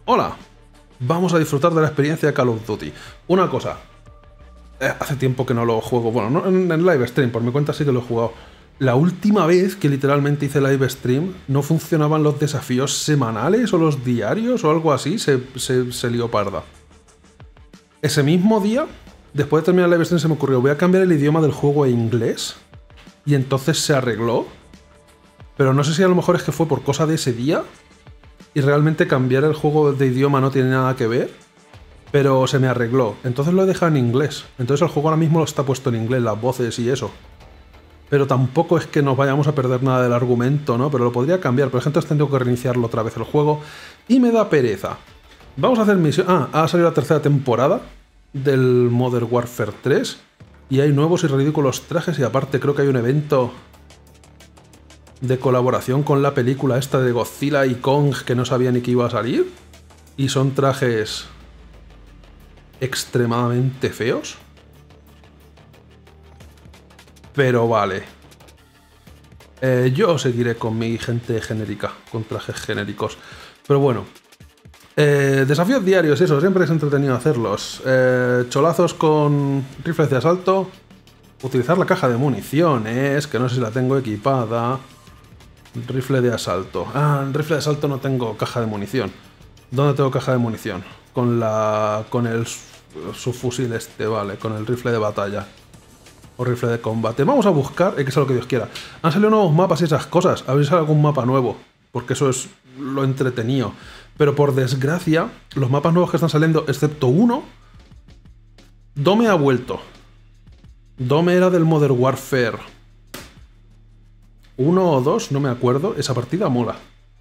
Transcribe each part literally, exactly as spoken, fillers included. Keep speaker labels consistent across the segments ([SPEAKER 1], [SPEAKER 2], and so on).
[SPEAKER 1] Hola, vamos a disfrutar de la experiencia de Call of Duty. Una cosa, eh, hace tiempo que no lo juego, bueno, no, en, en live stream, por mi cuenta sí que lo he jugado. La última vez que literalmente hice live stream no funcionaban los desafíos semanales o los diarios o algo así, se, se, se lió parda. Ese mismo día, después de terminar el live stream, se me ocurrió, voy a cambiar el idioma del juego a inglés, y entonces se arregló. Pero no sé si a lo mejor es que fue por cosa de ese día y realmente cambiar el juego de idioma no tiene nada que ver, pero se me arregló. Entonces lo he dejado en inglés. Entonces el juego ahora mismo lo está puesto en inglés, las voces y eso. Pero tampoco es que nos vayamos a perder nada del argumento, ¿no? Pero lo podría cambiar, pero entonces tendría que reiniciarlo otra vez el juego y me da pereza. Vamos a hacer misión... Ah, ha salido la tercera temporada del Modern Warfare tres y hay nuevos y ridículos trajes y aparte creo que hay un evento de colaboración con la película esta de Godzilla y Kong que no sabía ni que iba a salir. Y son trajes extremadamente feos. Pero vale. Eh, yo seguiré con mi gente genérica, con trajes genéricos. Pero bueno. Eh, desafíos diarios, eso, siempre es entretenido hacerlos. Eh, cholazos con rifles de asalto. Utilizar la caja de municiones, que no sé si la tengo equipada. Rifle de asalto. Ah, en rifle de asalto no tengo caja de munición. ¿Dónde tengo caja de munición? Con la... con el subfusil este, vale, con el rifle de batalla. O rifle de combate. Vamos a buscar, eh, que sea lo que Dios quiera. Han salido nuevos mapas y esas cosas. A ver si sale algún mapa nuevo. Porque eso es lo entretenido. Pero por desgracia, los mapas nuevos que están saliendo, excepto uno, Dome ha vuelto. Dome era del Modern Warfare uno o dos, no me acuerdo. Esa partida mola.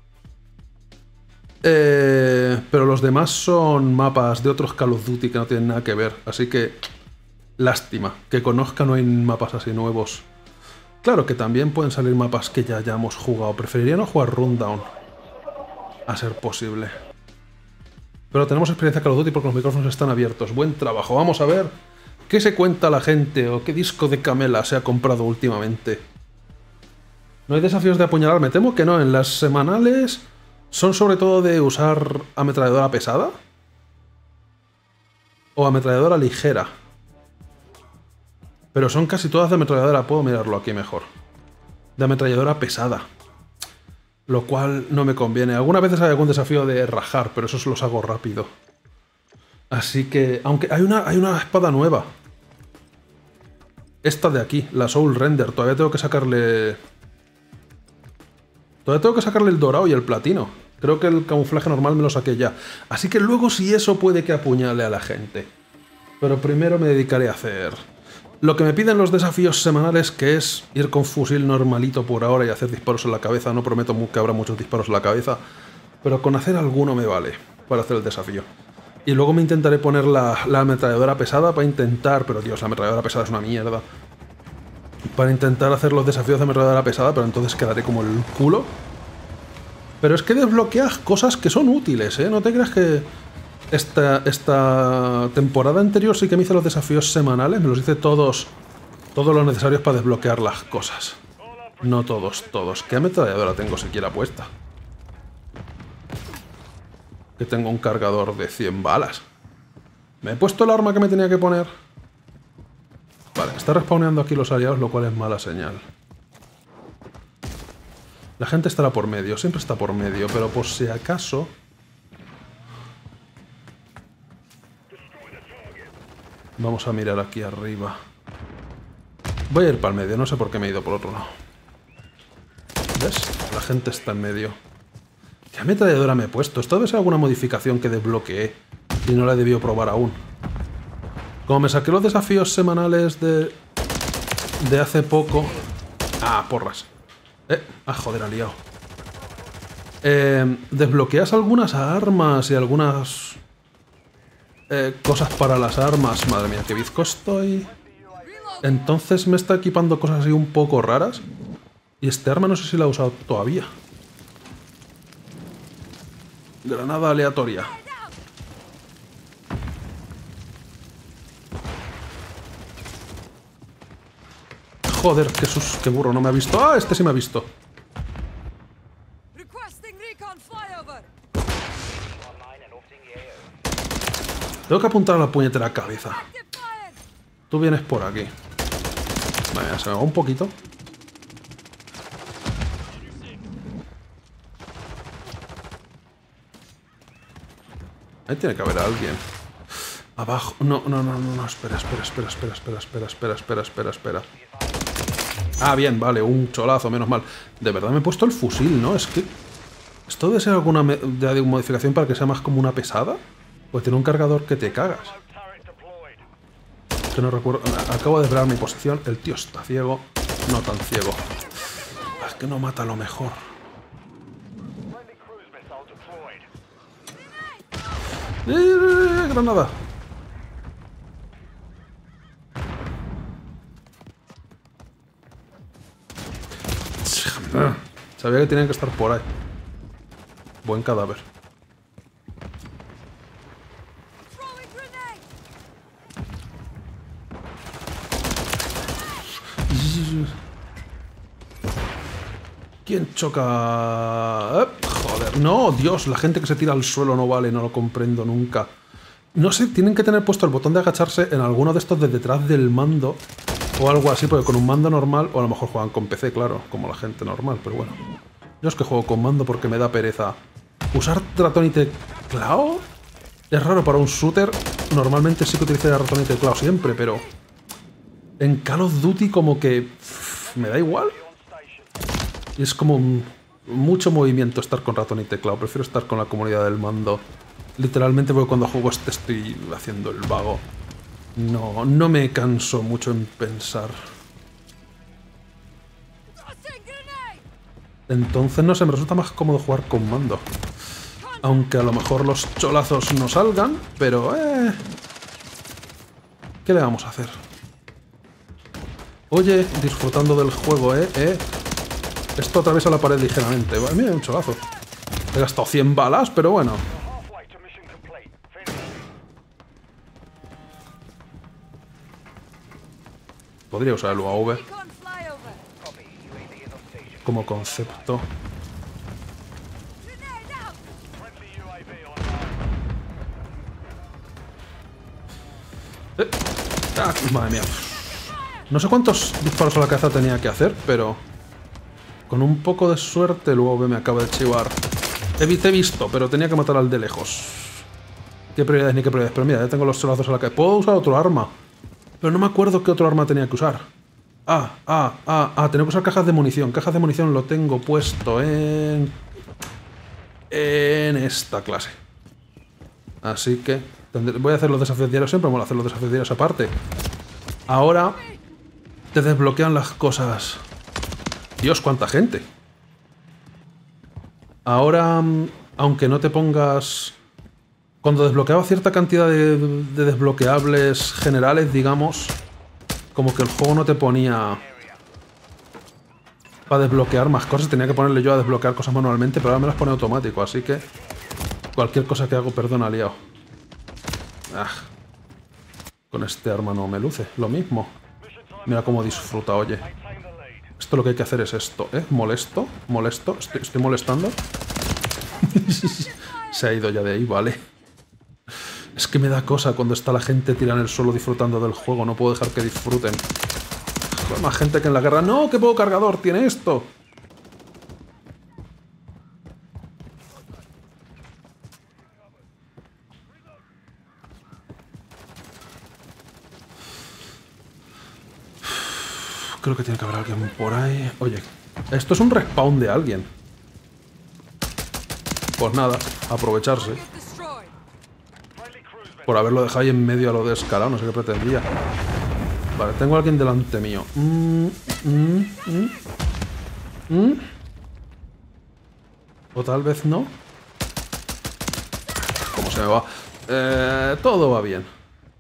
[SPEAKER 1] Eh, pero los demás son mapas de otros Call of Duty que no tienen nada que ver. Así que... lástima. Que conozca no hay mapas así nuevos. Claro que también pueden salir mapas que ya hayamos jugado. Preferiría no jugar Rundown. A ser posible. Pero tenemos experiencia Call of Duty porque los micrófonos están abiertos. Buen trabajo. Vamos a ver qué se cuenta la gente o qué disco de Camela se ha comprado últimamente. No hay desafíos de apuñalar. Me temo que no. En las semanales son sobre todo de usar ametralladora pesada. O ametralladora ligera. Pero son casi todas de ametralladora. Puedo mirarlo aquí mejor. De ametralladora pesada. Lo cual no me conviene. Algunas veces hay algún desafío de rajar, pero esos los hago rápido. Así que... aunque hay una, hay una espada nueva. Esta de aquí, la Soul Render. Todavía tengo que sacarle... Todavía tengo que sacarle el dorado y el platino. Creo que el camuflaje normal me lo saqué ya. Así que luego si eso puede que apuñale a la gente. Pero primero me dedicaré a hacer... lo que me piden los desafíos semanales, que es ir con fusil normalito por ahora y hacer disparos en la cabeza. No prometo que habrá muchos disparos en la cabeza, pero con hacer alguno me vale para hacer el desafío. Y luego me intentaré poner la, la ametralladora pesada para intentar... pero Dios, la ametralladora pesada es una mierda. Para intentar hacer los desafíos de ametralladora pesada, pero entonces quedaré como el culo. Pero es que desbloqueas cosas que son útiles, ¿eh? No te creas que... Esta, esta temporada anterior sí que me hice los desafíos semanales, me los hice todos, todos los necesarios para desbloquear las cosas. No todos, todos. ¿Qué ametralladora tengo siquiera puesta? Que tengo un cargador de cien balas. ¿Me he puesto el arma que me tenía que poner? Vale, está respawneando aquí los aliados, lo cual es mala señal. La gente estará por medio, siempre está por medio, pero por si acaso... Vamos a mirar aquí arriba. Voy a ir para el medio, no sé por qué me he ido por otro lado. ¿Ves? La gente está en medio. ¿Qué ametralladora me he puesto? Esto debe ser alguna modificación que desbloqueé y no la he debido probar aún. Como me saqué los desafíos semanales de... de hace poco... Ah, porras. Eh, ah, joder, ha liado. Eh, desbloqueas algunas armas y algunas... Eh, cosas para las armas. Madre mía, qué bizco estoy. Entonces me está equipando cosas así un poco raras. Y este arma no sé si la he usado todavía. Granada aleatoria. Joder, qué, sus, qué burro, no me ha visto. ¡Ah, este sí me ha visto! Tengo que apuntar a la puñetera cabeza. Tú vienes por aquí. Vale, se me va un poquito. Ahí tiene que haber alguien. Abajo. No, no, no, no, no. Espera, espera, espera, espera, espera, espera, espera, espera, espera, espera. Ah, bien, vale, un cholazo, menos mal. De verdad me he puesto el fusil, ¿no? Es que... ¿Esto debe ser alguna de modificación para que sea más como una pesada? Pues tiene un cargador que te cagas. Que no recuerdo... Acabo de ver mi posición. El tío está ciego. No tan ciego. Es que no mata a lo mejor. ¡Eh, granada! Sabía que tenían que estar por ahí. Buen cadáver. ¿Quién choca? Eh, joder, no, Dios, la gente que se tira al suelo no vale, no lo comprendo nunca. No sé, tienen que tener puesto el botón de agacharse en alguno de estos de detrás del mando o algo así, porque con un mando normal, o a lo mejor juegan con P C, claro, como la gente normal, pero bueno. Yo es que juego con mando porque me da pereza. ¿Usar ratón y teclado? Es raro para un shooter. Normalmente sí que utilizaría ratón y teclado siempre, pero... En Call of Duty como que... Pff, me da igual. Y es como mucho movimiento estar con ratón y teclado. Prefiero estar con la comunidad del mando. Literalmente porque cuando juego este estoy haciendo el vago. No, no me canso mucho en pensar. Entonces no sé, me resulta más cómodo jugar con mando. Aunque a lo mejor los cholazos no salgan, pero eh... ¿qué le vamos a hacer? Oye, disfrutando del juego, eh, eh. Esto atraviesa la pared ligeramente. Mira, un cholazo. He gastado cien balas, pero bueno. Podría usar el U A V como concepto. Eh. Ah, madre mía. No sé cuántos disparos a la cabeza tenía que hacer, pero... Con un poco de suerte el U A V me acaba de chivar. He, he visto, pero tenía que matar al de lejos. ¿Qué prioridades ni qué prioridades? Pero mira, ya tengo los solazos a la cabeza. Puedo usar otro arma. Pero no me acuerdo qué otro arma tenía que usar. Ah, ah, ah, ah, tengo que usar cajas de munición. Cajas de munición lo tengo puesto en... En esta clase. Así que... Voy a hacer los desafíos diarios siempre. Voy a hacer los desafíos diarios aparte. Ahora... Te desbloquean las cosas. Dios, cuánta gente. Ahora... Aunque no te pongas... Cuando desbloqueaba cierta cantidad de, de desbloqueables generales, digamos... Como que el juego no te ponía... Para desbloquear más cosas, tenía que ponerle yo a desbloquear cosas manualmente, pero ahora me las pone automático, así que... Cualquier cosa que hago, perdona, liado. Ah. Con este arma no me luce, lo mismo. Mira cómo disfruta, oye. Esto lo que hay que hacer es esto, ¿eh? Molesto, molesto, estoy, estoy molestando. Se ha ido ya de ahí, vale. Es que me da cosa cuando está la gente tirada en el suelo disfrutando del juego. No puedo dejar que disfruten. Hay más gente que en la guerra. ¡No! ¡Qué poco cargador tiene esto! Creo que tiene que haber alguien por ahí. Oye, esto es un respawn de alguien. Pues nada, aprovecharse. Por haberlo dejado ahí en medio a lo descarado, no sé qué pretendía. Vale, tengo a alguien delante mío. Mm, mm, mm, mm. O tal vez no. ¿Cómo se me va? Eh, todo va bien.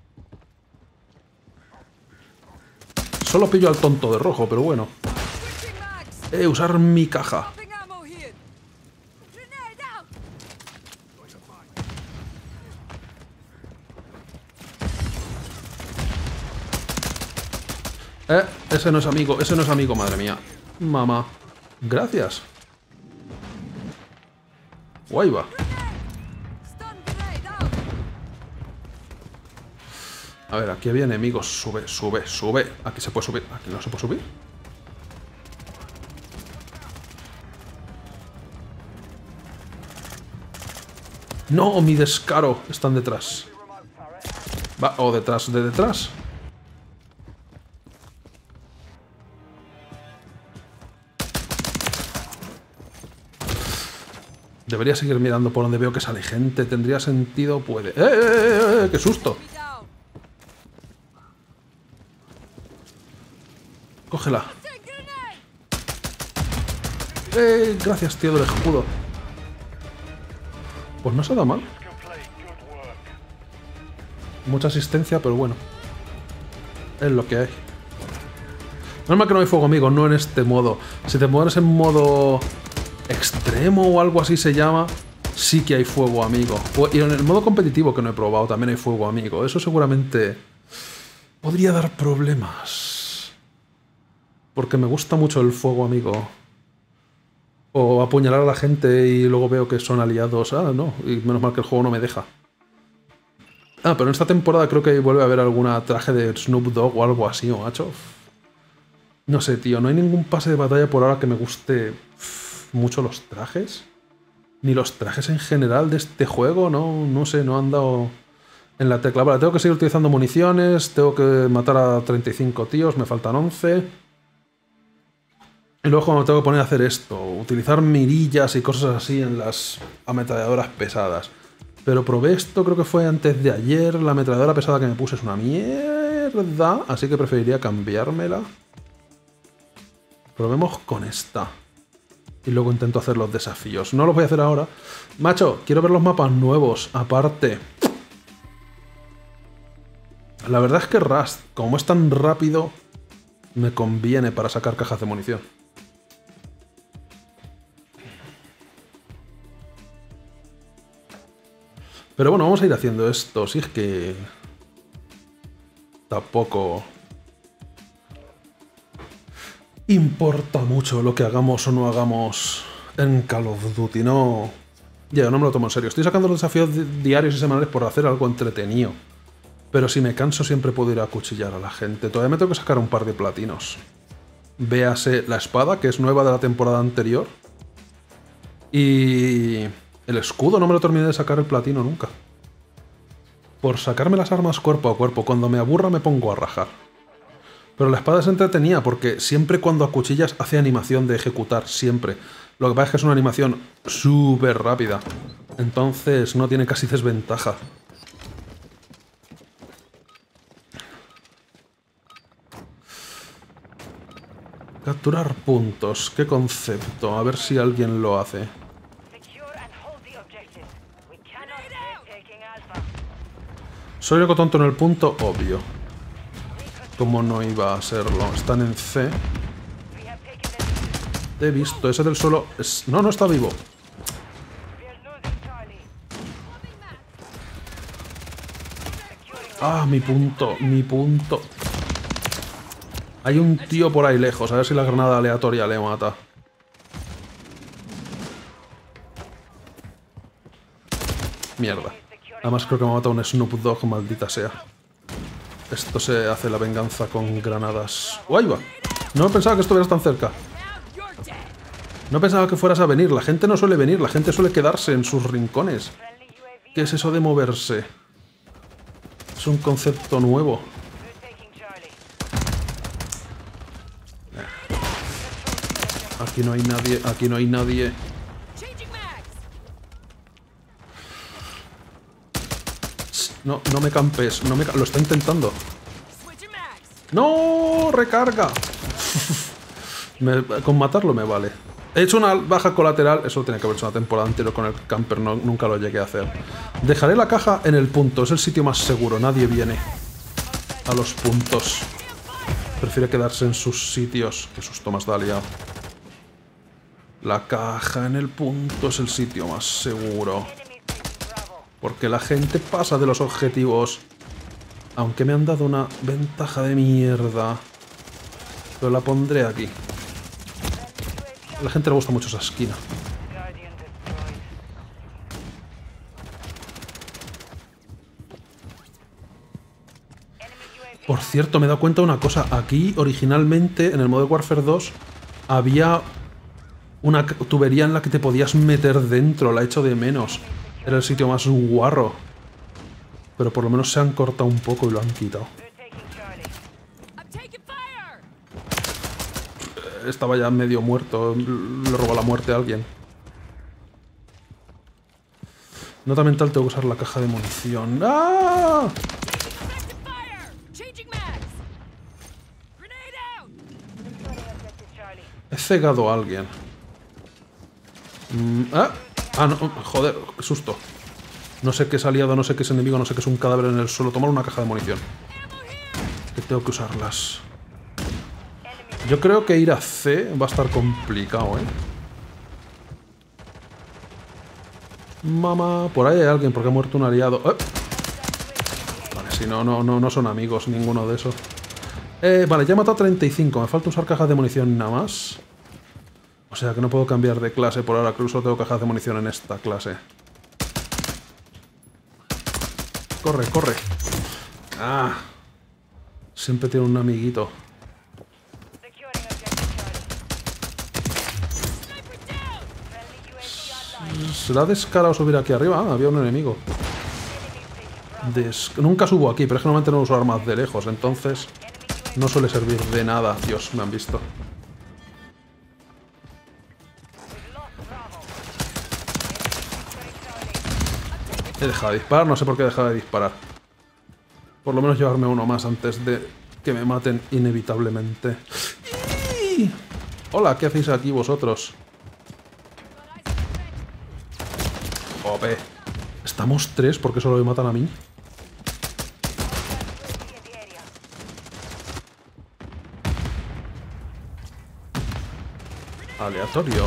[SPEAKER 1] Solo pillo al tonto de rojo, pero bueno. Eh, usar mi caja. Eh, ese no es amigo, ese no es amigo, madre mía. Mamá. Gracias. Guay va. A ver, aquí había enemigos. Sube, sube, sube. Aquí se puede subir. Aquí no se puede subir. No, mi descaro. Están detrás. Va, o detrás de detrás. Debería seguir mirando por donde veo que sale gente. ¿Tendría sentido? Puede. ¡Eh, eh, eh! eh! ¡Qué susto! Cógela. ¡Eh! Gracias, tío del escudo. Pues no se da mal. Mucha asistencia, pero bueno. Es lo que hay. Normal que no hay fuego amigo, no en este modo. Si te mueres en modo extremo o algo así se llama, sí que hay fuego amigo. Y en el modo competitivo que no he probado también hay fuego amigo. Eso seguramente podría dar problemas. Porque me gusta mucho el fuego amigo. O apuñalar a la gente y luego veo que son aliados. Ah, no. Y menos mal que el juego no me deja. Ah, pero en esta temporada creo que vuelve a haber alguna traje de Snoop Dogg o algo así, ¿o macho? No sé, tío. No hay ningún pase de batalla por ahora que me guste mucho los trajes. Ni los trajes en general de este juego. No, no sé, no han dado en la tecla. Vale, tengo que seguir utilizando municiones. Tengo que matar a treinta y cinco tíos. Me faltan once. Y luego cuando tengo que poner a hacer esto, utilizar mirillas y cosas así en las ametralladoras pesadas. Pero probé esto, creo que fue antes de ayer. La ametralladora pesada que me puse es una mierda, así que preferiría cambiármela. Probemos con esta. Y luego intento hacer los desafíos. No los voy a hacer ahora. Macho, quiero ver los mapas nuevos, aparte. La verdad es que Rust, como es tan rápido, me conviene para sacar cajas de munición. Pero bueno, vamos a ir haciendo esto. Si es que tampoco importa mucho lo que hagamos o no hagamos en Call of Duty. No, ya, no me lo tomo en serio. Estoy sacando los desafíos diarios y semanales por hacer algo entretenido. Pero si me canso siempre puedo ir a acuchillar a la gente. Todavía me tengo que sacar un par de platinos. Véase la espada, que es nueva de la temporada anterior. Y el escudo no me lo terminé de sacar el platino nunca. Por sacarme las armas cuerpo a cuerpo. Cuando me aburra me pongo a rajar. Pero la espada es entretenida porque siempre cuando acuchillas hace animación de ejecutar. Siempre. Lo que pasa es que es una animación súper rápida. Entonces no tiene casi desventaja. Capturar puntos. ¿Qué concepto? A ver si alguien lo hace. Soy loco tonto en el punto, obvio. Como no iba a serlo. Están en C. Te he visto. Ese del suelo es... No, no está vivo. Ah, mi punto. Mi punto. Hay un tío por ahí lejos. A ver si la granada aleatoria le mata. Mierda. Además creo que me ha matado un Snoop Dogg, maldita sea. Esto se hace la venganza con granadas. ¡Oh, ahí va! No pensaba que estuvieras tan cerca. No pensaba que fueras a venir. La gente no suele venir. La gente suele quedarse en sus rincones. ¿Qué es eso de moverse? Es un concepto nuevo. Aquí no hay nadie. Aquí no hay nadie. No, no me campes. No me ca- Lo está intentando. ¡No! ¡Recarga! me, con matarlo me vale. He hecho una baja colateral. Eso tiene que haber hecho una temporada anterior con el camper. No, nunca lo llegué a hacer. Dejaré la caja en el punto. Es el sitio más seguro. Nadie viene a los puntos. Prefiere quedarse en sus sitios. Qué susto más da liado. La caja en el punto es el sitio más seguro. Porque la gente pasa de los objetivos. Aunque me han dado una ventaja de mierda. Pero la pondré aquí. A la gente le gusta mucho esa esquina. Por cierto, me he dado cuenta de una cosa. Aquí, originalmente, en el Modern Warfare dos, había una tubería en la que te podías meter dentro. La he hecho de menos. Era el sitio más guarro. Pero por lo menos se han cortado un poco y lo han quitado. Estaba ya medio muerto. Le robó la muerte a alguien. Nota mental, tengo que usar la caja de munición. ¡Ah! He cegado a alguien. Mm, ¿ah? ah, no, joder, qué susto. No sé qué es aliado, no sé qué es enemigo, no sé qué es un cadáver en el suelo. Tomar una caja de munición. Que tengo que usarlas. Yo creo que ir a C va a estar complicado, ¿eh? Mamá, por ahí hay alguien porque ha muerto un aliado. ¡Eh! Vale, si no, no, no, no son amigos ninguno de esos. Eh, vale, ya he matado treinta y cinco. Me falta usar cajas de munición nada más. O sea que no puedo cambiar de clase por ahora, que solo tengo cajas de munición en esta clase. Corre, corre. Ah. Siempre tiene un amiguito. ¿Será descarado subir aquí arriba? Ah, había un enemigo. Des... Nunca subo aquí, pero es que normalmente no uso armas de lejos, entonces no suele servir de nada. Dios, me han visto. He dejado de disparar, no sé por qué he dejado de disparar. Por lo menos llevarme uno más antes de que me maten inevitablemente. Hola, ¿qué hacéis aquí vosotros? Jope. ¿Estamos tres? ¿Por qué solo me matan a mí? Aleatorio.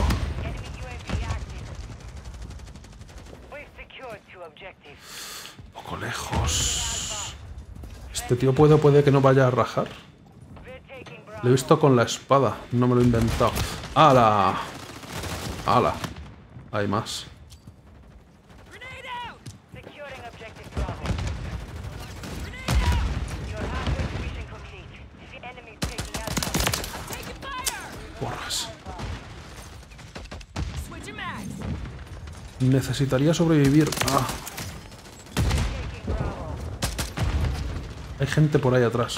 [SPEAKER 1] Un poco lejos. Este tío puede, puede que no vaya a rajar. Lo he visto con la espada. No me lo he inventado. ¡Hala! ¡Hala! Hay más. Porras. Necesitaría sobrevivir. Ah. Hay gente por ahí atrás.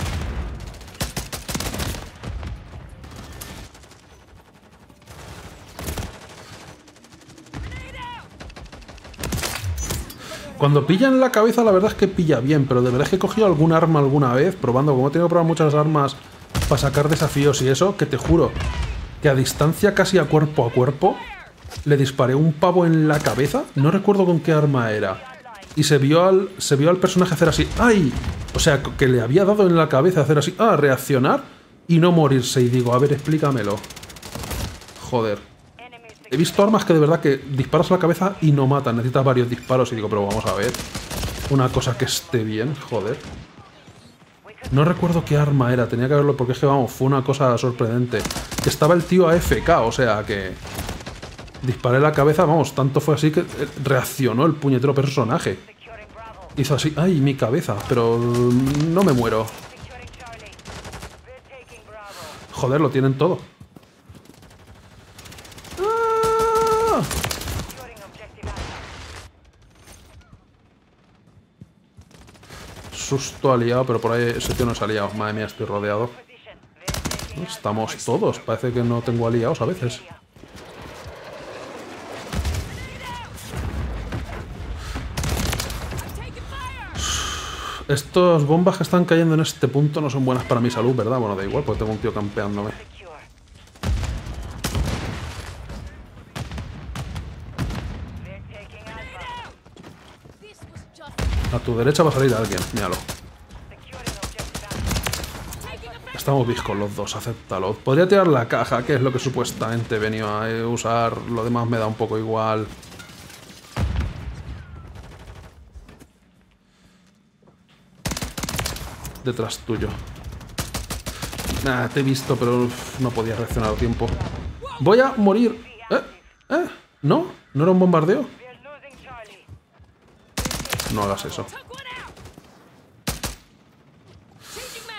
[SPEAKER 1] Cuando pilla en la cabeza, la verdad es que pilla bien, pero de verdad es que he cogido algún arma alguna vez, probando, como he tenido que probar muchas armas para sacar desafíos y eso, que te juro que a distancia casi a cuerpo a cuerpo le disparé un pavo en la cabeza, no recuerdo con qué arma era, y se vio al, se vio al personaje hacer así, ¡ay! O sea, que le había dado en la cabeza hacer así, ¡ah! Reaccionar y no morirse, y digo, a ver, explícamelo. Joder. He visto armas que de verdad que disparas a la cabeza y no matan, necesitas varios disparos y digo, pero vamos a ver. Una cosa que esté bien, joder. No recuerdo qué arma era, tenía que verlo porque es que, vamos, fue una cosa sorprendente. Estaba el tío A F K, o sea que... Disparé la cabeza, vamos, tanto fue así que reaccionó el puñetero personaje. Hizo así, ¡ay, mi cabeza! Pero no me muero. Joder, lo tienen todo. Susto aliado, pero por ahí ese tío no es aliado. Madre mía, estoy rodeado. Estamos todos. Parece que no tengo aliados a veces. Estas bombas que están cayendo en este punto no son buenas para mi salud, ¿verdad? Bueno, da igual, porque tengo un tío campeándome. A tu derecha va a salir alguien, míralo. Estamos viscos los dos, acéptalo. Podría tirar la caja, que es lo que supuestamente he venido a usar. Lo demás me da un poco igual. Detrás tuyo. Nah, te he visto, pero uf, no podía reaccionar a tiempo. Voy a morir. ¿Eh? ¿Eh? ¿No? ¿No era un bombardeo? No hagas eso.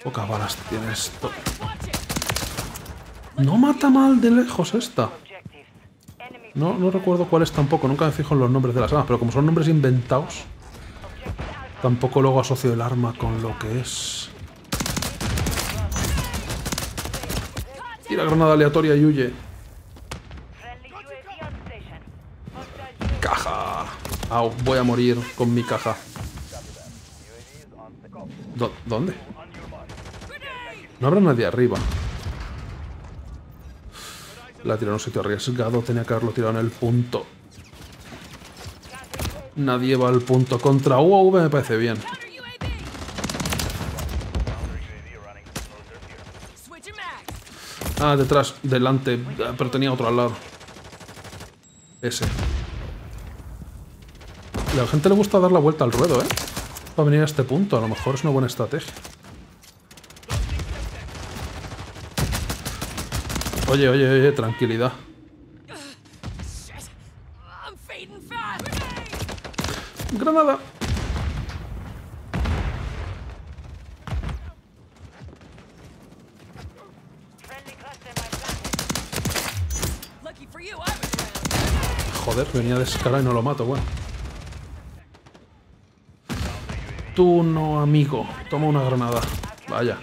[SPEAKER 1] Pocas balas tiene esto. No mata mal de lejos esta. No, no recuerdo cuál es tampoco. Nunca me fijo en los nombres de las armas. Pero como son nombres inventados, tampoco luego asocio el arma con lo que es. Tira granada aleatoria y huye. Caja. Au, voy a morir con mi caja. ¿Dó- ¿Dónde? No habrá nadie arriba. La tirado en un sitio arriesgado. Tenía que haberlo tirado en el punto. Nadie va al punto. Contra U A V me parece bien. Ah, detrás, delante. Pero tenía otro al lado. Ese. A la gente le gusta dar la vuelta al ruedo, ¿eh? Para venir a este punto. A lo mejor es una buena estrategia. Oye, oye, oye, tranquilidad. Granada. Joder, venía de escala y no lo mato, bueno. Tú no, amigo. Toma una granada. Vaya.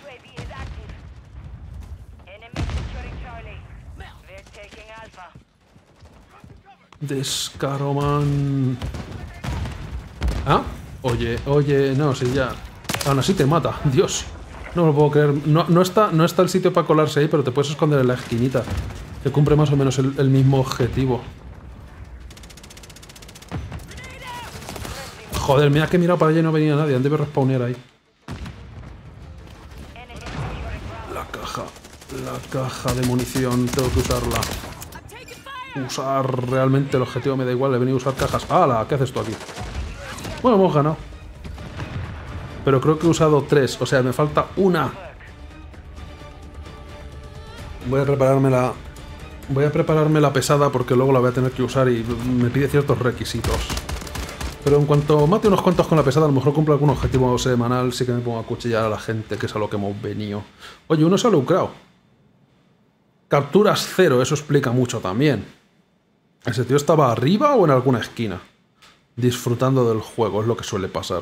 [SPEAKER 1] Descaroman. ¿Ah? Oye, oye, no, si ya. Aún así te mata, Dios. No me lo puedo creer. No, no, está, no está el sitio para colarse ahí, pero te puedes esconder en la esquinita. Que cumple más o menos el, el mismo objetivo. Joder, mira que he mirado para allá y no venía nadie. Han debido respawnear ahí. La caja. La caja de munición. Tengo que usarla. Usar realmente el objetivo me da igual. He venido a usar cajas. ¡Hala! ¿Qué haces tú aquí? Bueno, hemos ganado. Pero creo que he usado tres. O sea, me falta una. Voy a prepararme la... Voy a prepararme la pesada porque luego la voy a tener que usar y me pide ciertos requisitos. Pero en cuanto mate unos cuantos con la pesada, a lo mejor cumplo algún objetivo semanal, sí que me pongo a cuchillar a la gente, que es a lo que hemos venido. Oye, uno se ha lucrado. Capturas cero, eso explica mucho también. ¿Ese tío estaba arriba o en alguna esquina? Disfrutando del juego, es lo que suele pasar.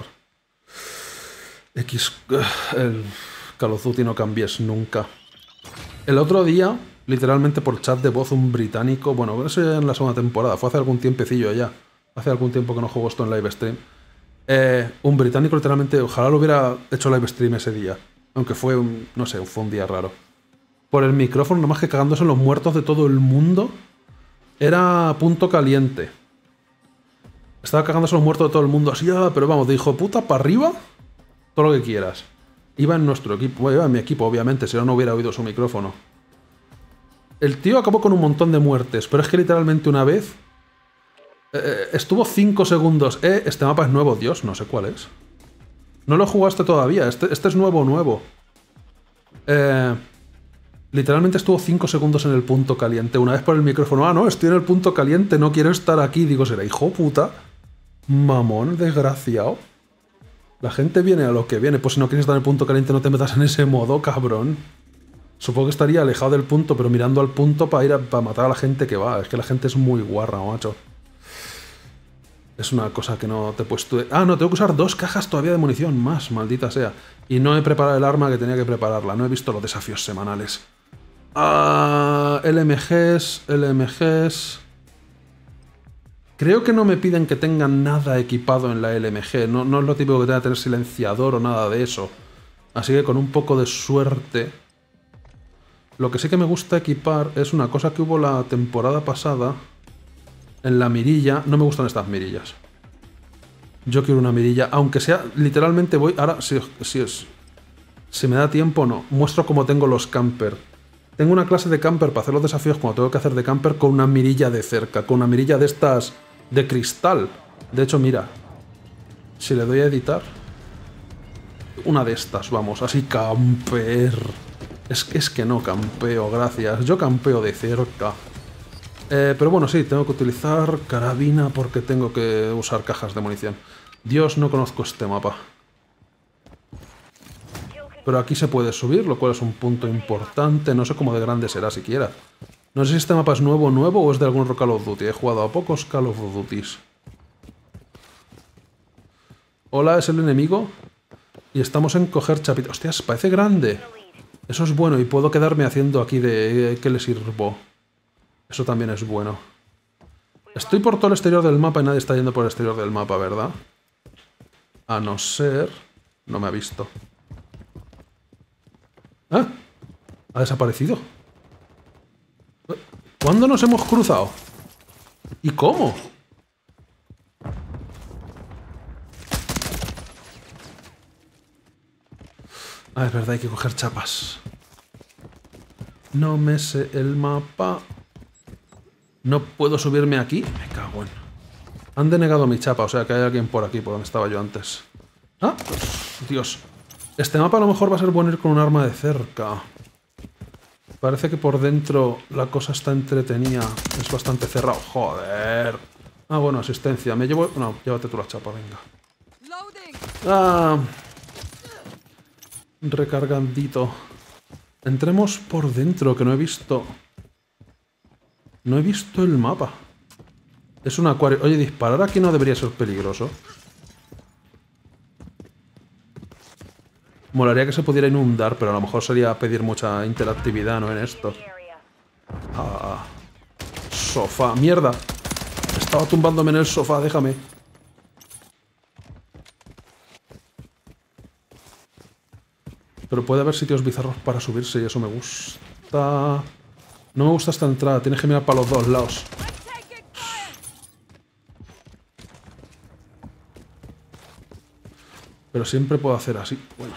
[SPEAKER 1] X... El Call of Duty no cambies nunca. El otro día, literalmente por chat de voz, un británico... Bueno, eso ya en la segunda temporada, fue hace algún tiempecillo ya. Hace algún tiempo que no juego esto en live stream. Eh, un británico literalmente, ojalá lo hubiera hecho live stream ese día. Aunque fue un, no sé, fue un día raro. Por el micrófono, nomás que cagándose en los muertos de todo el mundo. Era punto caliente. Estaba cagándose en los muertos de todo el mundo así, ah, pero vamos, de hijo de puta para arriba. Todo lo que quieras. Iba en nuestro equipo, bueno, iba en mi equipo, obviamente, si no, no hubiera oído su micrófono. El tío acabó con un montón de muertes, pero es que literalmente una vez... Eh, estuvo cinco segundos. Eh, este mapa es nuevo, Dios, no sé cuál es. No lo jugaste todavía, este, este es nuevo, nuevo. Eh, literalmente estuvo cinco segundos en el punto caliente. Una vez por el micrófono, ah, no, estoy en el punto caliente, no quiero estar aquí. Digo, será hijo puta. Mamón, desgraciado. La gente viene a lo que viene. Pues si no quieres estar en el punto caliente, no te metas en ese modo, cabrón. Supongo que estaría alejado del punto, pero mirando al punto para ir a para matar a la gente que va. Es que la gente es muy guarra, macho. Es una cosa que no te he puesto... Ah, no, tengo que usar dos cajas todavía de munición más, maldita sea. Y no he preparado el arma que tenía que prepararla. No he visto los desafíos semanales. Ah, L M Gs, L M Gs... Creo que no me piden que tengan nada equipado en la L M G. No, no es lo típico que tenga que tener silenciador o nada de eso. Así que con un poco de suerte... Lo que sí que me gusta equipar es una cosa que hubo la temporada pasada... En la mirilla, no me gustan estas mirillas. Yo quiero una mirilla, aunque sea, literalmente voy, ahora, si, si, es, si me da tiempo, no. Muestro cómo tengo los camper. Tengo una clase de camper para hacer los desafíos como tengo que hacer de camper con una mirilla de cerca, con una mirilla de estas de cristal. De hecho, mira, si le doy a editar, una de estas, vamos, así camper. Es que, es que no campeo, gracias. Yo campeo de cerca. Eh, pero bueno, sí, tengo que utilizar carabina porque tengo que usar cajas de munición. Dios, no conozco este mapa. Pero aquí se puede subir, lo cual es un punto importante. No sé cómo de grande será siquiera. No sé si este mapa es nuevo nuevo o es de algún otro Call of Duty. He jugado a pocos Call of Duties. Hola, es el enemigo. Y estamos en coger chapitas. Hostias, parece grande. Eso es bueno y puedo quedarme haciendo aquí de qué le sirvo. Eso también es bueno. Estoy por todo el exterior del mapa y nadie está yendo por el exterior del mapa, ¿verdad? A no ser... No me ha visto. ¿Ah? ¿Ha desaparecido? ¿Cuándo nos hemos cruzado? ¿Y cómo? Ah, es verdad, hay que coger chapas. No me sé el mapa. No puedo subirme aquí. Me cago en... Han denegado mi chapa, o sea que hay alguien por aquí, por donde estaba yo antes. Ah, pues, Dios. Este mapa a lo mejor va a ser bueno ir con un arma de cerca. Parece que por dentro la cosa está entretenida. Es bastante cerrado. Joder. Ah, bueno, asistencia. Me llevo... No, llévate tú la chapa, venga. Ah... Recargandito. Entremos por dentro, que no he visto... No he visto el mapa. Es un acuario. Oye, disparar aquí no debería ser peligroso. Molaría que se pudiera inundar, pero a lo mejor sería pedir mucha interactividad, ¿no? En esto. Ah, sofá. ¡Mierda! Estaba tumbándome en el sofá, déjame. Pero puede haber sitios bizarros para subirse y eso me gusta. No me gusta esta entrada, tienes que mirar para los dos lados. Pero siempre puedo hacer así. Bueno.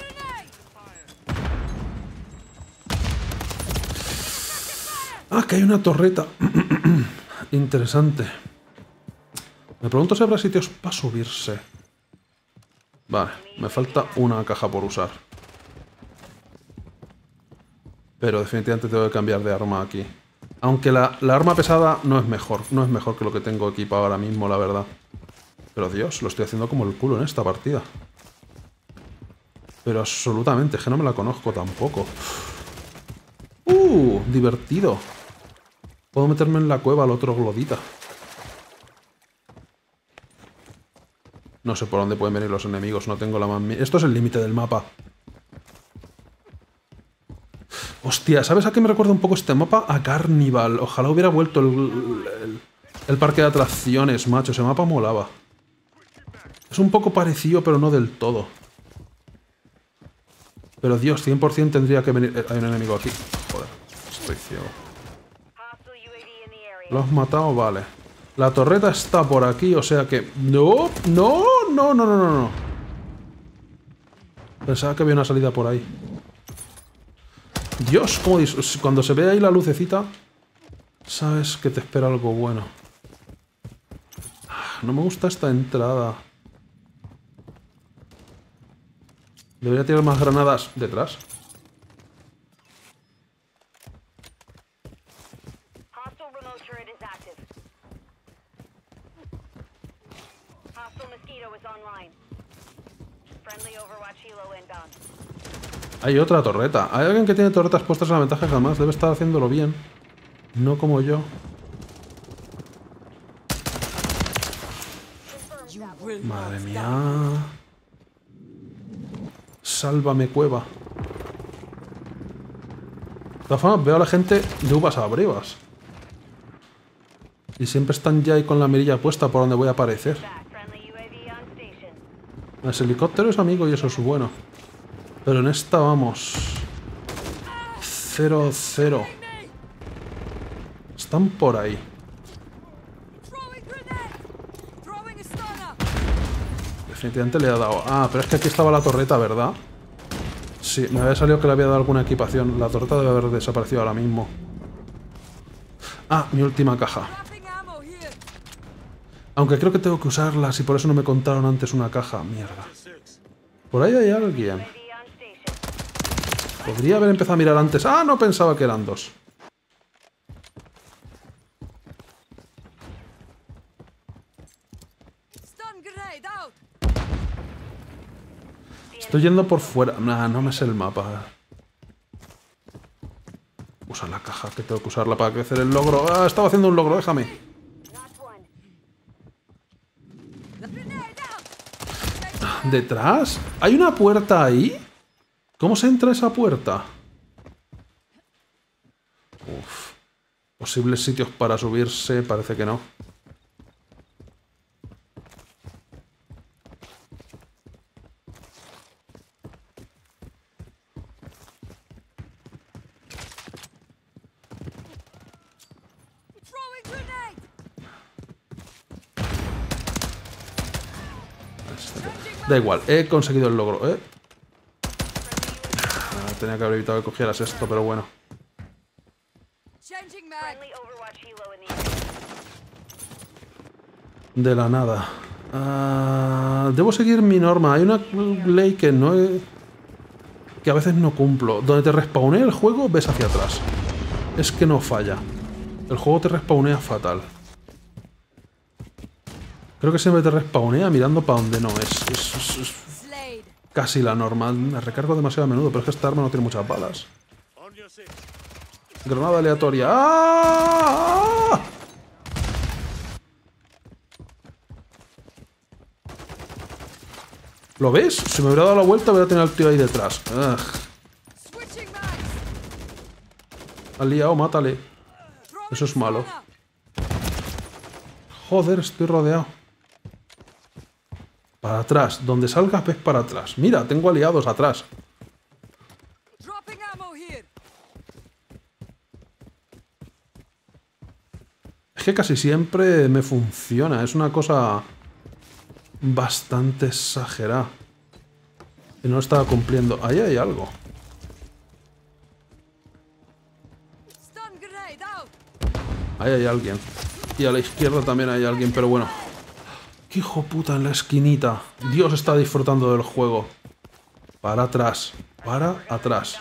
[SPEAKER 1] Ah, que hay una torreta. Interesante. Me pregunto si habrá sitios para subirse. Vale, me falta una caja por usar. Pero definitivamente tengo que cambiar de arma aquí. Aunque la, la arma pesada no es mejor. No es mejor que lo que tengo equipado ahora mismo, la verdad. Pero Dios, lo estoy haciendo como el culo en esta partida. Pero absolutamente, es que no me la conozco tampoco. ¡Uh! Divertido. Puedo meterme en la cueva al otro glodita. No sé por dónde pueden venir los enemigos, no tengo la más... Esto es el límite del mapa. Hostia, ¿sabes a qué me recuerda un poco este mapa? A Carnival. Ojalá hubiera vuelto el, el, el parque de atracciones, macho. Ese mapa molaba. Es un poco parecido, pero no del todo. Pero Dios, cien por cien tendría que venir... Hay un enemigo aquí. Joder, estoy ciego. ¿Lo has matado? Vale. La torreta está por aquí, o sea que... ¡No! ¡No! ¡No, no, no, no, no! Pensaba que había una salida por ahí. Dios, cómo dis... cuando se ve ahí la lucecita, sabes que te espera algo bueno. No me gusta esta entrada. Debería tirar más granadas detrás. Hay otra torreta. Hay alguien que tiene torretas puestas en la ventaja jamás. Debe estar haciéndolo bien. No como yo. Madre mía. Sálvame, cueva. De todas formas, veo a la gente de uvas a brevas. Y siempre están ya ahí con la mirilla puesta por donde voy a aparecer. Ese helicóptero es amigo y eso es bueno. Pero en esta vamos. Cero, cero. Están por ahí. Definitivamente le ha dado... Ah, pero es que aquí estaba la torreta, ¿verdad? Sí, me había salido que le había dado alguna equipación. La torreta debe haber desaparecido ahora mismo. Ah, mi última caja. Aunque creo que tengo que usarlas y por eso no me contaron antes una caja. Mierda. Por ahí hay alguien. Podría haber empezado a mirar antes. ¡Ah! No pensaba que eran dos. Estoy yendo por fuera. Nah, no me sé el mapa. Usa la caja, que tengo que usarla para crecer el logro. Ah, estaba haciendo un logro, déjame. ¿Detrás? ¿Hay una puerta ahí? ¿Cómo se entra esa puerta? Uf. Posibles sitios para subirse, parece que no. Da igual, he conseguido el logro, ¿eh? Ah, tenía que haber evitado que cogieras esto, pero bueno. De la nada. Uh, debo seguir mi norma. Hay una ley que no he... que a veces no cumplo. Donde te respawnea el juego, ves hacia atrás. Es que no falla. El juego te respawnea fatal. Creo que siempre te respawnea mirando para donde no es. Es, es, es casi la norma. Me recargo demasiado a menudo, pero es que esta arma no tiene muchas balas. Granada aleatoria. ¡Ah! ¿Lo ves? Si me hubiera dado la vuelta, hubiera tenido al tío ahí detrás. Ugh. Al liado, mátale. Eso es malo. Joder, estoy rodeado. Para atrás. Donde salgas, ves para atrás. Mira, tengo aliados atrás. Es que casi siempre me funciona. Es una cosa bastante exagerada. Y no estaba cumpliendo. Ahí hay algo. Ahí hay alguien. Y a la izquierda también hay alguien, pero bueno. ¡Qué hijo puta en la esquinita! Dios está disfrutando del juego. Para atrás. Para atrás.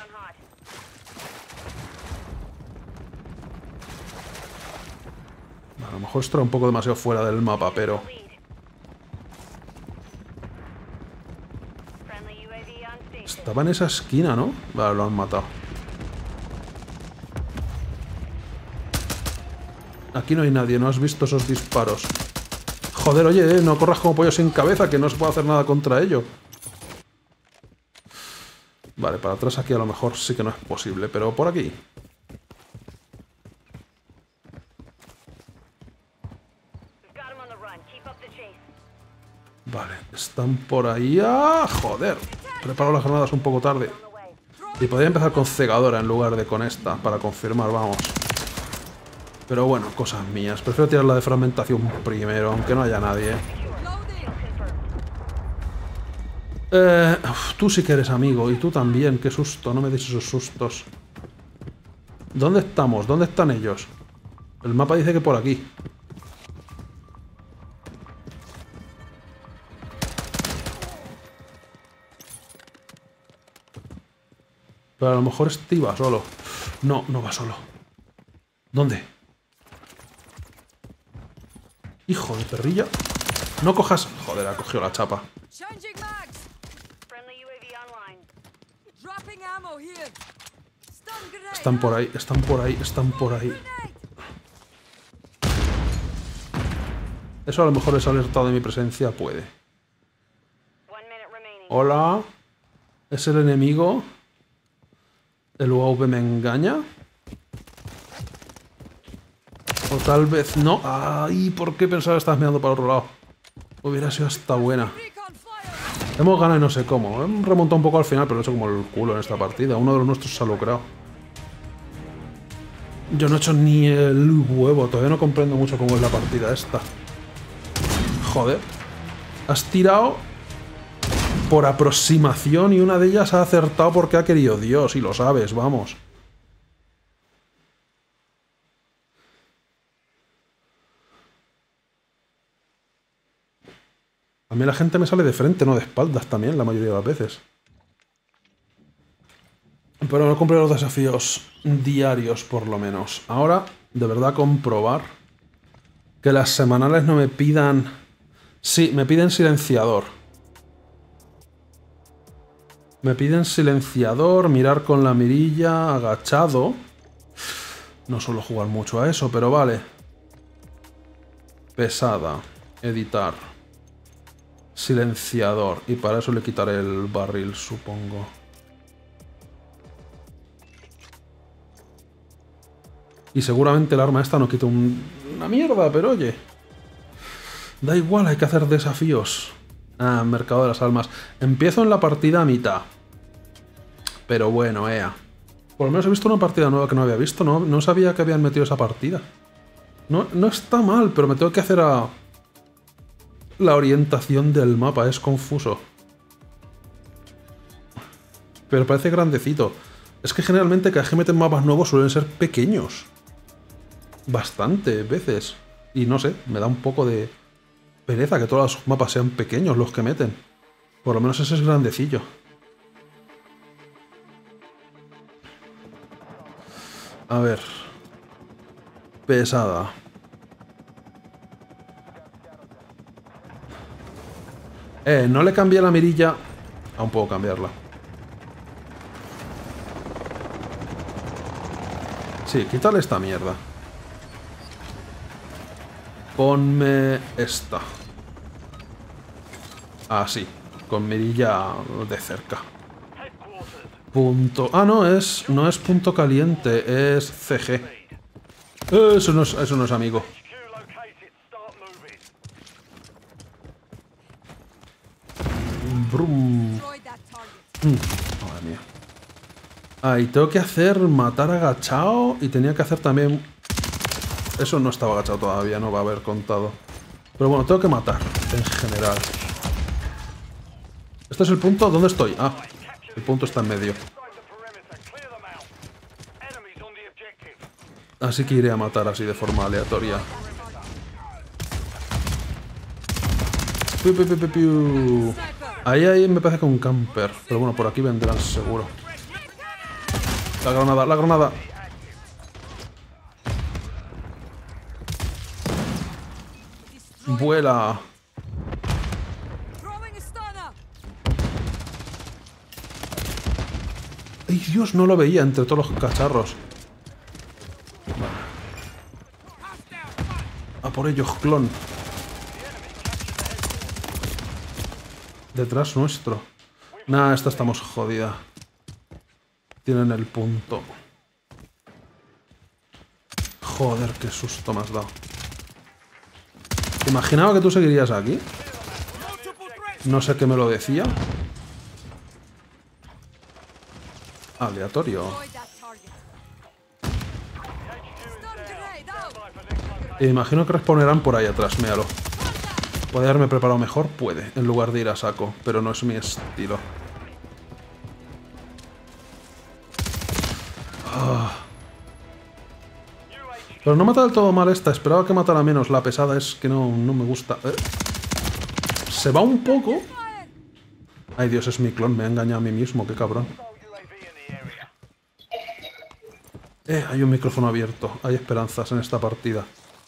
[SPEAKER 1] A lo mejor está un poco demasiado fuera del mapa, pero... Estaba en esa esquina, ¿no? Vale, lo han matado. Aquí no hay nadie, ¿no has visto esos disparos? Joder, oye, eh, no corras como pollo sin cabeza, que no se puede hacer nada contra ello. Vale, para atrás aquí a lo mejor sí que no es posible, pero por aquí. Vale, están por ahí. ¡Ah! Joder, preparo las granadas un poco tarde. Y podría empezar con cegadora en lugar de con esta, para confirmar, vamos. Pero bueno, cosas mías. Prefiero tirar la de fragmentación primero, aunque no haya nadie. Eh, uf, tú sí que eres amigo, y tú también. Qué susto, no me des esos sustos. ¿Dónde estamos? ¿Dónde están ellos? El mapa dice que por aquí. Pero a lo mejor este va solo. No, no va solo. ¿Dónde? Hijo de perrilla. No cojas... Joder, ha cogido la chapa. Están por ahí, están por ahí, están por ahí. Eso a lo mejor es alertado de mi presencia, puede. Hola. ¿Es el enemigo? ¿El U A V me engaña? O tal vez no. Ay, ¿por qué pensaba que estabas mirando para otro lado? Hubiera sido hasta buena. Hemos ganado y no sé cómo. Hemos remontado un poco al final, pero he hecho como el culo en esta partida. Uno de los nuestros se ha lucrado. Yo no he hecho ni el huevo. Todavía no comprendo mucho cómo es la partida esta. Joder. Has tirado por aproximación y una de ellas ha acertado porque ha querido Dios. Y lo sabes, vamos. A mí la gente me sale de frente, no de espaldas también, la mayoría de las veces. Pero no compré los desafíos diarios, por lo menos. Ahora, de verdad, comprobar que las semanales no me pidan... Sí, me piden silenciador. Me piden silenciador, mirar con la mirilla, agachado. No suelo jugar mucho a eso, pero vale. Pesada. Editar. Silenciador. Y para eso le quitaré el barril, supongo. Y seguramente el arma esta no quita un... una mierda, pero oye. Da igual, hay que hacer desafíos. Ah, mercado de las almas. Empiezo en la partida a mitad. Pero bueno, ea. Por lo menos he visto una partida nueva que no había visto. No, no sabía que habían metido esa partida. No, no está mal, pero me tengo que hacer a... la orientación del mapa. Es confuso. Pero parece grandecito. Es que generalmente cada vez que meten mapas nuevos suelen ser pequeños. Bastante veces. Y no sé, me da un poco de... pereza que todos los mapas sean pequeños los que meten. Por lo menos ese es grandecillo. A ver. Pesada. Eh, no le cambié la mirilla. Aún puedo cambiarla. Sí, quítale esta mierda. Ponme esta. Así, con mirilla de cerca. Punto... Ah, no, es no es punto caliente, es C G. Eso no es, eso no es amigo. Brum. Mm, madre mía. Ah, y tengo que hacer matar agachado y tenía que hacer también... Eso no estaba agachado todavía, no va a haber contado. Pero bueno, tengo que matar, en general. Este es el punto. ¿Dónde estoy? Ah, el punto está en medio. Así que iré a matar así de forma aleatoria. Piu, piu, piu, piu, piu. Ahí, ahí me parece que un camper. Pero bueno, por aquí vendrán seguro. La granada, la granada. Vuela. ¡Ay, Dios! No lo veía entre todos los cacharros. Vale. A por ellos, clon. Detrás nuestro. Nah, esta estamos jodida. Tienen el punto. Joder, qué susto me has dado. Imaginaba que tú seguirías aquí. No sé qué me lo decía. Aleatorio. E imagino que responderán por ahí atrás, míralo. ¿Puede haberme preparado mejor? Puede, en lugar de ir a saco, pero no es mi estilo. Ah. Pero no mata del todo mal esta, esperaba que matara menos. La pesada es que no, no me gusta. Eh. Se va un poco. Ay, Dios, es mi clon, me ha engañado a mí mismo, qué cabrón. Eh, hay un micrófono abierto, hay esperanzas en esta partida.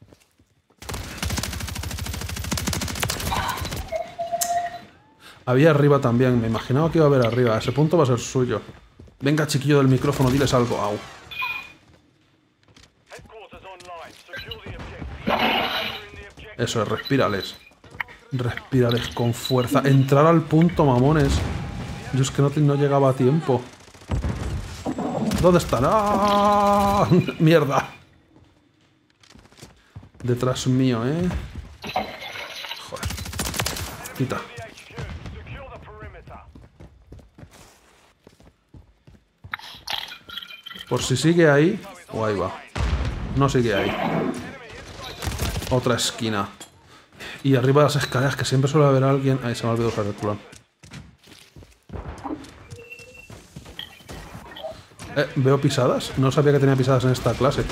[SPEAKER 1] Había arriba también, me imaginaba que iba a haber arriba. Ese punto va a ser suyo. Venga, chiquillo del micrófono, diles algo. Au. Eso es, respírales. Respírales con fuerza. Entrar al punto, mamones. Yo es que no, te, no llegaba a tiempo. ¿Dónde están? ¡Ah! ¡Mierda! Detrás mío, ¿eh? Joder. Quita. Por si sigue ahí... O ahí va. No sigue ahí. Otra esquina. Y arriba de las escaleras, que siempre suele haber alguien... Ahí se me ha olvidado usar el clon. Eh, ¿veo pisadas? No sabía que tenía pisadas en esta clase.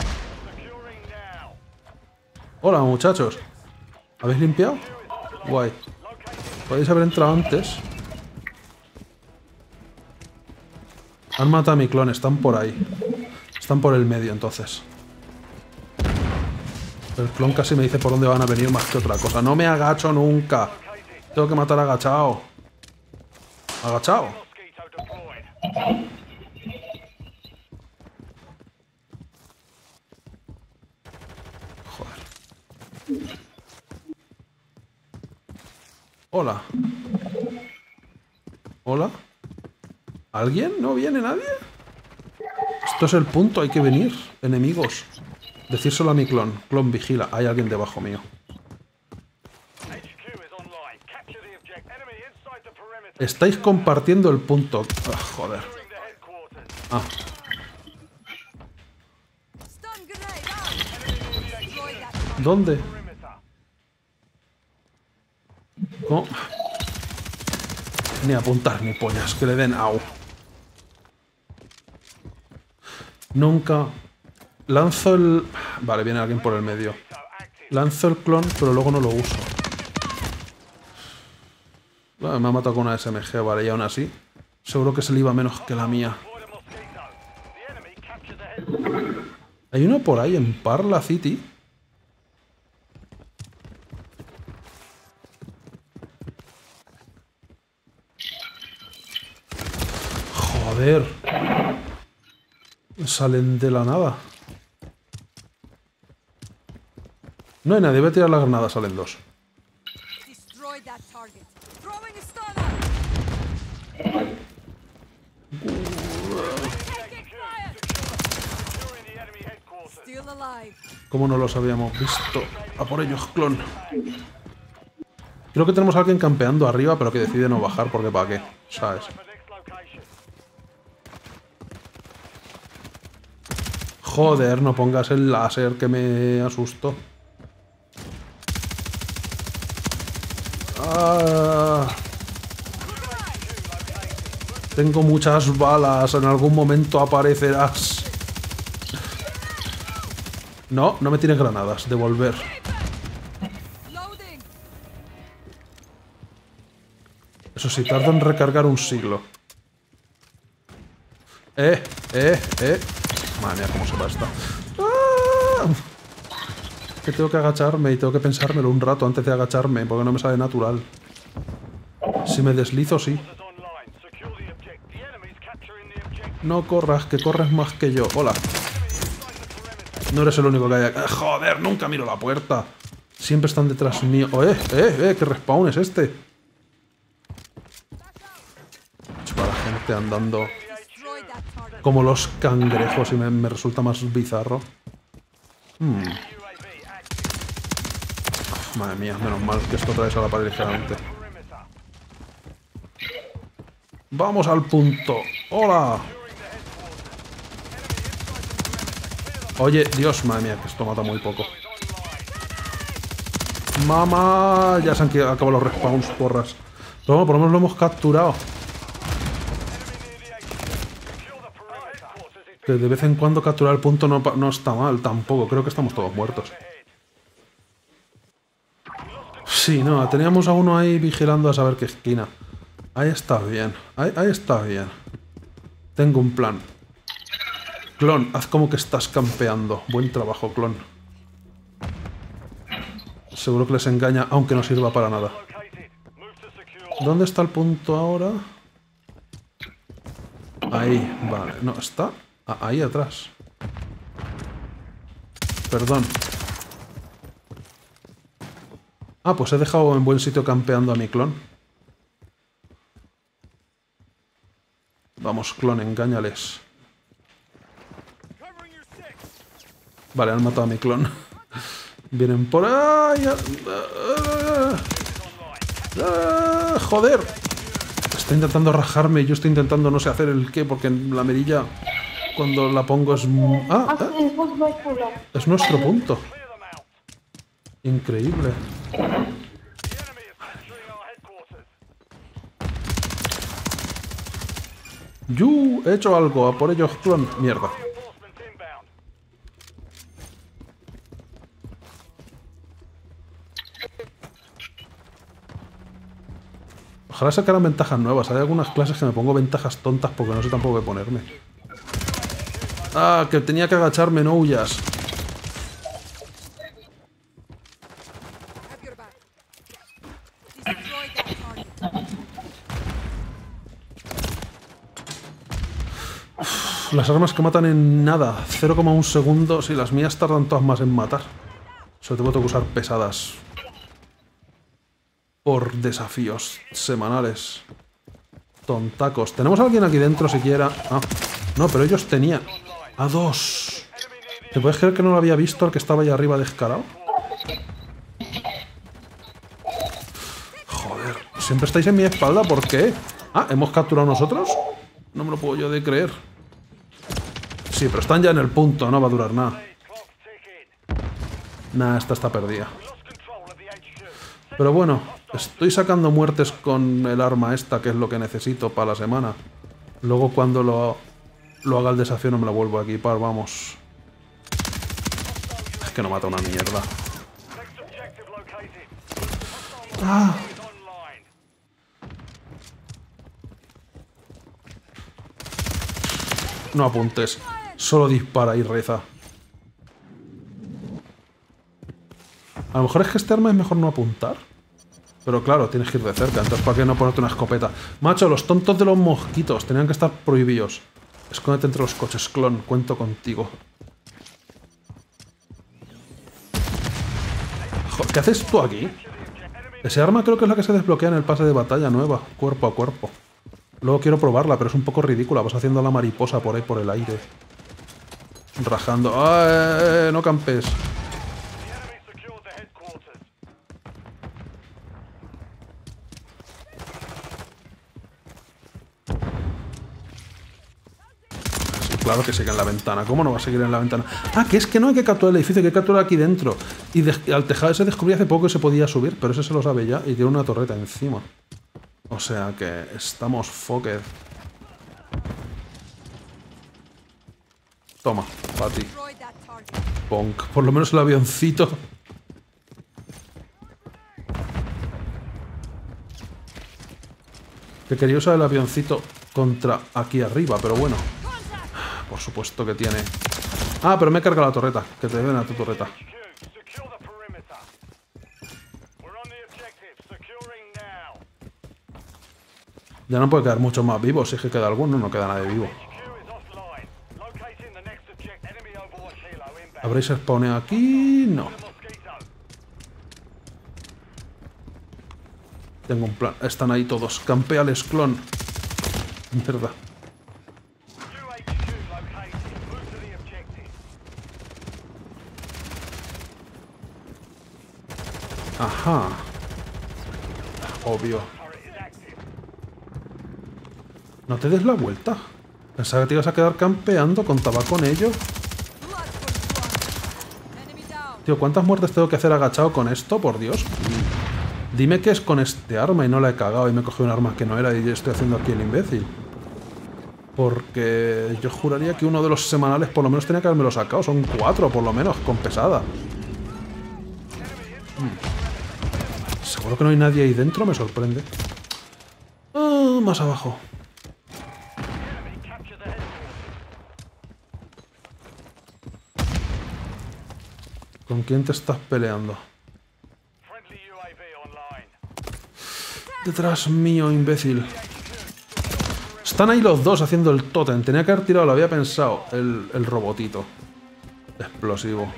[SPEAKER 1] Hola, muchachos. ¿Habéis limpiado? Guay. Podéis haber entrado antes. Han matado a mi clon, están por ahí. Están por el medio, entonces. El clon casi me dice por dónde van a venir más que otra cosa. No me agacho nunca. Tengo que matar agachado. Agachado. Joder. Hola. ¿Hola? ¿Alguien? ¿No viene nadie? Esto es el punto, hay que venir. Enemigos. Decírselo a mi clon. Clon, vigila. Hay alguien debajo mío. Estáis compartiendo el punto. Ah, joder. Ah. ¿Dónde? ¿Cómo? Ni apuntar ni pollas, que le den au. Nunca... Lanzo el... Vale, viene alguien por el medio. Lanzo el clon, pero luego no lo uso. Bueno, me ha matado con una S M G, vale, y aún así. Seguro que se le iba menos que la mía. Hay uno por ahí en Parla City. Joder. Salen de la nada. No hay nadie, voy a tirar la granada, salen dos. ¿Cómo no los habíamos visto? A por ellos, clon. Creo que tenemos a alguien campeando arriba, pero que decide no bajar porque para qué, ¿sabes? Joder, no pongas el láser que me asustó. Ah, tengo muchas balas, en algún momento aparecerás. No, no me tienes granadas, devolver. Eso sí, tarda en recargar un siglo. Eh, eh, eh. Madre mía, cómo se va esta. ¡Ah! Que tengo que agacharme y tengo que pensármelo un rato antes de agacharme, porque no me sale natural. Si me deslizo, sí. No corras, que corres más que yo. Hola. No eres el único que hay acá. Joder, nunca miro la puerta. Siempre están detrás mío. Oh, eh, eh, eh, qué respawn es este. Para la gente andando como los cangrejos y me, me resulta más bizarro. Hmm. Madre mía, menos mal que esto atraviesa la pared ligeramente. Vamos al punto. ¡Hola! Oye, Dios, madre mía, que esto mata muy poco. ¡Mamá! Ya se han acabado los respawns, porras. Pero bueno, por lo menos lo hemos capturado. Que de vez en cuando capturar el punto no, no está mal, tampoco. Creo que estamos todos muertos. Sí, no, teníamos a uno ahí vigilando a saber qué esquina. Ahí está bien, ahí, ahí está bien. Tengo un plan. Clon, haz como que estás campeando. Buen trabajo, clon. Seguro que les engaña, aunque no sirva para nada. ¿Dónde está el punto ahora? Ahí, vale. No, está ahí atrás. Perdón. Ah, pues he dejado en buen sitio campeando a mi clon. Vamos, clon, engáñales. Vale, han matado a mi clon. Vienen por ahí. ¡Ah! ¡Ah! ¡Joder! Está intentando rajarme y yo estoy intentando no sé hacer el qué, porque la mirilla cuando la pongo es... ¡Ah! ¿eh? Es nuestro punto. Increíble. ¡Yu! He hecho algo. A por ellos, clon. Mierda. Ojalá sacaran ventajas nuevas. Hay algunas clases que me pongo ventajas tontas porque no sé tampoco qué ponerme. Ah, que tenía que agacharme, no huyas. Las armas que matan en nada, cero coma uno segundos, y las mías tardan todas más en matar. Solo tengo que usar pesadas. Por desafíos semanales. Tontacos. ¿Tenemos a alguien aquí dentro siquiera? Ah, no, pero ellos tenían... ¡A dos! ¿Te puedes creer que no lo había visto al que estaba ahí arriba descarado? Joder, siempre estáis en mi espalda, ¿por qué? Ah, ¿hemos capturado nosotros? No me lo puedo yo de creer. Sí, pero están ya en el punto, no va a durar nada. Nah, esta está perdida. Pero bueno, estoy sacando muertes con el arma esta, que es lo que necesito para la semana. Luego cuando lo, lo haga el desafío no me la vuelvo a equipar, vamos. Es que no mata una mierda. Ah. No apuntes, solo dispara y reza. A lo mejor es que este arma es mejor no apuntar. Pero claro, tienes que ir de cerca, entonces ¿para qué no ponerte una escopeta? Macho, los tontos de los mosquitos tenían que estar prohibidos. Escóndete entre los coches, clon, cuento contigo. Joder, ¿qué haces tú aquí? Ese arma creo que es la que se desbloquea en el pase de batalla nueva, cuerpo a cuerpo. Luego quiero probarla, pero es un poco ridícula. Vas haciendo la mariposa por ahí, por el aire. Rajando. ¡Ay! No campes. Sí, claro que sigue en la ventana. ¿Cómo no va a seguir en la ventana? Ah, que es que no hay que capturar el edificio, hay que capturar aquí dentro. Y, de, y al tejado ese descubrí hace poco que se podía subir, pero ese se lo sabe ya y tiene una torreta encima. O sea que estamos fucked. Toma, para ti. Ponk. Por lo menos el avioncito. Que quería usar el avioncito contra aquí arriba, pero bueno. Por supuesto que tiene... Ah, pero me he cargado la torreta. Que te den a tu torreta. Ya no puede quedar mucho más vivos. Si es que queda alguno, no queda nadie vivo. ¿Habréis spawneado aquí? No. Tengo un plan. Están ahí todos. Campeales, clon. Mierda. Ajá. Obvio. No te des la vuelta. Pensaba que te ibas a quedar campeando. ¿Contaba con ello? Tío, ¿cuántas muertes tengo que hacer agachado con esto? Por Dios. Dime que es con este arma y no la he cagado y me he cogido un arma que no era y estoy haciendo aquí el imbécil. Porque yo juraría que uno de los semanales por lo menos tenía que haberme lo sacado. Son cuatro por lo menos, con pesada. Hmm. Seguro que no hay nadie ahí dentro, me sorprende. Ah, más abajo. ¿Con quién te estás peleando? Detrás mío, imbécil. Están ahí los dos haciendo el tótem. Tenía que haber tirado, lo había pensado. El, el robotito. Explosivo.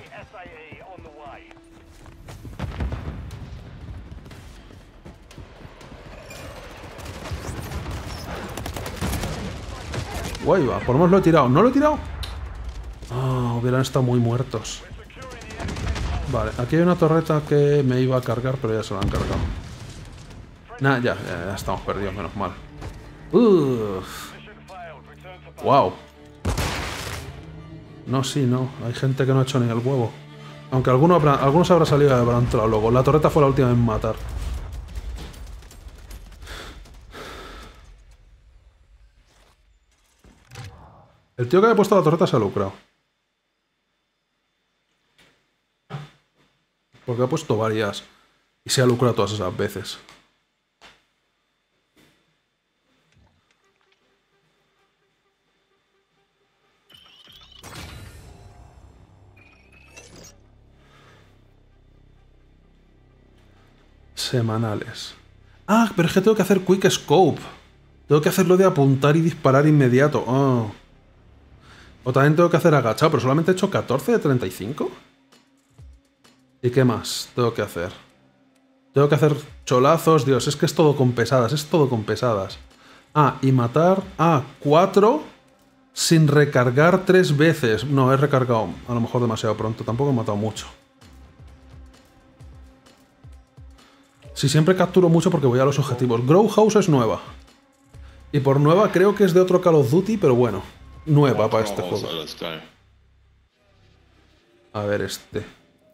[SPEAKER 1] Guay, va. Por lo menos lo he tirado. ¿No lo he tirado? Ah, hubieran estado muy muertos. Vale, aquí hay una torreta que me iba a cargar, pero ya se la han cargado. Nah, ya, ya, ya estamos perdidos, menos mal. Uff. Wow. No, sí, no. Hay gente que no ha hecho ni el huevo. Aunque alguno habrá, algunos habrá salido y habrán entrado luego. La torreta fue la última en matar. El tío que había puesto la torreta se ha lucrado. Porque ha puesto varias. Y se ha lucrado todas esas veces. Semanales. Ah, pero es que tengo que hacer Quick Scope. Tengo que hacerlo de apuntar y disparar inmediato. Oh. O también tengo que hacer agachado, pero solamente he hecho catorce de treinta y cinco. ¿Y qué más tengo que hacer? Tengo que hacer cholazos. Dios, es que es todo con pesadas, es todo con pesadas. Ah, y matar a cuatro sin recargar tres veces. No, he recargado a lo mejor demasiado pronto. Tampoco he matado mucho. Sí, siempre capturo mucho porque voy a los objetivos. Grow House es nueva. Y por nueva creo que es de otro Call of Duty, pero bueno. Nueva para este juego. A ver este.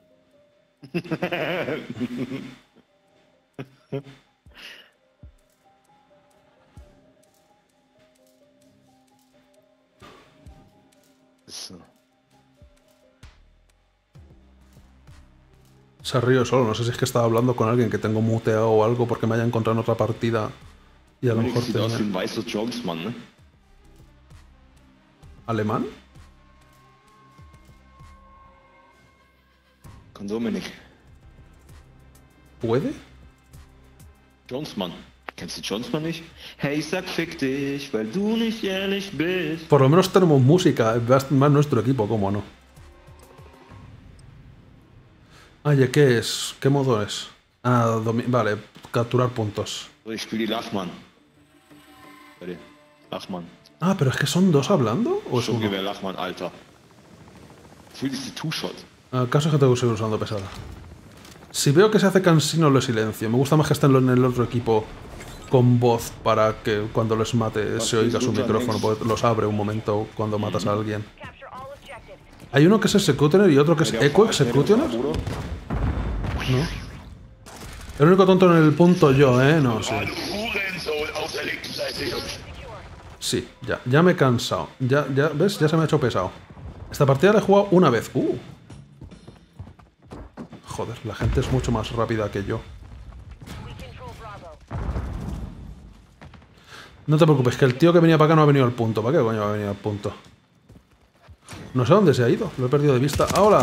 [SPEAKER 1] Se río solo, no sé si es que estaba hablando con alguien que tengo muteado o algo porque me haya encontrado en otra partida y a lo mejor tenía... ¿Alemán?
[SPEAKER 2] Con Dominik.
[SPEAKER 1] ¿Puede?
[SPEAKER 2] Jonesman. Kennst du Jonesman nicht? Hey, sag fick dich, weil du nicht ehrlich bist.
[SPEAKER 1] Por lo menos tenemos música, más nuestro equipo, ¿cómo no? Oye, ¿qué es? ¿Qué modo es? Ah, vale, capturar puntos.
[SPEAKER 2] Ich spiele die Lachmann. Warte, Lachmann.
[SPEAKER 1] Ah, pero es que son dos hablando, ¿o es uno?
[SPEAKER 2] Sturmgewehr Lachmann, Alter. Fühl diese Two-Shot.
[SPEAKER 1] El caso es que tengo que seguir usando pesada. Si veo que se hace cansino, lo silencio. Me gusta más que estén en el otro equipo con voz para que cuando les mate se oiga su micrófono, porque los abre un momento cuando matas a alguien. Hay uno que es Executioner y otro que es Echo Executioner. ¿No? El único tonto en el punto yo, ¿eh? No, sí. Sí, ya, ya me he cansado. Ya, ya, ¿ves? Ya se me ha hecho pesado. Esta partida la he jugado una vez. Uh. Joder, la gente es mucho más rápida que yo. No te preocupes, que el tío que venía para acá no ha venido al punto. ¿Para qué coño va a venir al punto? No sé dónde se ha ido. Lo he perdido de vista. ¡Ahora!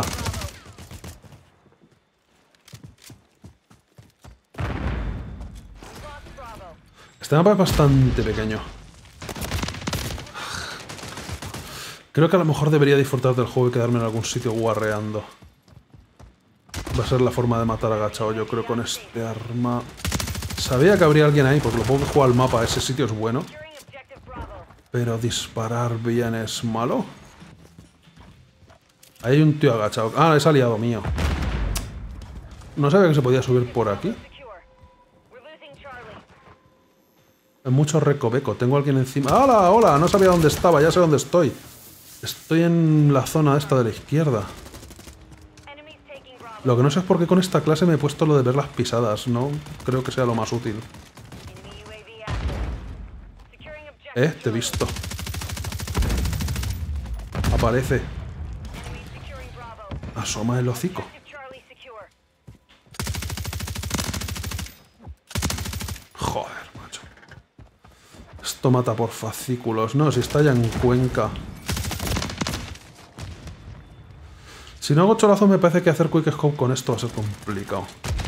[SPEAKER 1] Este mapa es bastante pequeño. Creo que a lo mejor debería disfrutar del juego y quedarme en algún sitio guarreando. Va a ser la forma de matar agachado, yo creo, con este arma. Sabía que habría alguien ahí, porque lo poco que juega al mapa, ese sitio es bueno. Pero disparar bien es malo. Ahí hay un tío agachado. Ah, es aliado mío. No sabía que se podía subir por aquí. Hay mucho recoveco. Tengo a alguien encima. ¡Hola, hola! No sabía dónde estaba, ya sé dónde estoy. Estoy en la zona esta de la izquierda. Lo que no sé es por qué con esta clase me he puesto lo de ver las pisadas. No creo que sea lo más útil. Eh, te he visto. Aparece. Asoma el hocico. Joder, macho. Esto mata por fascículos. No, si está ya en Cuenca. Si no hago cholazo, me parece que hacer quick scope con esto va a ser complicado.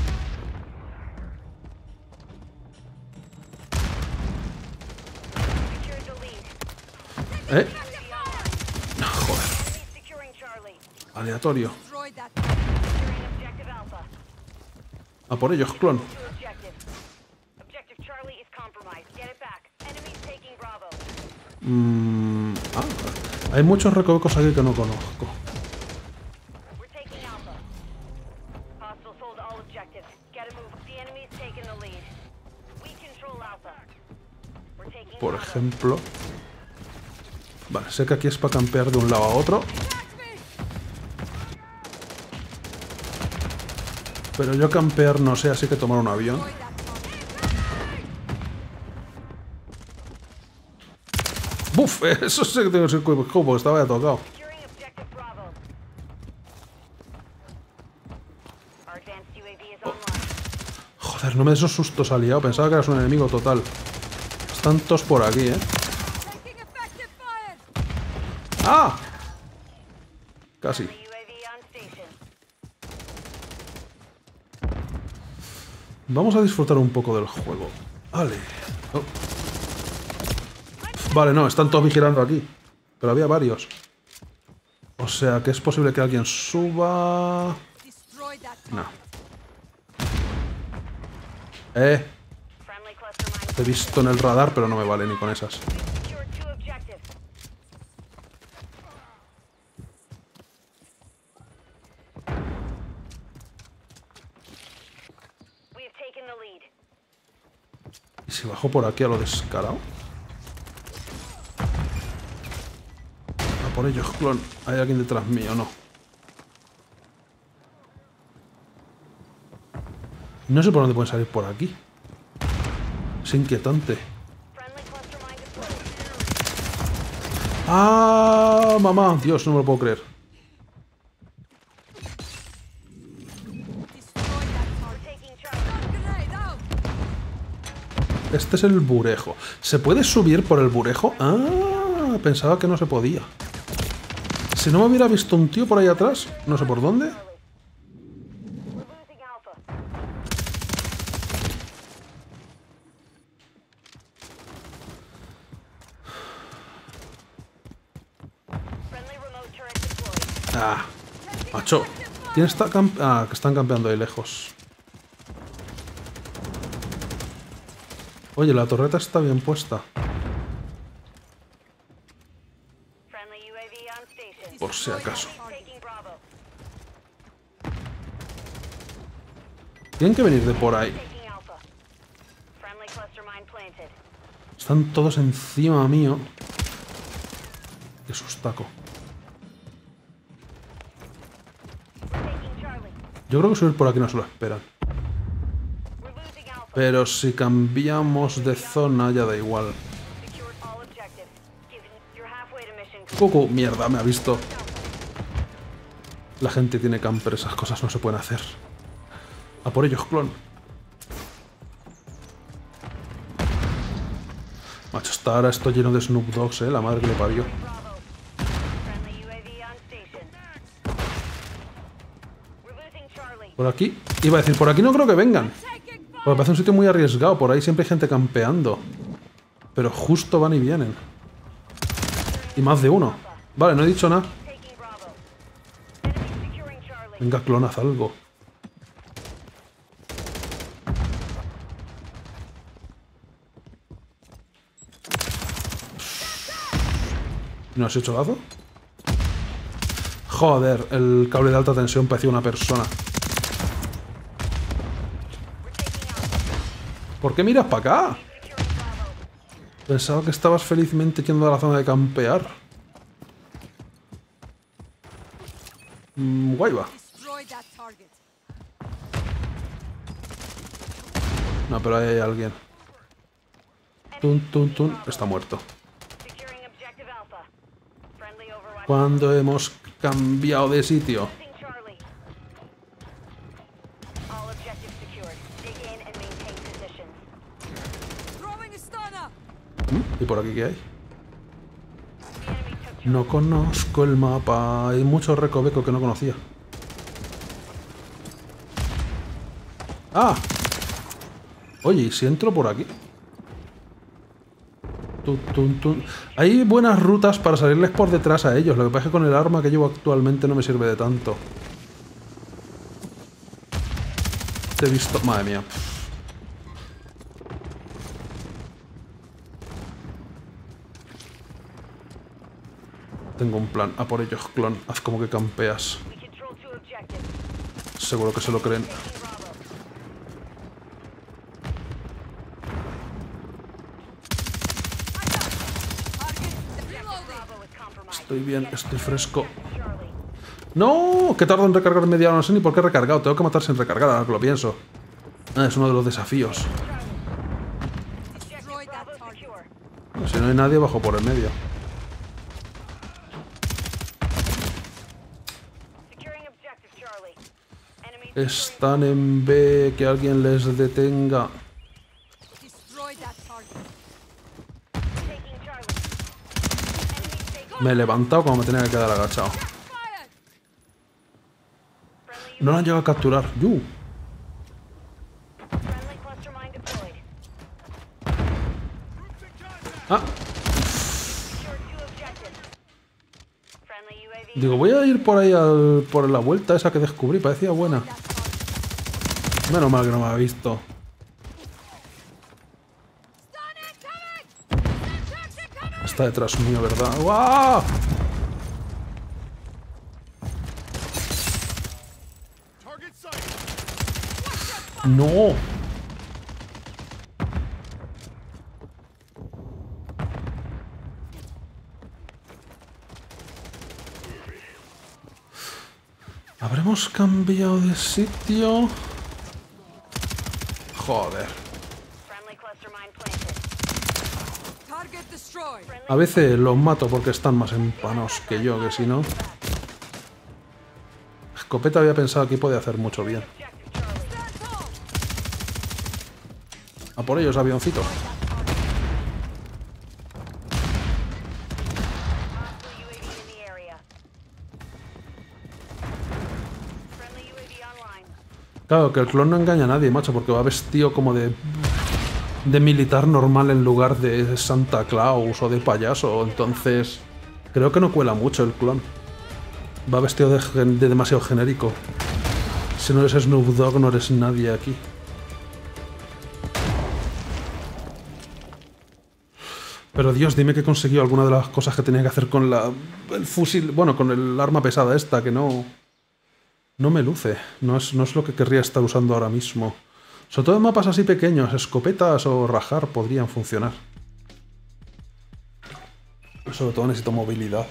[SPEAKER 1] ¿Eh? Joder. Aleatorio. A por ellos, clon. Mm, ah, hay muchos recovecos aquí que no conozco. Por ejemplo... Vale, sé que aquí es para campear de un lado a otro. Pero yo campear no sé, así que tomar un avión. ¡Buf! Eso sí que tengo que ser porque estaba ya tocado. Oh. Joder, no me des esos sustos aliado. Pensaba que eras un enemigo total. Están todos por aquí, ¿eh? ¡Ah! Casi. Vamos a disfrutar un poco del juego. Vale. Oh. Vale, no, están todos vigilando aquí. Pero había varios. O sea que es posible que alguien suba... No. Eh. Te he visto en el radar, pero no me vale ni con esas. ¿Y si bajo por aquí a lo descarado? A por ellos, clon. ¿Hay alguien detrás mío o no? No sé por dónde pueden salir por aquí. Es inquietante. ¡Ah! ¡Mamá! Dios, no me lo puedo creer. Este es el burejo. ¿Se puede subir por el burejo? Ah, pensaba que no se podía. Si no me hubiera visto un tío por ahí atrás, no sé por dónde. Ah, macho. ¿Quién está camp- Ah, que están campeando ahí lejos. Oye, la torreta está bien puesta. Por si acaso. Tienen que venir de por ahí. Están todos encima mío. Qué sustaco. Yo creo que subir por aquí no se lo esperan. Pero si cambiamos de zona ya da igual. Cucu, mierda, me ha visto. La gente tiene camper, esas cosas no se pueden hacer. A por ellos, clon. Macho, hasta ahora estoy lleno de Snoop Dogs, eh, la madre que le parió. Por aquí, iba a decir, por aquí no creo que vengan. Porque parece un sitio muy arriesgado, por ahí siempre hay gente campeando. Pero justo van y vienen. Y más de uno. Vale, no he dicho nada. Venga, clon, haz algo. ¿No has hecho lazo? Joder, el cable de alta tensión parecía una persona. ¿Por qué miras para acá? Pensaba que estabas felizmente yendo a la zona de campear. Mm, guay va. No, pero ahí hay alguien. Tun, tun, tun. Está muerto. Cuando hemos cambiado de sitio. ¿Y por aquí qué hay? No conozco el mapa. Hay muchos recovecos que no conocía. ¡Ah! Oye, ¿y si entro por aquí? Tun, tun, tun. Hay buenas rutas para salirles por detrás a ellos. Lo que pasa es que con el arma que llevo actualmente no me sirve de tanto. Te he visto... Madre mía. Tengo un plan. A por ellos, clon. Haz como que campeas. Seguro que se lo creen. Estoy bien, estoy fresco. ¡No! Que tardo en recargar media hora. No sé ni por qué he recargado. Tengo que matar sin recargar, ahora que lo pienso. Ah, es uno de los desafíos. Si no hay nadie, bajo por el medio. Están en B, que alguien les detenga. Me he levantado cuando me tenía que quedar agachado. No lo han llegado a capturar. ¡Yu! Ah. Digo, voy a ir por ahí al, por la vuelta esa que descubrí, parecía buena. Menos mal que no me ha visto. Está detrás mío, ¿verdad? ¡Guau! ¡No! ¿Habremos cambiado de sitio? Joder. A veces los mato porque están más empanos que yo, que si no... Escopeta había pensado que podía hacer mucho bien. A por ellos, avioncito. Claro, que el clon no engaña a nadie, macho, porque va vestido como de... de militar normal en lugar de Santa Claus o de payaso, entonces... Creo que no cuela mucho el clon. Va vestido de, de demasiado genérico. Si no eres Snoop Dogg, no eres nadie aquí. Pero Dios, dime que consiguió alguna de las cosas que tenía que hacer con la... el fusil... Bueno, con el arma pesada esta, que no... No me luce. No es, no es lo que querría estar usando ahora mismo. Sobre todo en mapas así pequeños, escopetas o rajar podrían funcionar. Sobre todo necesito movilidad.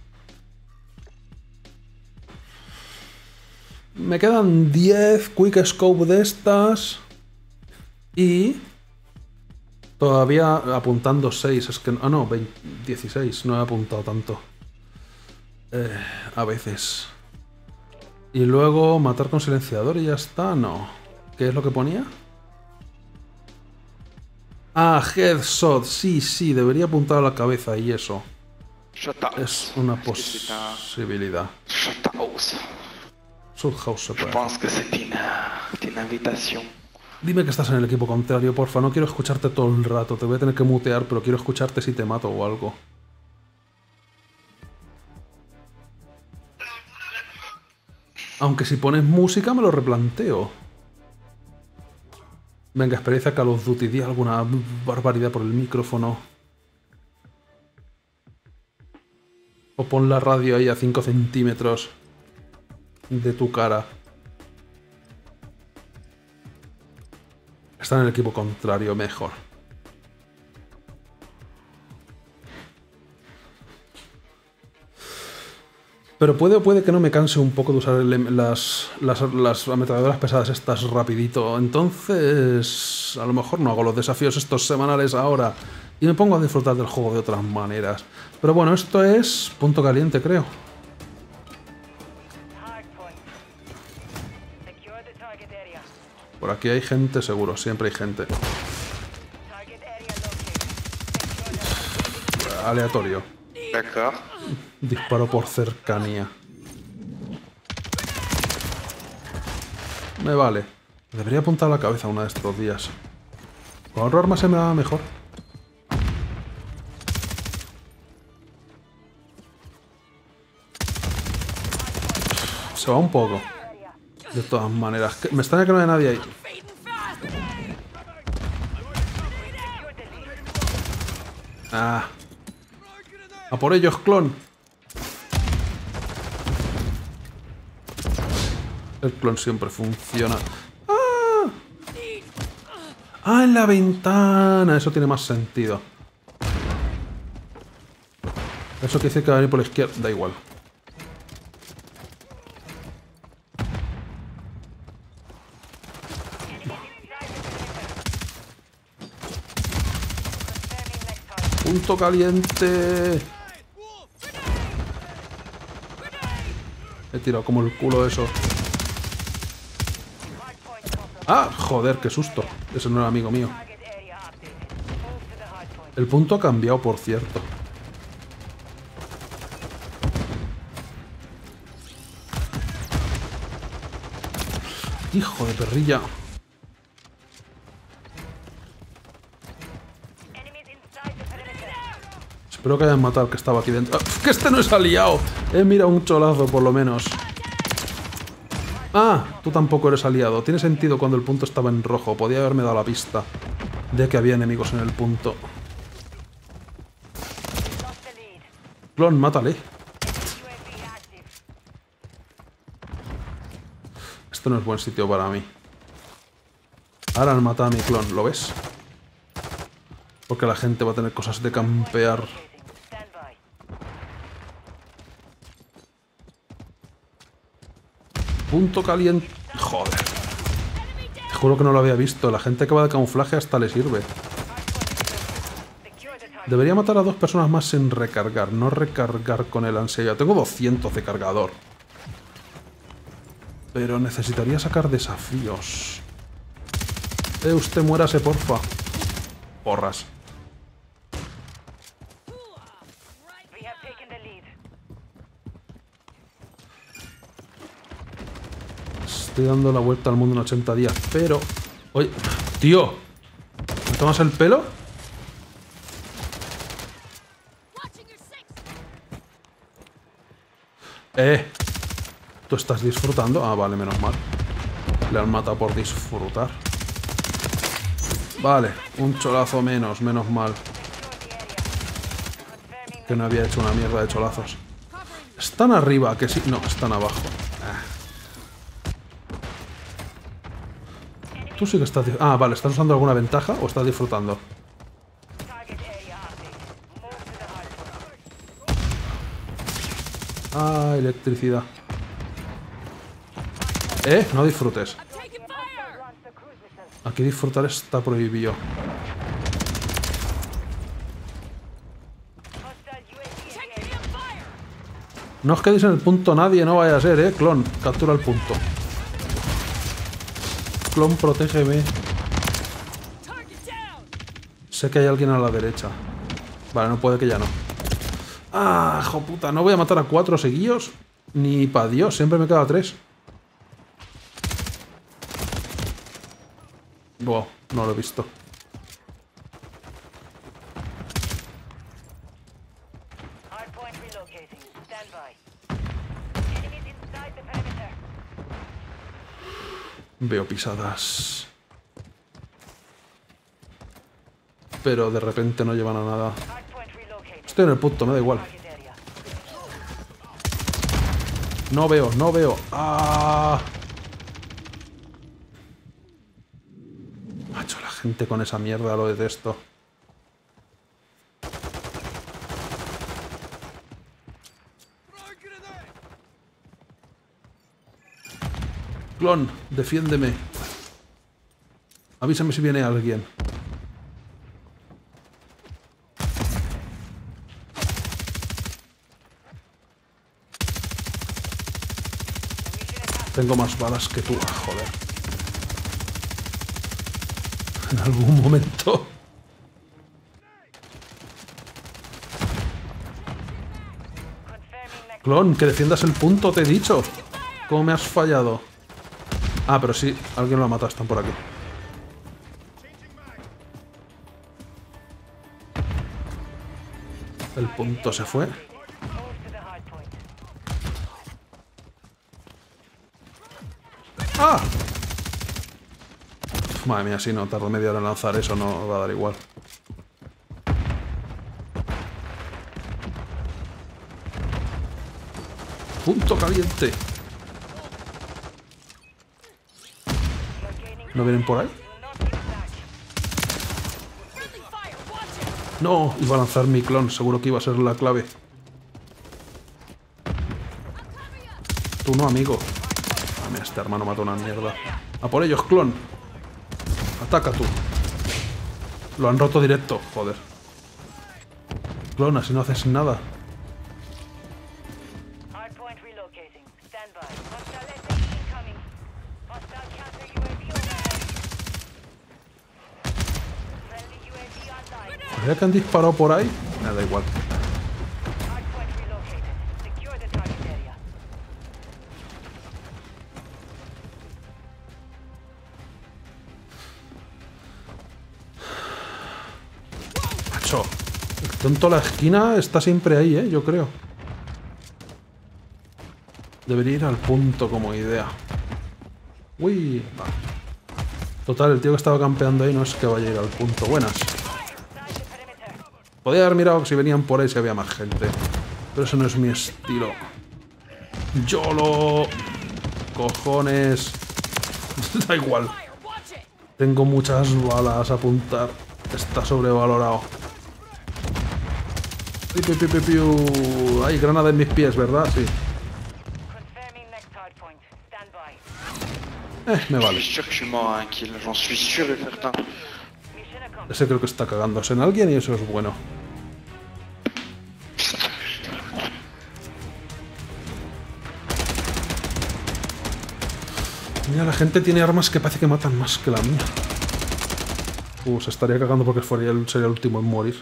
[SPEAKER 1] Me quedan diez Quick Scope de estas. Y... Todavía apuntando seis. Es que... Ah, no, veinte, dieciséis. No he apuntado tanto. Eh, a veces. Y luego matar con silenciador y ya está. No. ¿Qué es lo que ponía? Ah, headshot. Sí, sí. Debería apuntar a la cabeza y eso. Es una posibilidad. Shuthouse se puede. Dime que estás en el equipo contrario, porfa. No quiero escucharte todo el rato. Te voy a tener que mutear, pero quiero escucharte si te mato o algo. Aunque si pones música me lo replanteo. Venga, experiencia Call of Duty. Di alguna barbaridad por el micrófono. O pon la radio ahí a cinco centímetros de tu cara. Está en el equipo contrario, mejor. Pero puede o puede que no me canse un poco de usar el, las, las, las ametralladoras pesadas estas rapidito. Entonces, a lo mejor no hago los desafíos estos semanales ahora. Y me pongo a disfrutar del juego de otras maneras. Pero bueno, esto es punto caliente, creo. Por aquí hay gente, seguro. Siempre hay gente. Aleatorio. Disparo por cercanía. Me vale. Debería apuntar a la cabeza una de estos días. Con otro arma se me da mejor. Se va un poco. De todas maneras. Me extraña que no haya nadie ahí. Ah. A por ellos, clon. El clon siempre funciona. ¡Ah! ¡Ah, en la ventana! Eso tiene más sentido. Eso que dice que va a venir por la izquierda. Da igual. Punto caliente. He tirado como el culo eso. ¡Ah! Joder, qué susto. Ese no era amigo mío. El punto ha cambiado, por cierto. Hijo de perrilla. Espero que hayan matado al que estaba aquí dentro. ¡Ah, que este no es aliado! Eh, mira, un cholazo por lo menos. Ah, tú tampoco eres aliado. Tiene sentido cuando el punto estaba en rojo. Podía haberme dado la pista de que había enemigos en el punto. Clon, mátale. Esto no es buen sitio para mí. Ahora han matado a mi clon, ¿lo ves? Porque la gente va a tener cosas de campear. Punto caliente. Joder. Te juro que no lo había visto. La gente que va de camuflaje hasta le sirve. Debería matar a dos personas más sin recargar. No recargar con el ansia. Tengo doscientos de cargador. Pero necesitaría sacar desafíos. Eh, usted muérase, porfa. Porras. Estoy dando la vuelta al mundo en ochenta días, pero... Oye, tío, ¿me tomas el pelo? Eh, ¿tú estás disfrutando? Ah, vale, menos mal. Le han matado por disfrutar. Vale, un cholazo menos, menos mal. Que no había hecho una mierda de cholazos. Están arriba, que sí... No, están abajo. Tú sí que estás... Ah, vale, ¿estás usando alguna ventaja o estás disfrutando? Ah, electricidad. Eh, no disfrutes. Aquí disfrutar está prohibido. No os quedéis en el punto nadie, no vaya a ser, eh. Clon, captura el punto. Clon, protégeme. Sé que hay alguien a la derecha. Vale, no puede que ya no. Ah, hijo puta, no voy a matar a cuatro seguidos. Ni pa' Dios, siempre me queda a tres. Wow, no lo he visto. Veo pisadas. Pero de repente no llevan a nada. Estoy en el punto, me da igual. No veo, no veo. ¡Ah! Macho, la gente con esa mierda lo detesto. Clon, defiéndeme. Avísame si viene alguien. Tengo más balas que tú, ah, joder. En algún momento. Clon, que defiendas el punto, te he dicho. ¿Cómo me has fallado? Ah, pero sí, alguien lo ha matado, están por aquí. El punto se fue. ¡Ah! Madre mía, si no tardo media hora en lanzar eso, no va a dar igual. Punto caliente. ¿No vienen por ahí? No, iba a lanzar mi clon, seguro que iba a ser la clave. Tú no, amigo. Ah, mira, este hermano mata una mierda. A por ellos, clon. Ataca tú. Lo han roto directo, joder. Clon, así no haces nada. ¿Ya que han disparado por ahí? Me da igual. Macho. El tonto a la esquina está siempre ahí, ¿eh? Yo creo. Debería ir al punto como idea. Uy, va. Total, el tío que estaba campeando ahí no es que vaya a ir al punto. Buenas. Podría haber mirado si venían por ahí si había más gente. Pero eso no es mi estilo. YOLO. Cojones. Da igual. Tengo muchas balas a apuntar. Está sobrevalorado. Piu, piu, piu, piu. Hay granada en mis pies, ¿verdad? Sí. Eh, me vale. Ese creo que está cagándose en alguien y eso es bueno. Mira, la gente tiene armas que parece que matan más que la mía. Uh, se estaría cagando porque sería el, sería el último en morir.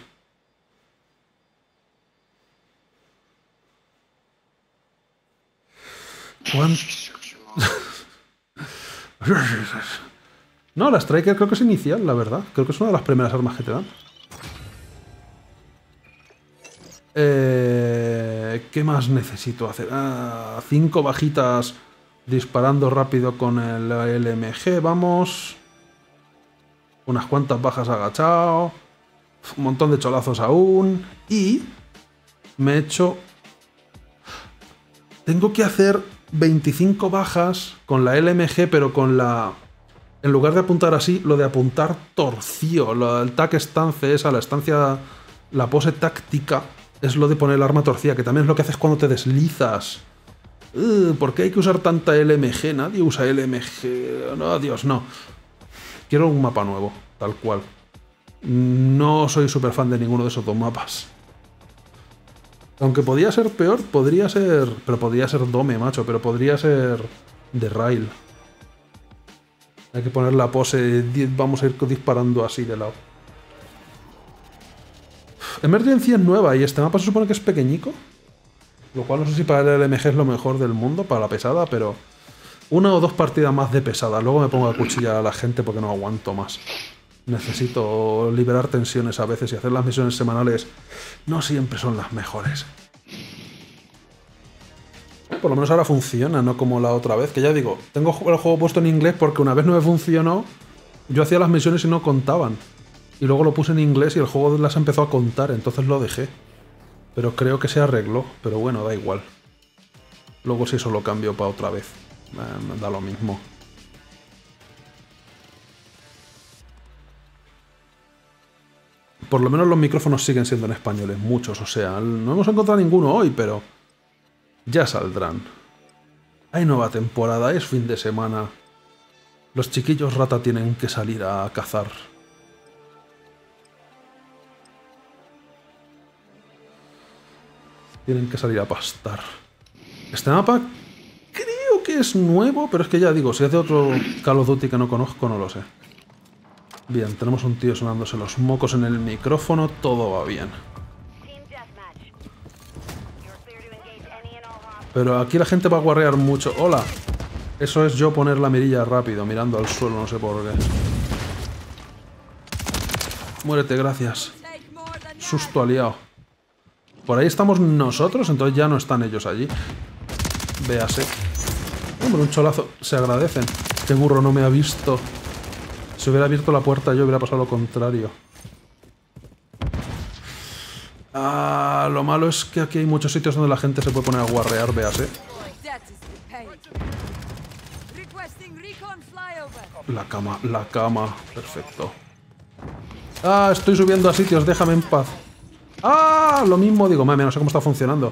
[SPEAKER 1] ¿Cuánto? No, la Striker creo que es inicial, la verdad. Creo que es una de las primeras armas que te dan. Eh, ¿Qué más necesito hacer? Ah, cinco bajitas disparando rápido con el L M G, vamos. Unas cuantas bajas agachado. Un montón de cholazos aún. Y me he hecho... Tengo que hacer veinticinco bajas con la L M G, pero con la... En lugar de apuntar así, lo de apuntar torcido. Lo, el tac stance esa, la estancia... La pose táctica es lo de poner el arma torcida, que también es lo que haces cuando te deslizas. Uh, ¿Por qué hay que usar tanta L M G? Nadie usa L M G. No, Dios, no. Quiero un mapa nuevo, tal cual. No soy súper fan de ninguno de esos dos mapas. Aunque podría ser peor, podría ser... Pero podría ser Dome, macho, pero podría ser de Rail. Hay que poner la pose, vamos a ir disparando así de lado. Emergency es nueva y este mapa se supone que es pequeñico. Lo cual no sé si para el L M G es lo mejor del mundo, para la pesada, pero... Una o dos partidas más de pesada. Luego me pongo a cuchillar a la gente porque no aguanto más. Necesito liberar tensiones a veces y hacer las misiones semanales no siempre son las mejores. Por lo menos ahora funciona, no como la otra vez. Que ya digo, tengo el juego puesto en inglés porque una vez no me funcionó, yo hacía las misiones y no contaban. Y luego lo puse en inglés y el juego las empezó a contar, entonces lo dejé. Pero creo que se arregló, pero bueno, da igual. Luego si eso lo cambio para otra vez. Me da lo mismo. Por lo menos los micrófonos siguen siendo en españoles, muchos, o sea, no hemos encontrado ninguno hoy, pero ya saldrán. Hay nueva temporada, es fin de semana. Los chiquillos rata tienen que salir a cazar. Tienen que salir a pastar. Este mapa creo que es nuevo, pero es que ya digo, si es de otro Call of Duty que no conozco, no lo sé. Bien, tenemos un tío sonándose los mocos en el micrófono, todo va bien. Pero aquí la gente va a guarrear mucho. ¡Hola! Eso es yo poner la mirilla rápido, mirando al suelo, no sé por qué. Muérete, gracias. Susto aliado. Por ahí estamos nosotros, entonces ya no están ellos allí. Véase. Hombre, un cholazo. Se agradecen. Qué burro, no me ha visto. Si hubiera abierto la puerta yo hubiera pasado lo contrario. Ah, lo malo es que aquí hay muchos sitios donde la gente se puede poner a guarrear, véase. La cama, la cama. Perfecto. Ah, estoy subiendo a sitios, déjame en paz. Ah, lo mismo digo, mami, no sé cómo está funcionando.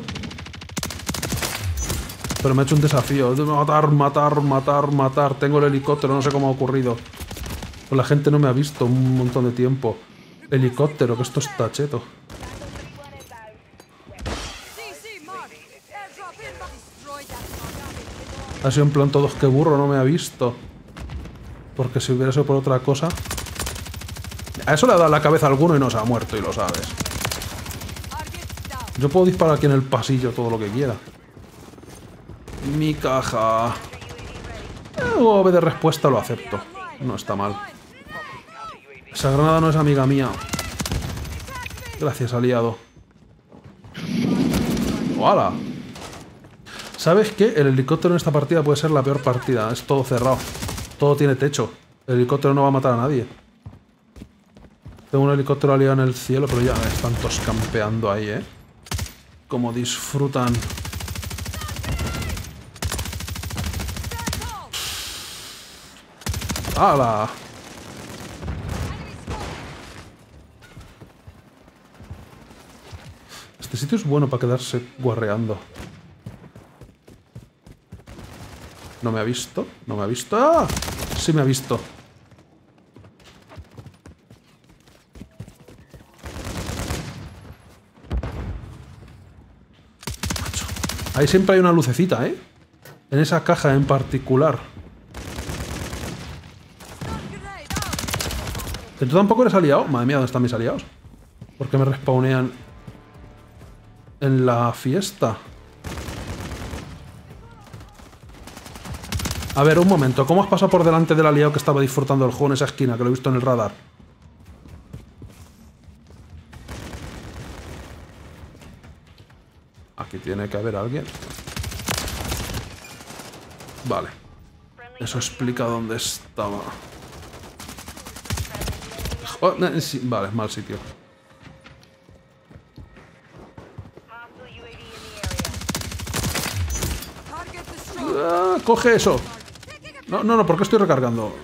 [SPEAKER 1] Pero me ha hecho un desafío. Matar, matar, matar, matar. Tengo el helicóptero, no sé cómo ha ocurrido. Pues la gente no me ha visto un montón de tiempo. Helicóptero, que esto está cheto. Ha sido en plan todos, que burro, no me ha visto. Porque si hubiera sido por otra cosa... A eso le ha dado la cabeza a alguno y no se ha muerto, y lo sabes. Yo puedo disparar aquí en el pasillo todo lo que quiera. Mi caja... U A V de respuesta lo acepto. No está mal. Esa granada no es amiga mía. Gracias, aliado. ¡Hala! ¿Sabes qué? El helicóptero en esta partida puede ser la peor partida. Es todo cerrado. Todo tiene techo. El helicóptero no va a matar a nadie. Tengo un helicóptero aliado en el cielo, pero ya están todos campeando ahí, ¿eh? Como disfrutan. ¡Hala! Este sitio es bueno para quedarse guarreando. ¿No me ha visto? ¿No me ha visto? ¡Ah! Sí me ha visto. Ahí siempre hay una lucecita, ¿eh? En esa caja en particular. ¿Que tú tampoco eres aliado? Madre mía, ¿dónde están mis aliados? ¿Por qué me respawnean en la fiesta? A ver, un momento. ¿Cómo has pasado por delante del aliado que estaba disfrutando del juego en esa esquina? Que lo he visto en el radar. Aquí tiene que haber alguien. Vale. Eso explica dónde estaba. Oh, no, sí, vale, mal sitio. Ah, coge eso. No, no, no, ¿por qué estoy recargando?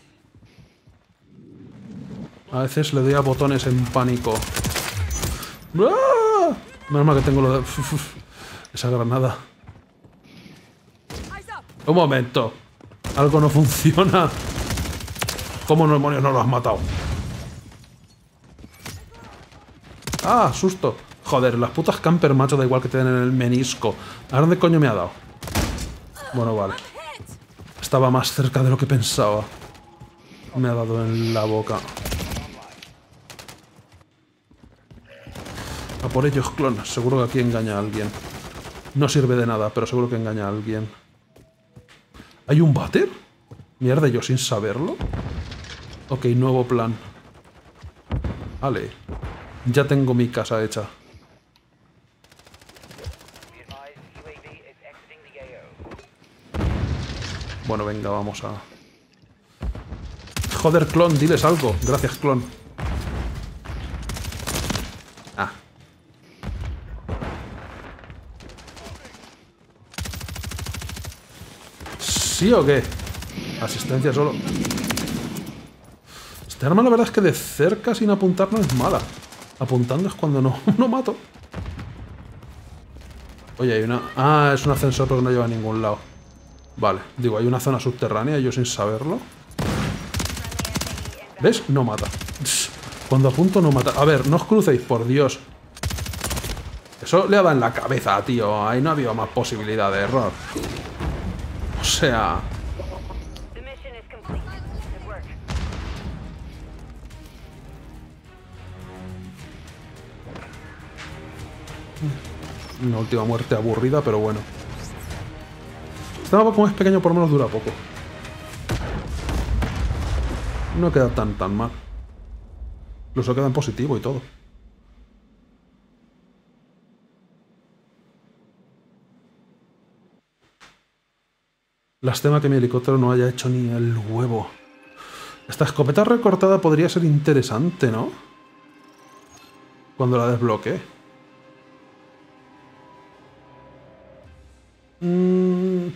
[SPEAKER 1] A veces le doy a botones en pánico. ¡Ah! Menos mal que tengo lo de... Uf, uf, esa granada. Un momento. Algo no funciona. ¿Cómo no, demonios, no lo has matado? Ah, susto. Joder, las putas camper, macho, da igual que te den en el menisco. ¿A dónde coño me ha dado? Bueno, vale. Estaba más cerca de lo que pensaba. Me ha dado en la boca. A por ellos, clon. Seguro que aquí engaña a alguien. No sirve de nada, pero seguro que engaña a alguien. ¿Hay un váter? Mierda, yo sin saberlo. Ok, nuevo plan. Vale. Ya tengo mi casa hecha. Bueno, venga, vamos a... Joder, clon, diles algo. Gracias, clon. Ah. ¿Sí o qué? Asistencia solo. Este arma la verdad es que de cerca sin apuntar no es mala. Apuntando es cuando no, no mato. Oye, hay una... Ah, es un ascensor pero no lleva a ningún lado. Vale, digo, hay una zona subterránea, yo sin saberlo. ¿Ves? No mata. Cuando apunto no mata. A ver, no os crucéis, por Dios. Eso le ha dado en la cabeza, tío. Ahí no ha habido más posibilidad de error. O sea... Una última muerte aburrida, pero bueno. Este mapa, como es pequeño, por lo menos dura poco. No queda tan tan mal. Incluso queda en positivo y todo. Lástima que mi helicóptero no haya hecho ni el huevo. Esta escopeta recortada podría ser interesante, ¿no? Cuando la desbloquee. Mm.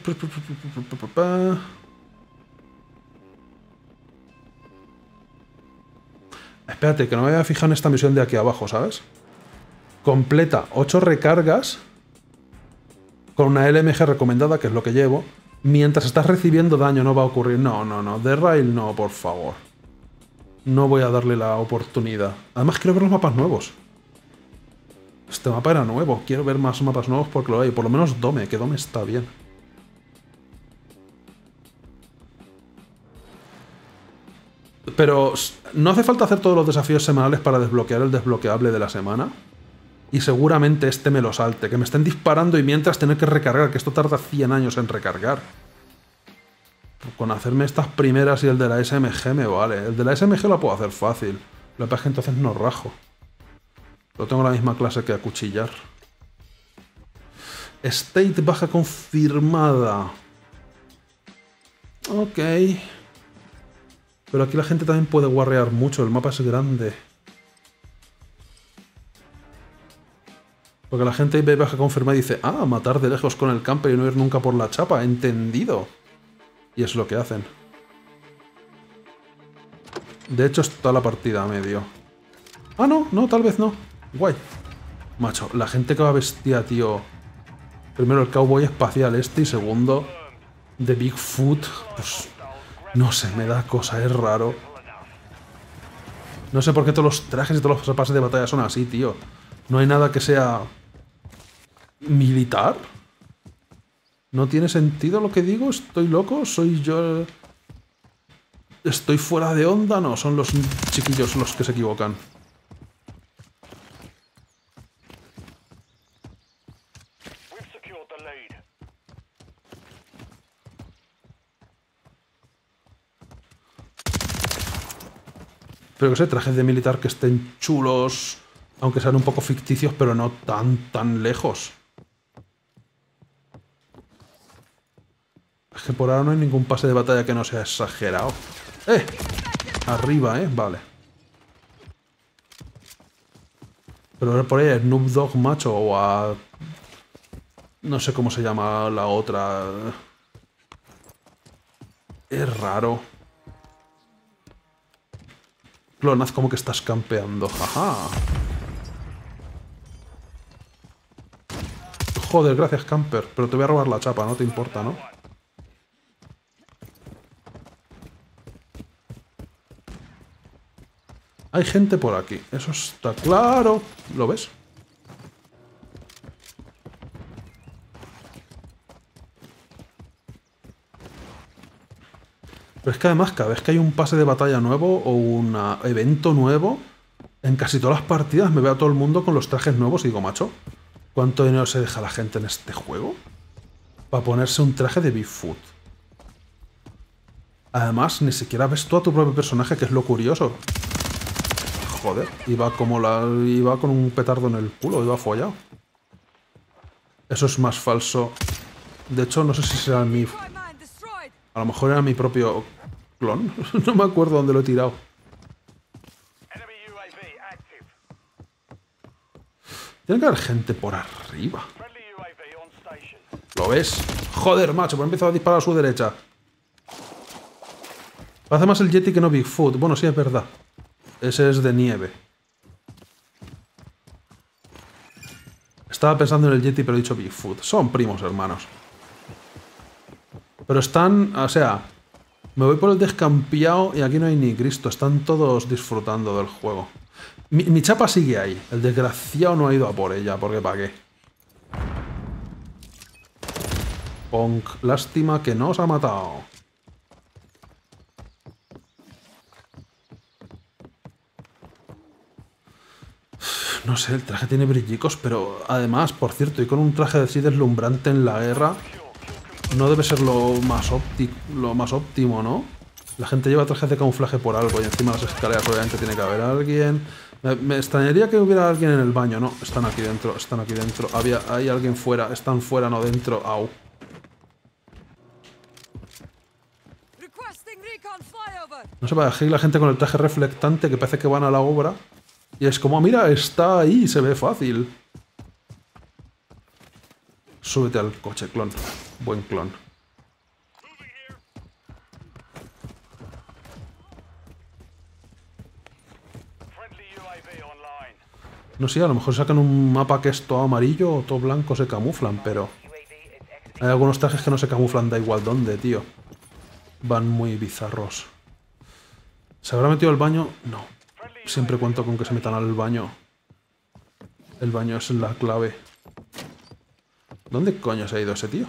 [SPEAKER 1] Espérate, que no me voy a fijar en esta misión de aquí abajo, ¿sabes? Completa ocho recargas con una L M G recomendada, que es lo que llevo. Mientras estás recibiendo daño no va a ocurrir. No, no, no. De Rail no, por favor. No voy a darle la oportunidad. Además quiero ver los mapas nuevos. Este mapa era nuevo. Quiero ver más mapas nuevos porque lo hay. Por lo menos Dome, que Dome está bien. Pero no hace falta hacer todos los desafíos semanales para desbloquear el desbloqueable de la semana. Y seguramente este me lo salte. Que me estén disparando y mientras tener que recargar. Que esto tarda cien años en recargar. Con hacerme estas primeras y el de la S M G me vale. El de la S M G lo puedo hacer fácil. Lo que pasa es que entonces no rajo. Pero tengo la misma clase que acuchillar. State baja confirmada. Ok. Pero aquí la gente también puede guarrear mucho. El mapa es grande. Porque la gente ve baja confirmada y dice, ah, matar de lejos con el camper y no ir nunca por la chapa. Entendido. Y es lo que hacen. De hecho, está la partida a medio. Ah, no, no, tal vez no. Guay. Macho, la gente que va vestida, tío. Primero el cowboy espacial este y segundo de Bigfoot. Pues no sé, me da cosa, es raro. No sé por qué todos los trajes y todos los pases de batalla son así, tío. No hay nada que sea militar. ¿No tiene sentido lo que digo? ¿Estoy loco? ¿Soy yo? ¿Estoy fuera de onda? No, son los chiquillos los que se equivocan. Pero que sé, trajes de militar que estén chulos, aunque sean un poco ficticios, pero no tan, tan lejos. Es que por ahora no hay ningún pase de batalla que no sea exagerado. ¡Eh! Arriba, ¿eh? Vale. Pero por ahí a Snoop Dogg, macho, o a... no sé cómo se llama la otra... Es raro. Clonaz, como que estás campeando, jaja. Joder, gracias, camper. Pero te voy a robar la chapa, no te importa, ¿no? Hay gente por aquí, eso está claro. ¿Lo ves? Pero es que además, cada vez que hay un pase de batalla nuevo o un evento nuevo, en casi todas las partidas me veo a todo el mundo con los trajes nuevos y digo, macho, ¿cuánto dinero se deja la gente en este juego? Para ponerse un traje de Bigfoot. Además, ni siquiera ves tú a tu propio personaje, que es lo curioso. Joder, iba como la... iba con un petardo en el culo, iba follado. Eso es más falso. De hecho, no sé si será mi... a lo mejor era mi propio clon. No me acuerdo dónde lo he tirado. Tiene que haber gente por arriba. ¿Lo ves? Joder, macho, pues he empezado a disparar a su derecha. Hace más el Yeti que no Bigfoot. Bueno, sí, es verdad. Ese es de nieve. Estaba pensando en el Yeti, pero he dicho Bigfoot. Son primos hermanos. Pero están... o sea... me voy por el descampiado y aquí no hay ni Cristo. Están todos disfrutando del juego. Mi, mi chapa sigue ahí. El desgraciado no ha ido a por ella, porque ¿para qué? Punk. Lástima que no os ha matado. No sé, el traje tiene brillicos, pero además, por cierto, y con un traje así deslumbrante en la guerra, no debe ser lo más, lo más óptimo, ¿no? La gente lleva trajes de camuflaje por algo y encima de las escaleras obviamente tiene que haber alguien. Me, me extrañaría que hubiera alguien en el baño. No, están aquí dentro, están aquí dentro. Había, hay alguien fuera, están fuera, no dentro. Au. No sé, para la gente con el traje reflectante que parece que van a la obra. Y es como, mira, está ahí, se ve fácil. Súbete al coche, clon. Buen clon. No sé, a lo mejor sacan un mapa que es todo amarillo o todo blanco, se camuflan, pero... hay algunos trajes que no se camuflan, da igual dónde, tío. Van muy bizarros. ¿Se habrá metido al baño? No. Siempre cuento con que se metan al baño. El baño es la clave. ¿Dónde coño se ha ido ese tío?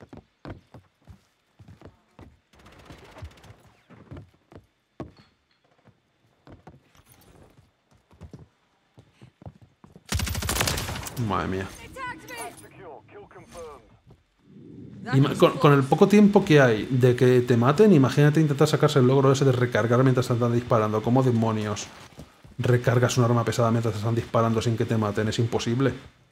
[SPEAKER 1] Madre mía. Y con, con el poco tiempo que hay de que te maten, imagínate intentar sacarse el logro ese de recargar mientras están disparando. ¿Cómo demonios recargas un arma pesada mientras te están disparando sin que te maten. Es imposible.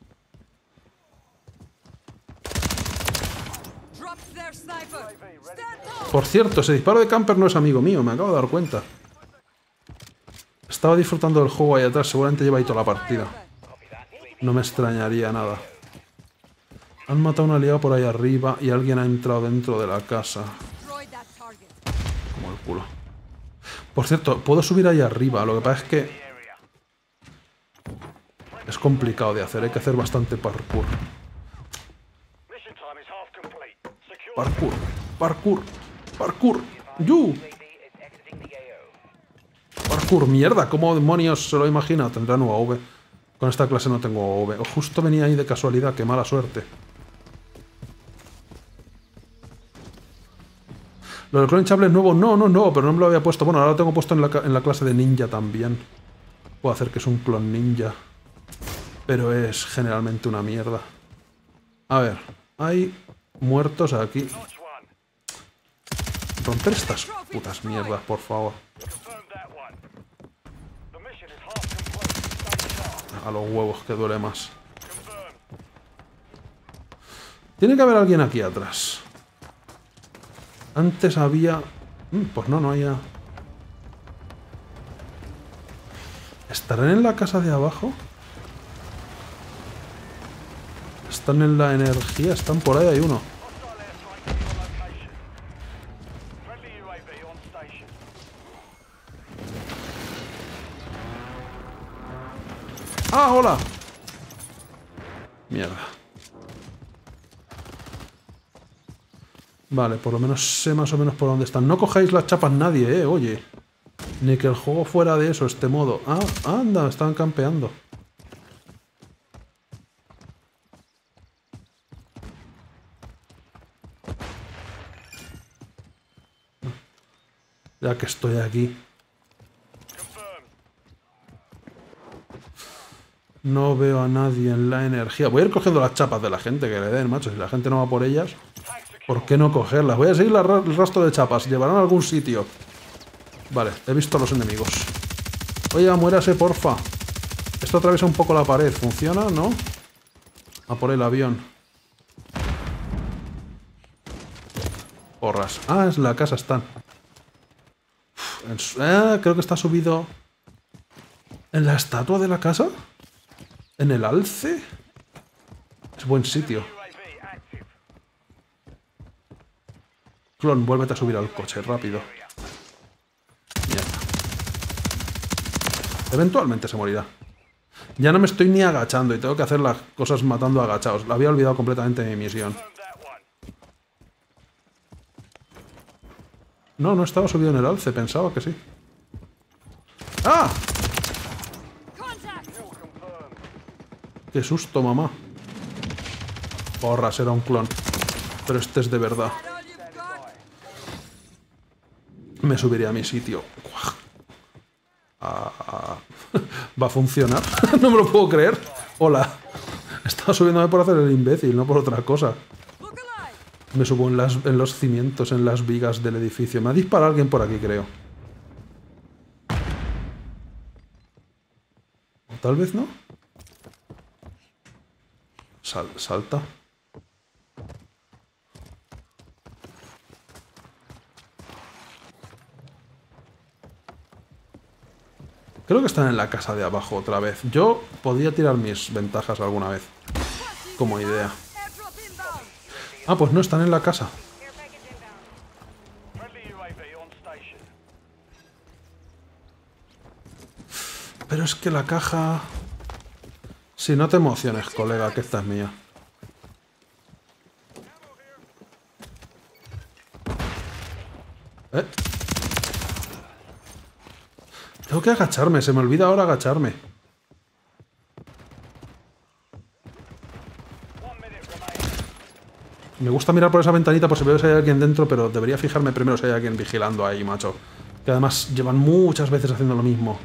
[SPEAKER 1] Por cierto, ese disparo de camper no es amigo mío, me acabo de dar cuenta. Estaba disfrutando del juego ahí atrás, seguramente lleva ahí toda la partida. No me extrañaría nada. Han matado a un aliado por ahí arriba y alguien ha entrado dentro de la casa. Como el culo. Por cierto, puedo subir ahí arriba, lo que pasa es que... es complicado de hacer, hay que hacer bastante parkour. Parkour, parkour, parkour. ¡Yu! Parkour, mierda, ¿cómo demonios se lo imagina? Tendrán U A V. Con esta clase no tengo U A V. Justo venía ahí de casualidad, qué mala suerte. Lo del clon hinchable es nuevo, no, no, no, pero no me lo había puesto. Bueno, ahora lo tengo puesto en la, en la clase de ninja también. Puedo hacer que es un clon ninja. Pero es generalmente una mierda. A ver, hay muertos aquí. Romper estas putas mierdas, por favor. A los huevos, que duele más. Tiene que haber alguien aquí atrás. Antes había... Pues no, no hay... ¿Estarán en la casa de abajo? Están en la energía, están por ahí, hay uno. ¡Ah, hola! Mierda. Vale, por lo menos sé más o menos por dónde están. No cojáis las chapas nadie, eh, oye. Ni que el juego fuera de eso, este modo. Ah, anda, estaban campeando. Ya que estoy aquí. No veo a nadie en la energía. Voy a ir cogiendo las chapas de la gente que le den, macho. Si la gente no va por ellas, ¿por qué no cogerlas? Voy a seguir la ra el rastro de chapas. Llevarán a algún sitio. Vale, he visto a los enemigos. Oye, muérase, porfa. Esto atraviesa un poco la pared. ¿Funciona? ¿No? A por el avión. Porras. Ah, es la casa, están. Uf, ah, creo que está subido... ¿En la estatua de la casa? ¿En el alce? Es buen sitio. Clon, vuélvete a subir al coche, rápido. Mierda. Eventualmente se morirá. Ya no me estoy ni agachando y tengo que hacer las cosas matando agachados. La había olvidado completamente de mi misión. No, no estaba subido en el alce, pensaba que sí. ¡Ah! ¡Qué susto, mamá! Porras, era un clon. Pero este es de verdad. Me subiré a mi sitio. Ah, ¿va a funcionar? No me lo puedo creer. Hola. Estaba subiéndome por hacer el imbécil, no por otra cosa. Me subo en, las, en los cimientos, en las vigas del edificio. Me ha disparado alguien por aquí, creo. O tal vez no. Sal, salta. Creo que están en la casa de abajo otra vez. Yo podría tirar mis ventajas alguna vez. Como idea. Ah, pues no, están en la casa. Pero es que la caja... Sí, no te emociones, colega, que esta es mía. ¿Eh? Tengo que agacharme, se me olvida ahora agacharme. Me gusta mirar por esa ventanita por si veo si hay alguien dentro, pero debería fijarme primero si hay alguien vigilando ahí, macho. Que además llevan muchas veces haciendo lo mismo.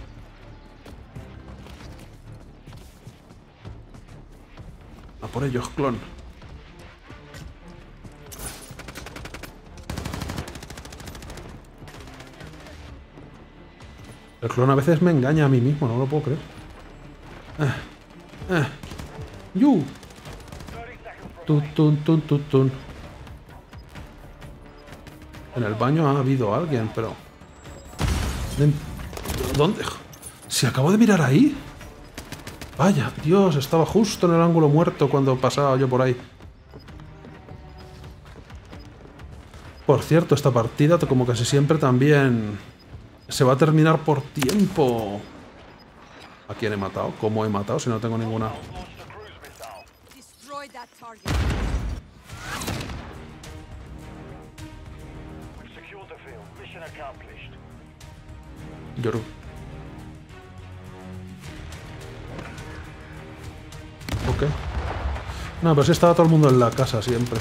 [SPEAKER 1] A por ellos, clon. El clon a veces me engaña a mí mismo, no lo puedo creer. Eh, eh. ¡Yu! Tun, tun, tun, tun, tun. En el baño ha habido alguien, pero... ¿Dónde? ¿Se acabó de mirar ahí? Vaya, Dios, estaba justo en el ángulo muerto cuando pasaba yo por ahí. Por cierto, esta partida, como casi siempre, también se va a terminar por tiempo. ¿A quién he matado? ¿Cómo he matado si no tengo ninguna? Yoru. Ok. No, pero sí estaba todo el mundo en la casa siempre.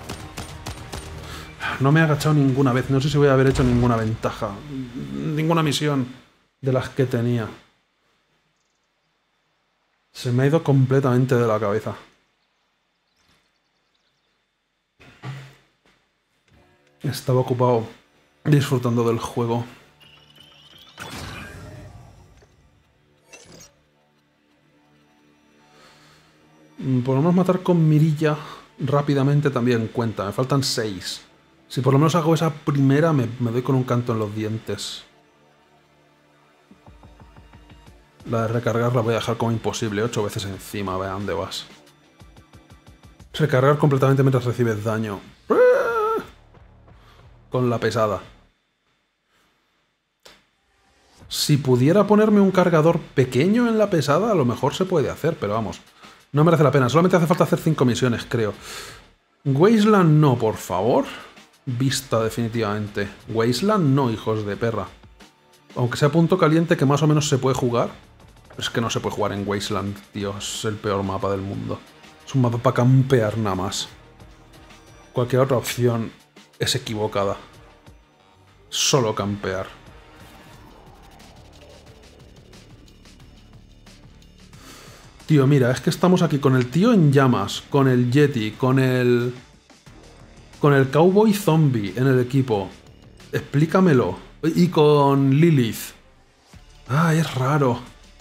[SPEAKER 1] No me he agachado ninguna vez. No sé si voy a haber hecho ninguna ventaja. Ninguna misión de las que tenía. Se me ha ido completamente de la cabeza. Estaba ocupado disfrutando del juego. Por lo menos matar con mirilla rápidamente también cuenta. Me faltan seis. Si por lo menos hago esa primera, me, me doy con un canto en los dientes. La de recargar la voy a dejar como imposible. Ocho veces encima, vean dónde vas. Recargar completamente mientras recibes daño. Con la pesada. Si pudiera ponerme un cargador pequeño en la pesada, a lo mejor se puede hacer, pero vamos. No merece la pena. Solamente hace falta hacer cinco misiones, creo. Wasteland no, por favor. Vista, definitivamente. Wasteland no, hijos de perra. Aunque sea punto caliente, que más o menos se puede jugar. Es que no se puede jugar en Wasteland, tío. Es el peor mapa del mundo. Es un mapa para campear nada más. Cualquier otra opción es equivocada. Solo campear. Tío, mira, es que estamos aquí con el tío en llamas, con el Yeti, con el... con el Cowboy Zombie en el equipo. Explícamelo. Y con Lilith. Ah, es raro.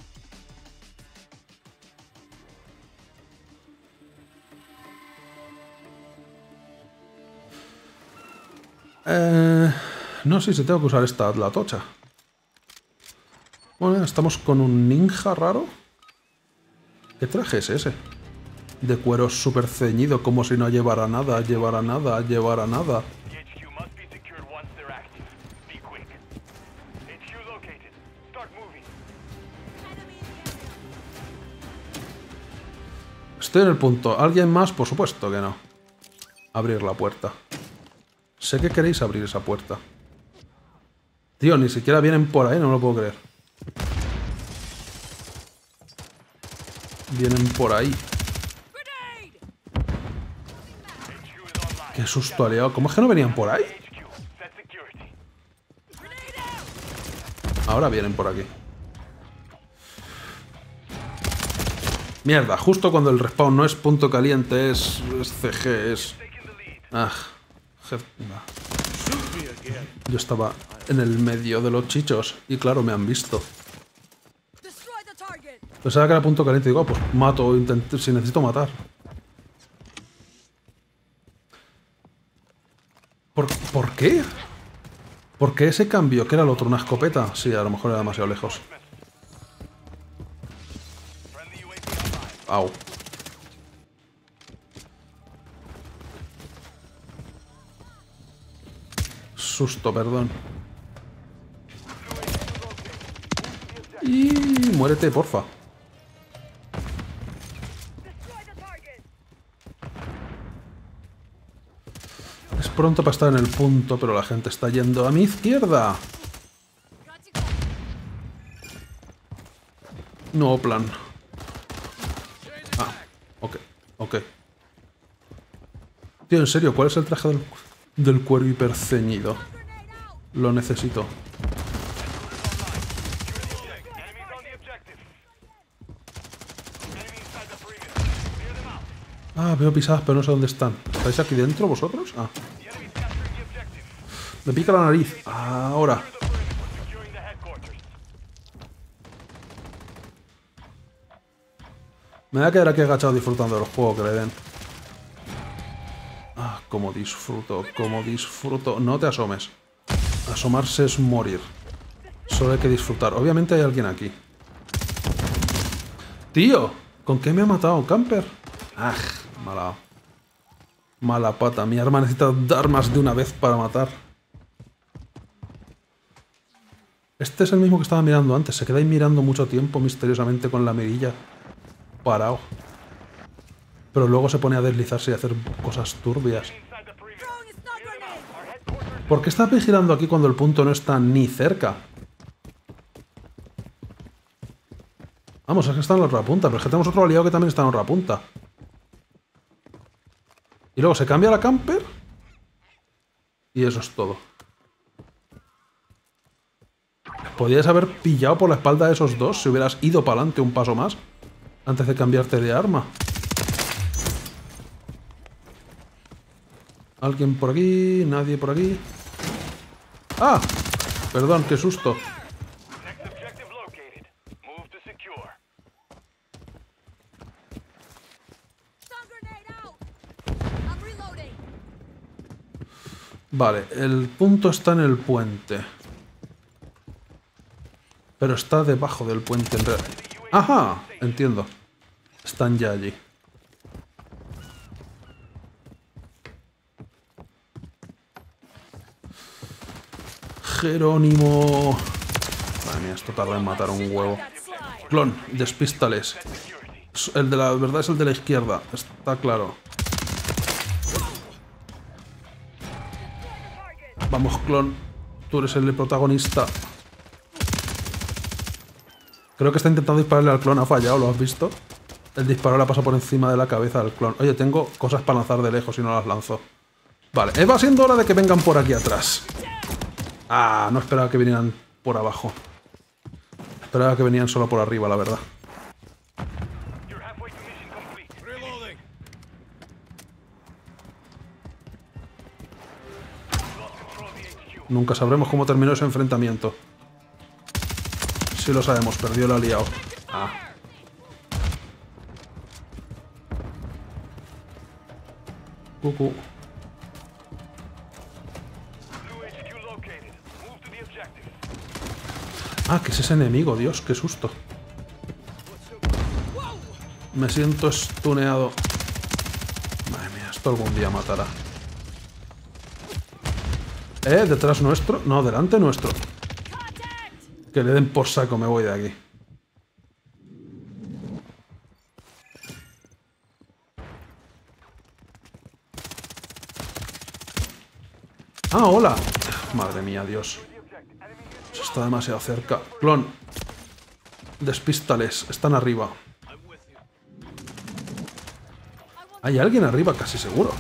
[SPEAKER 1] Eh, no sé si tengo que usar esta, la tocha. Bueno, estamos con un ninja raro. ¿Qué traje es ese? De cuero súper ceñido, como si no llevara nada, llevara nada, llevara nada. Estoy en el punto. ¿Alguien más? Por supuesto que no. Abrir la puerta. Sé que queréis abrir esa puerta. Tío, ni siquiera vienen por ahí, no me lo puedo creer. Vienen por ahí. Qué susto ha liado. ¿Cómo es que no venían por ahí? Ahora vienen por aquí. Mierda, justo cuando el respawn no es punto caliente, es, es C G, es... Ah, jef... Yo estaba en el medio de los chichos y claro, me han visto. Pensaba que era punto caliente y digo, oh, pues mato, intento, si necesito matar. ¿Por, ¿Por qué? ¿Por qué ese cambio? ¿Qué era el otro? ¿Una escopeta? Sí, a lo mejor era demasiado lejos. Au. Susto, perdón. Y muérete, porfa. Es pronto para estar en el punto, pero la gente está yendo a mi izquierda. Nuevo plan. Ah, ok, ok. Tío, en serio, ¿cuál es el traje del, del cuero hiperceñido? Lo necesito. Ah, veo pisadas, pero no sé dónde están. ¿Estáis aquí dentro vosotros? Ah. Me pica la nariz. Ahora. Me voy a quedar aquí agachado disfrutando del juego que le den. Ah, cómo disfruto, cómo disfruto. No te asomes. Asomarse es morir. Solo hay que disfrutar. Obviamente hay alguien aquí. ¡Tío! ¿Con qué me ha matado? ¿Camper? ¡Ah! Mala... Mala pata. Mi arma necesita dar más de una vez para matar. Este es el mismo que estaba mirando antes. Se queda ahí mirando mucho tiempo misteriosamente con la mirilla. Parado. Pero luego se pone a deslizarse y a hacer cosas turbias. ¿Por qué está vigilando aquí cuando el punto no está ni cerca? Vamos, es que está en la otra punta, pero es que tenemos otro aliado que también está en otra punta. Y luego se cambia la camper. Y eso es todo. Podrías haber pillado por la espalda a esos dos si hubieras ido para adelante un paso más antes de cambiarte de arma. ¿Alguien por aquí? ¿Nadie por aquí? ¡Ah! Perdón, qué susto. Vale, el punto está en el puente. Pero está debajo del puente en realidad. ¡Ajá! Entiendo. Están ya allí. Jerónimo. Madre mía, esto tarda en matar un huevo. Clon, despístales. El de la verdad es el de la izquierda. Está claro. Vamos, Clon. Tú eres el protagonista. Creo que está intentando dispararle al Clon. Ha fallado, ¿lo has visto? El disparo le pasa por encima de la cabeza al Clon. Oye, tengo cosas para lanzar de lejos y no las lanzo. Vale, eh, va siendo hora de que vengan por aquí atrás. Ah, no esperaba que vinieran por abajo. Esperaba que venían solo por arriba, la verdad. Nunca sabremos cómo terminó ese enfrentamiento. Sí lo sabemos, perdió el aliado. Ah. Cucu. Ah, que es ese enemigo, Dios, qué susto. Me siento estuneado. Madre mía, esto algún día matará. ¿Eh? ¿Detrás nuestro? No, delante nuestro. Que le den por saco, me voy de aquí. Ah, hola. Madre mía, Dios. Eso está demasiado cerca. Clon. Despístales. Están arriba. Hay alguien arriba, casi seguro.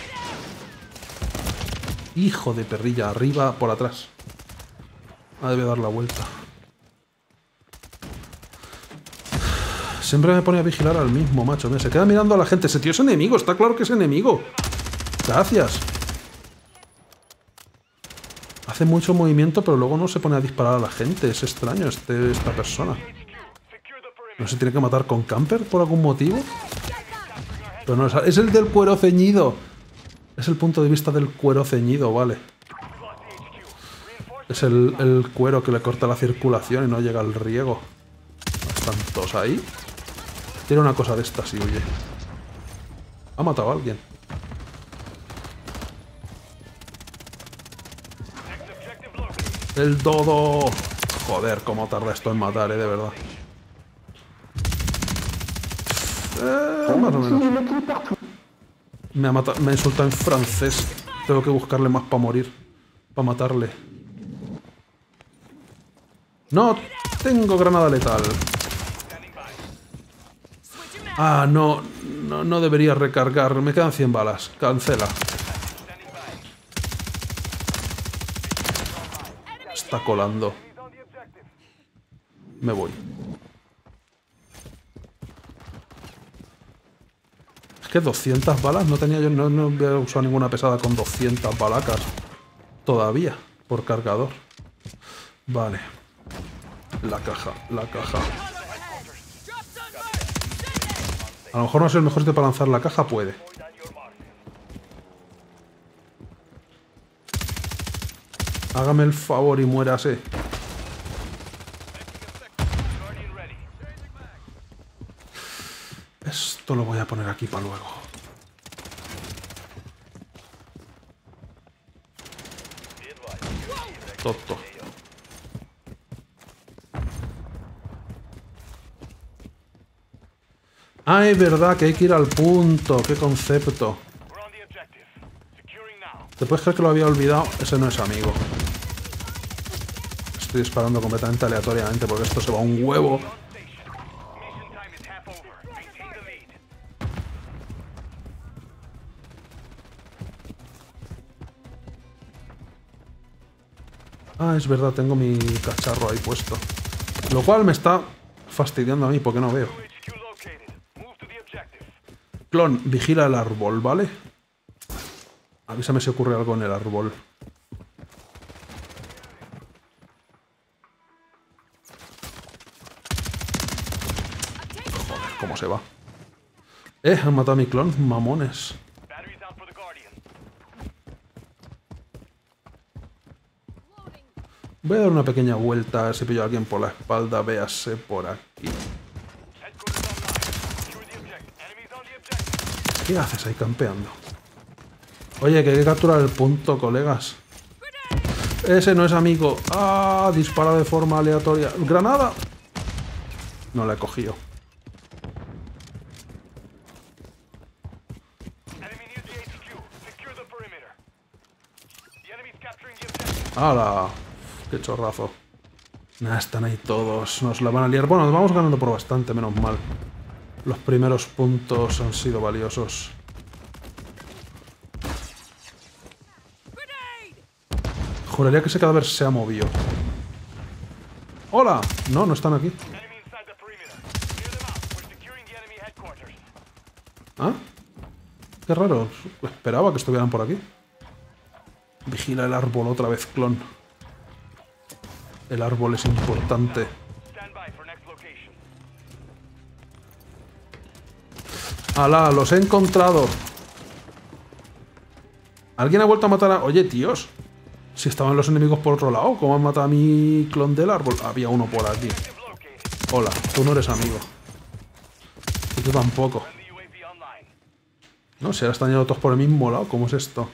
[SPEAKER 1] Hijo de perrilla. Arriba, por atrás. Ah, debe dar la vuelta. Siempre me pone a vigilar al mismo, macho. Mira, se queda mirando a la gente. Ese tío es enemigo. Está claro que es enemigo. Gracias. Hace mucho movimiento, pero luego no se pone a disparar a la gente. Es extraño este, esta persona. ¿No se tiene que matar con camper por algún motivo? Pero no, es el del cuero ceñido. Es el punto de vista del cuero ceñido, vale. Es el, el cuero que le corta la circulación y no llega al riego. Están todos ahí. Tiene una cosa de estas y huye. Ha matado a alguien. ¡El dodo! Joder, cómo tarda esto en matar, eh, de verdad. Eh, más o menos. Me ha matado, me ha insultado en francés. Tengo que buscarle más para morir. Para matarle. ¡No! Tengo granada letal. Ah, no, no, no debería recargar. Me quedan cien balas. Cancela. Está colando. Me voy. Es que doscientas balas no tenía yo. No, no había usado ninguna pesada con doscientas balacas. Todavía. Por cargador. Vale. La caja, la caja. A lo mejor no es el mejor sitio para lanzar la caja, puede. Hágame el favor y muérase. Esto lo voy a poner aquí para luego. Toto. Ah, es verdad que hay que ir al punto. Qué concepto. ¿Te puedes creer que lo había olvidado? Ese no es amigo. Estoy disparando completamente aleatoriamente porque esto se va a un huevo. Ah, es verdad, tengo mi cacharro ahí puesto. Lo cual me está fastidiando a mí porque no veo. Clon, vigila el árbol, ¿vale? Avísame si ocurre algo en el árbol. Joder, cómo se va. Eh, han matado a mi clon, mamones. Voy a dar una pequeña vuelta a ver si pillo a alguien por la espalda. Véase por aquí. ¿Qué haces ahí campeando? Oye, que hay que capturar el punto, colegas. Ese no es amigo. ¡Ah! Dispara de forma aleatoria. ¡Granada! No la he cogido. ¡Hala! ¡Qué chorrazo! Nah, están ahí todos. Nos la van a liar. Bueno, nos vamos ganando por bastante, menos mal. Los primeros puntos han sido valiosos. Juraría que ese cadáver se ha movido. ¡Hola! No, no están aquí. ¿Ah? Qué raro. Esperaba que estuvieran por aquí. Vigila el árbol otra vez, clon. El árbol es importante. ¡Hala! ¡Los he encontrado! ¿Alguien ha vuelto a matar a...? Oye, tíos. Si estaban los enemigos por otro lado, ¿cómo han matado a mi clon del árbol? Había uno por aquí. Hola, tú no eres amigo. Y tú tampoco. No sé, ahora están yendo todos por el mismo lado. ¿Cómo es esto?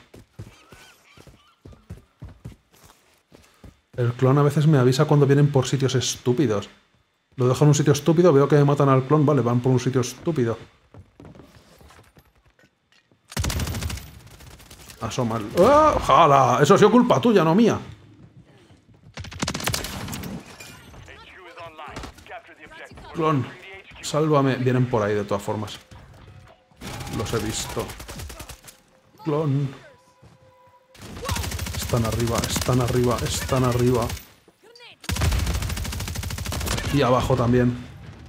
[SPEAKER 1] El clon a veces me avisa cuando vienen por sitios estúpidos. Lo dejo en un sitio estúpido, veo que me matan al clon. Vale, van por un sitio estúpido. Asoma. ¡Ah! ¡Jala! Eso ha sido culpa tuya, no mía. Clon, sálvame. Vienen por ahí de todas formas. Los he visto. Clon. Están arriba, están arriba, están arriba. Y abajo también.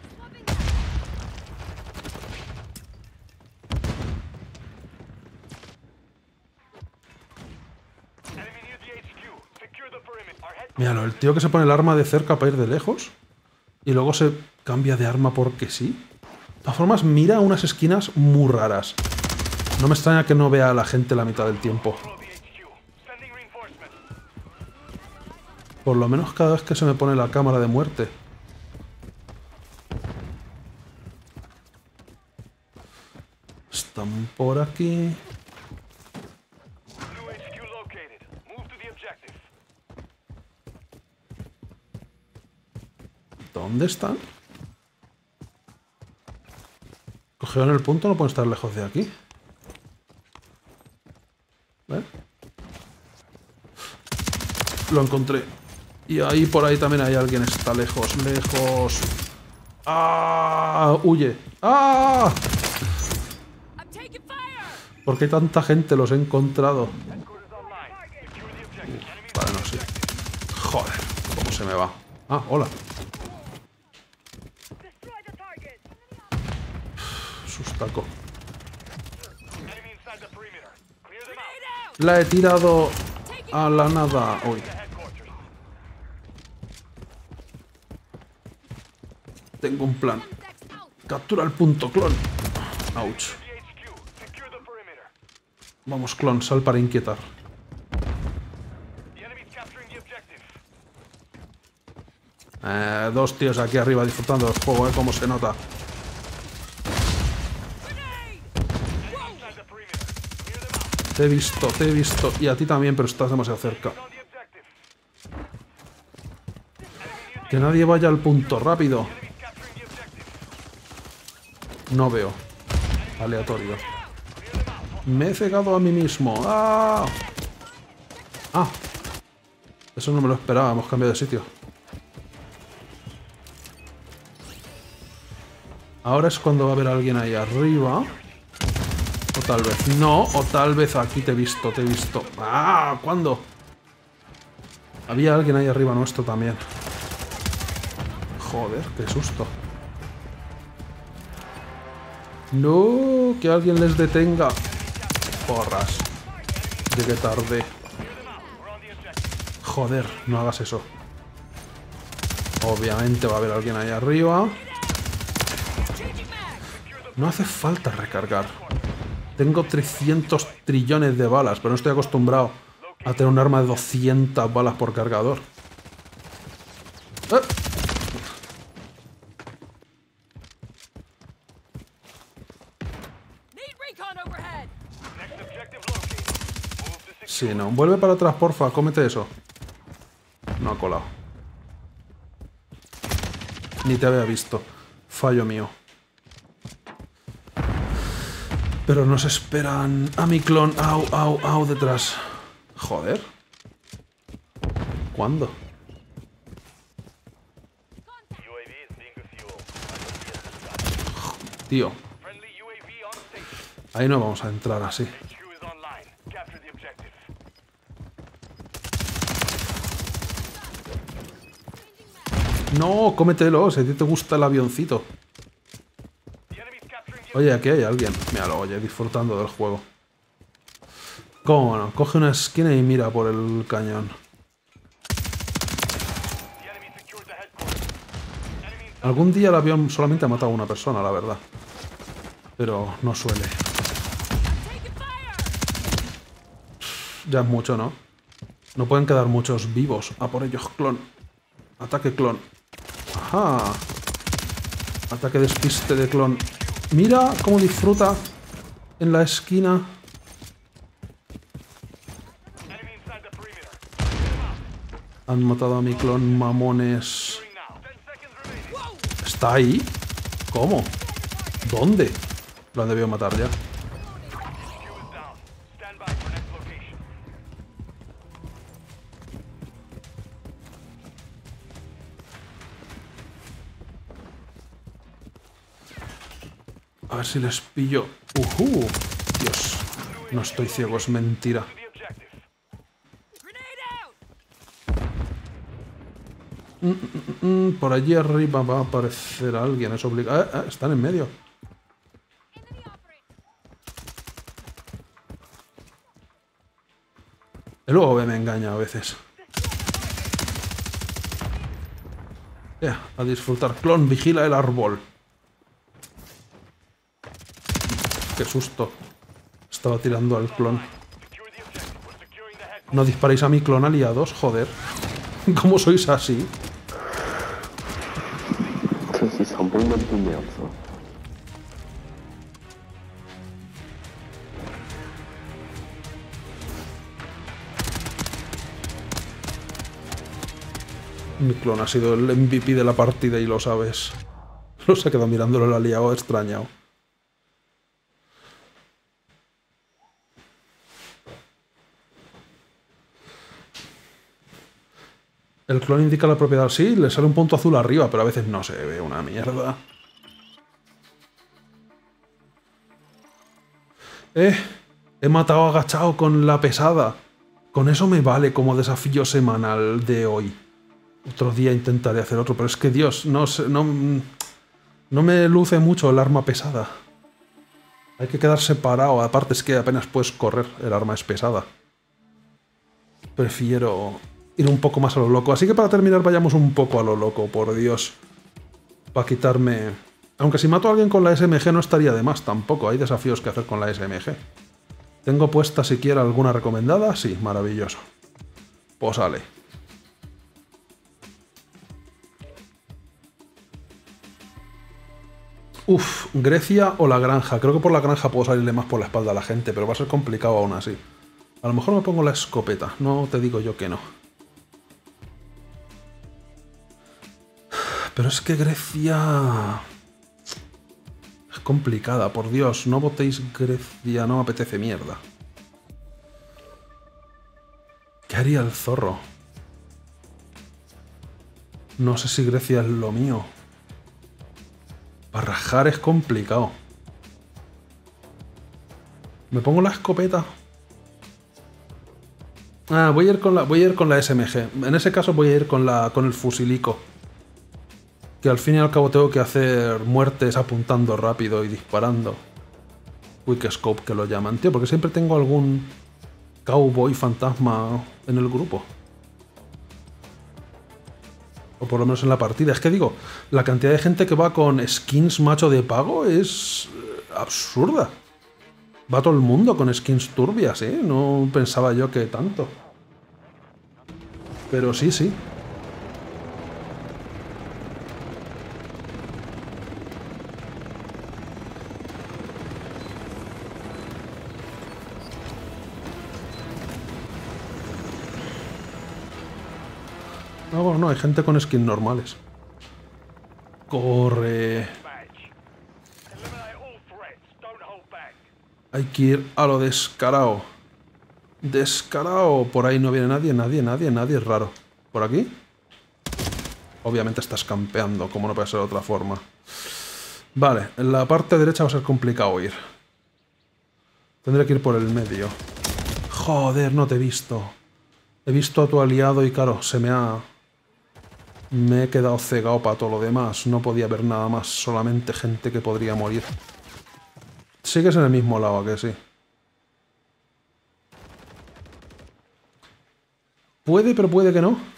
[SPEAKER 1] Míralo, el tío que se pone el arma de cerca para ir de lejos y luego se cambia de arma porque sí. De todas formas, mira unas esquinas muy raras. No me extraña que no vea a la gente la mitad del tiempo. Por lo menos cada vez que se me pone la cámara de muerte. Están por aquí. ¿Dónde están? Cogieron el punto, no pueden estar lejos de aquí. ¿Eh? Lo encontré. Y ahí por ahí también hay alguien. Está lejos, lejos. ¡Ah! ¡Huye! ¡Ah! ¿Por qué tanta gente los he encontrado? Uh, vale, no sé. Joder, cómo se me va. Ah, hola. Sustaco. La he tirado a la nada hoy. Tengo un plan. Captura el punto, clon. Ouch. Vamos, clon, sal para inquietar. Eh, dos tíos aquí arriba disfrutando del juego, eh, como se nota. Te he visto, te he visto. Y a ti también, pero estás demasiado cerca. Que nadie vaya al punto, rápido. No veo. Aleatorio. Me he cegado a mí mismo. ¡Ah! Ah. Eso no me lo esperaba, hemos cambiado de sitio. Ahora es cuando va a haber alguien ahí arriba. O tal vez no, o tal vez aquí te he visto, te he visto. ¡Ah! ¿Cuándo? Había alguien ahí arriba nuestro también. Joder, qué susto. No, que alguien les detenga. Porras. Llegué tarde. Joder, no hagas eso. Obviamente va a haber alguien ahí arriba. No hace falta recargar. Tengo trescientos trillones de balas, pero no estoy acostumbrado a tener un arma de doscientas balas por cargador. ¡Eh! Sí, no. Vuelve para atrás, porfa. Cómete eso. No ha colado. Ni te había visto. Fallo mío. Pero nos esperan a mi clon. Au, au, au, detrás. Joder. ¿Cuándo? Tío. Ahí no vamos a entrar así. No, cómetelo, si a ti te gusta el avioncito. Oye, aquí hay alguien. Míralo, oye, disfrutando del juego. ¿Cómo no? Coge una esquina y mira por el cañón. Algún día el avión solamente ha matado a una persona, la verdad. Pero no suele. Ya es mucho, ¿no? No pueden quedar muchos vivos. A por ellos, clon. Ataque clon. Ajá. Ataque despiste de clon. Mira cómo disfruta en la esquina. Han matado a mi clon, mamones. ¿Está ahí? ¿Cómo? ¿Dónde? Lo han debido matar ya. A ver si les pillo. ¡Uhú! Dios. No estoy ciego, es mentira. Mm, mm, mm, por allí arriba va a aparecer alguien, es obligado. Ah, ah, están en medio. El O V me engaña a veces. Ya, a disfrutar. Clon, vigila el árbol. Qué susto. Estaba tirando al clon. No disparéis a mi clon, aliados, joder. ¿Cómo sois así? Mi clon ha sido el M V P de la partida y lo sabes. No se ha quedado mirándolo el aliado extrañado. El clon indica la propiedad, sí, le sale un punto azul arriba, pero a veces no se ve una mierda. Eh, he matado agachado con la pesada. Con eso me vale como desafío semanal de hoy. Otro día intentaré hacer otro, pero es que Dios, no, no, no me luce mucho el arma pesada. Hay que quedar separado, aparte es que apenas puedes correr, el arma es pesada. Prefiero ir un poco más a lo loco. Así que para terminar vayamos un poco a lo loco, por Dios. Para quitarme Aunque si mato a alguien con la S M G no estaría de más tampoco. Hay desafíos que hacer con la S M G. ¿Tengo puesta siquiera alguna recomendada? Sí, maravilloso. Pues sale. Uf, Grecia o la granja. Creo que por la granja puedo salirle más por la espalda a la gente, pero va a ser complicado aún así. A lo mejor me pongo la escopeta. No te digo yo que no. Pero es que Grecia... es complicada, por Dios. No votéis Grecia, no me apetece mierda. ¿Qué haría el zorro? No sé si Grecia es lo mío. Barrajar es complicado. ¿Me pongo la escopeta? Ah, voy a ir con la, voy a ir con la S M G. En ese caso voy a ir con, la, con el fusilico. Que al fin y al cabo tengo que hacer muertes apuntando rápido y disparando. Quick Scope que lo llaman, tío, porque siempre tengo algún cowboy fantasma en el grupo. O por lo menos en la partida. Es que digo, la cantidad de gente que va con skins macho de pago es absurda. Va todo el mundo con skins turbias, ¿eh? No pensaba yo que tanto. Pero sí, sí. No, no, hay gente con skins normales. Corre. Hay que ir a lo descarado. Descarado. Por ahí no viene nadie, nadie, nadie, nadie. Es raro. ¿Por aquí? Obviamente estás campeando, como no puede ser de otra forma. Vale, en la parte derecha va a ser complicado ir. Tendré que ir por el medio. Joder, no te he visto. He visto a tu aliado y claro, se me ha... Me he quedado cegado para todo lo demás. No podía ver nada más. Solamente gente que podría morir. Sigues en el mismo lado, ¿a que sí? Puede, pero puede que no.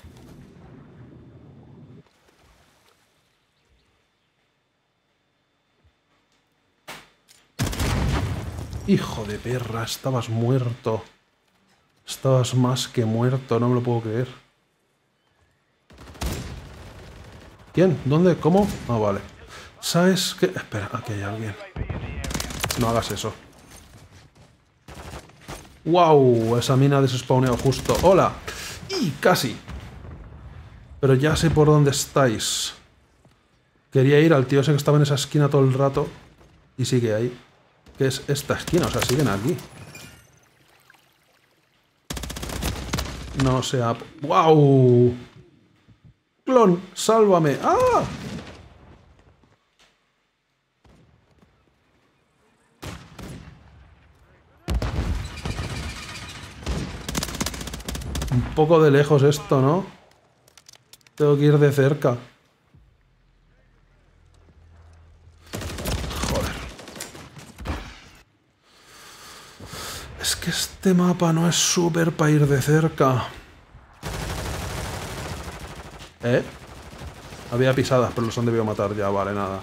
[SPEAKER 1] Hijo de perra, estabas muerto. Estabas más que muerto, no me lo puedo creer. ¿Quién? ¿Dónde? ¿Cómo? Ah, vale. ¿Sabes qué? Espera, aquí hay alguien. No hagas eso. ¡Wow! Esa mina ha desespawneado justo. ¡Hola! ¡Y casi! Pero ya sé por dónde estáis. Quería ir al tío ese que estaba en esa esquina todo el rato. Y sigue ahí. ¿Qué es esta esquina? O sea, siguen aquí. No sea... ¡Wow! ¡Clon! ¡Sálvame! ¡Ah! Un poco de lejos esto, ¿no? Tengo que ir de cerca. Joder. Es que este mapa no es súper para ir de cerca. ¿Eh? Había pisadas, pero los han debido matar ya. Vale, nada.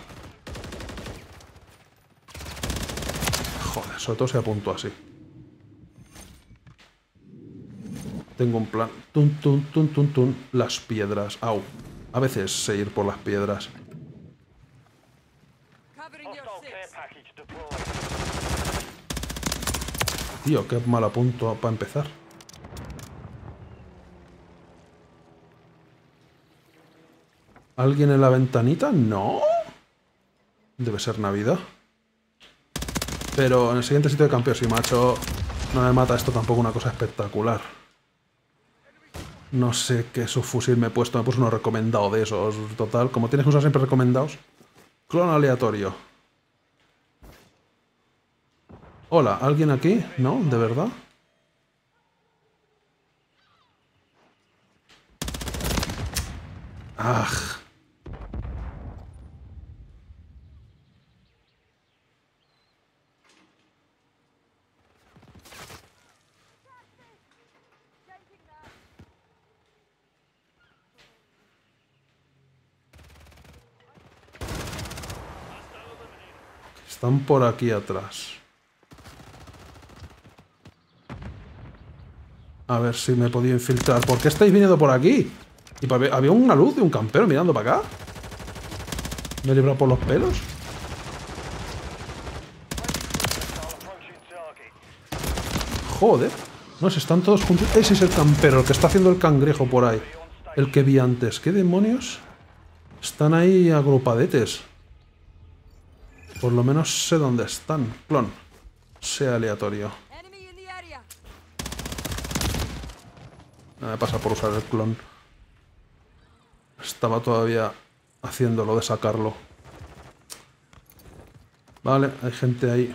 [SPEAKER 1] Joder, sobre todo si apunto así. Tengo un plan. Tun, tun, tun, tun, tun. Las piedras. Au. A veces sé ir por las piedras. Tío, qué mal apunto para empezar. ¿Alguien en la ventanita? No. Debe ser Navidad. Pero en el siguiente sitio de campeos y macho no me mata esto tampoco una cosa espectacular. No sé qué subfusil me he puesto. Me puse uno recomendado de esos. Total, como tienes que usar siempre recomendados. Clon aleatorio. Hola, ¿alguien aquí? ¿No? ¿De verdad? ¡Ah! Están por aquí atrás. A ver si me he podido infiltrar. ¿Por qué estáis viniendo por aquí? ¿Y había una luz de un campero mirando para acá? ¿Me he librado por los pelos? Joder. No, se están todos juntos. Ese es el campero, el que está haciendo el cangrejo por ahí. El que vi antes. ¿Qué demonios? Están ahí agrupadetes. Por lo menos sé dónde están. Clon. Sea aleatorio. Me pasa por usar el clon. Estaba todavía haciéndolo de sacarlo. Vale, hay gente ahí.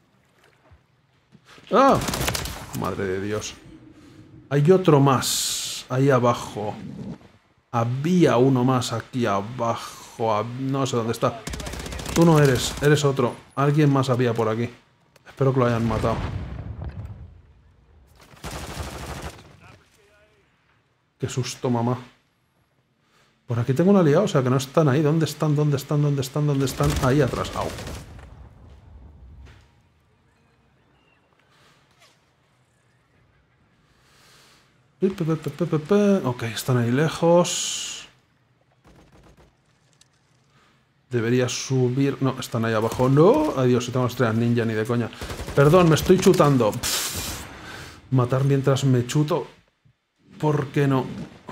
[SPEAKER 1] ¡Ah! Madre de Dios. Hay otro más. Ahí abajo. Había uno más aquí abajo. No sé dónde está. Tú no eres. Eres otro. Alguien más había por aquí. Espero que lo hayan matado. Qué susto, mamá. Por aquí tengo un aliado, o sea que no están ahí. ¿Dónde están? ¿Dónde están? ¿Dónde están? ¿Dónde están? Ahí atrás. Au. Ok, están ahí lejos. Debería subir... No, están ahí abajo. No, adiós, si tengo estrellas ninja ni de coña. Perdón, me estoy chutando. Pff. Matar mientras me chuto. ¿Por qué no?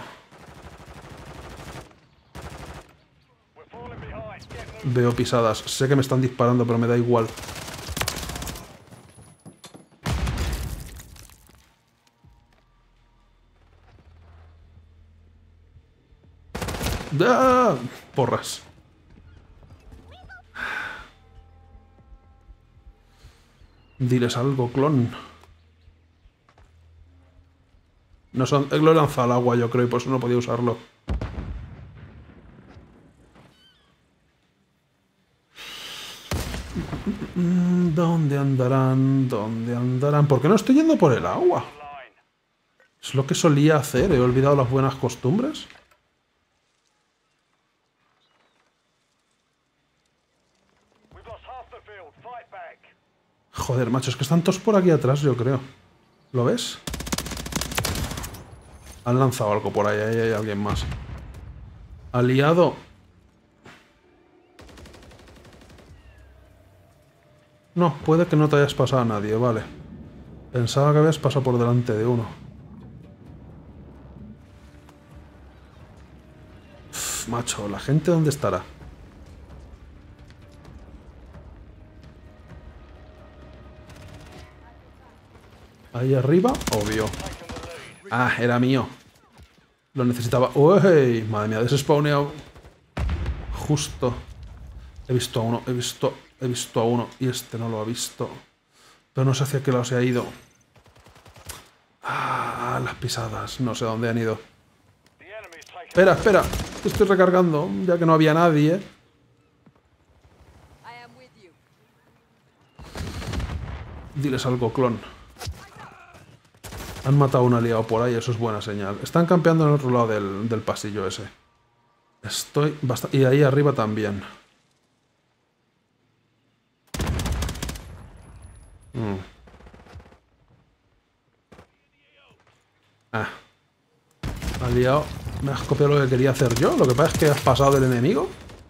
[SPEAKER 1] Veo pisadas. Sé que me están disparando, pero me da igual. ¡Ah! Porras. Diles algo, clon. No son... Lo he lanzado al agua, yo creo, y por eso no podía usarlo. ¿Dónde andarán? ¿Dónde andarán? ¿Por qué no estoy yendo por el agua? Es lo que solía hacer. He olvidado las buenas costumbres. Joder, macho, es que están todos por aquí atrás, yo creo. ¿Lo ves? Han lanzado algo por ahí, ahí hay alguien más. Aliado. No, puede que no te hayas pasado a nadie, vale. Pensaba que habías pasado por delante de uno. Uf, macho, ¿la gente dónde estará? Ahí arriba, obvio. Ah, era mío. Lo necesitaba. ¡Uy! Madre mía, desespawneado. Justo. He visto a uno, he visto, he visto a uno. Y este no lo ha visto. Pero no sé hacia qué lado se ha ido. Ah, las pisadas. No sé dónde han ido. Espera, espera. Estoy recargando, ya que no había nadie. Diles algo, clon. Han matado a un aliado por ahí, eso es buena señal. Están campeando en el otro lado del, del pasillo ese. Estoy bastante... Y ahí arriba también. Mm. Ah. Aliado. Me has copiado lo que quería hacer yo. Lo que pasa es que has pasado del enemigo.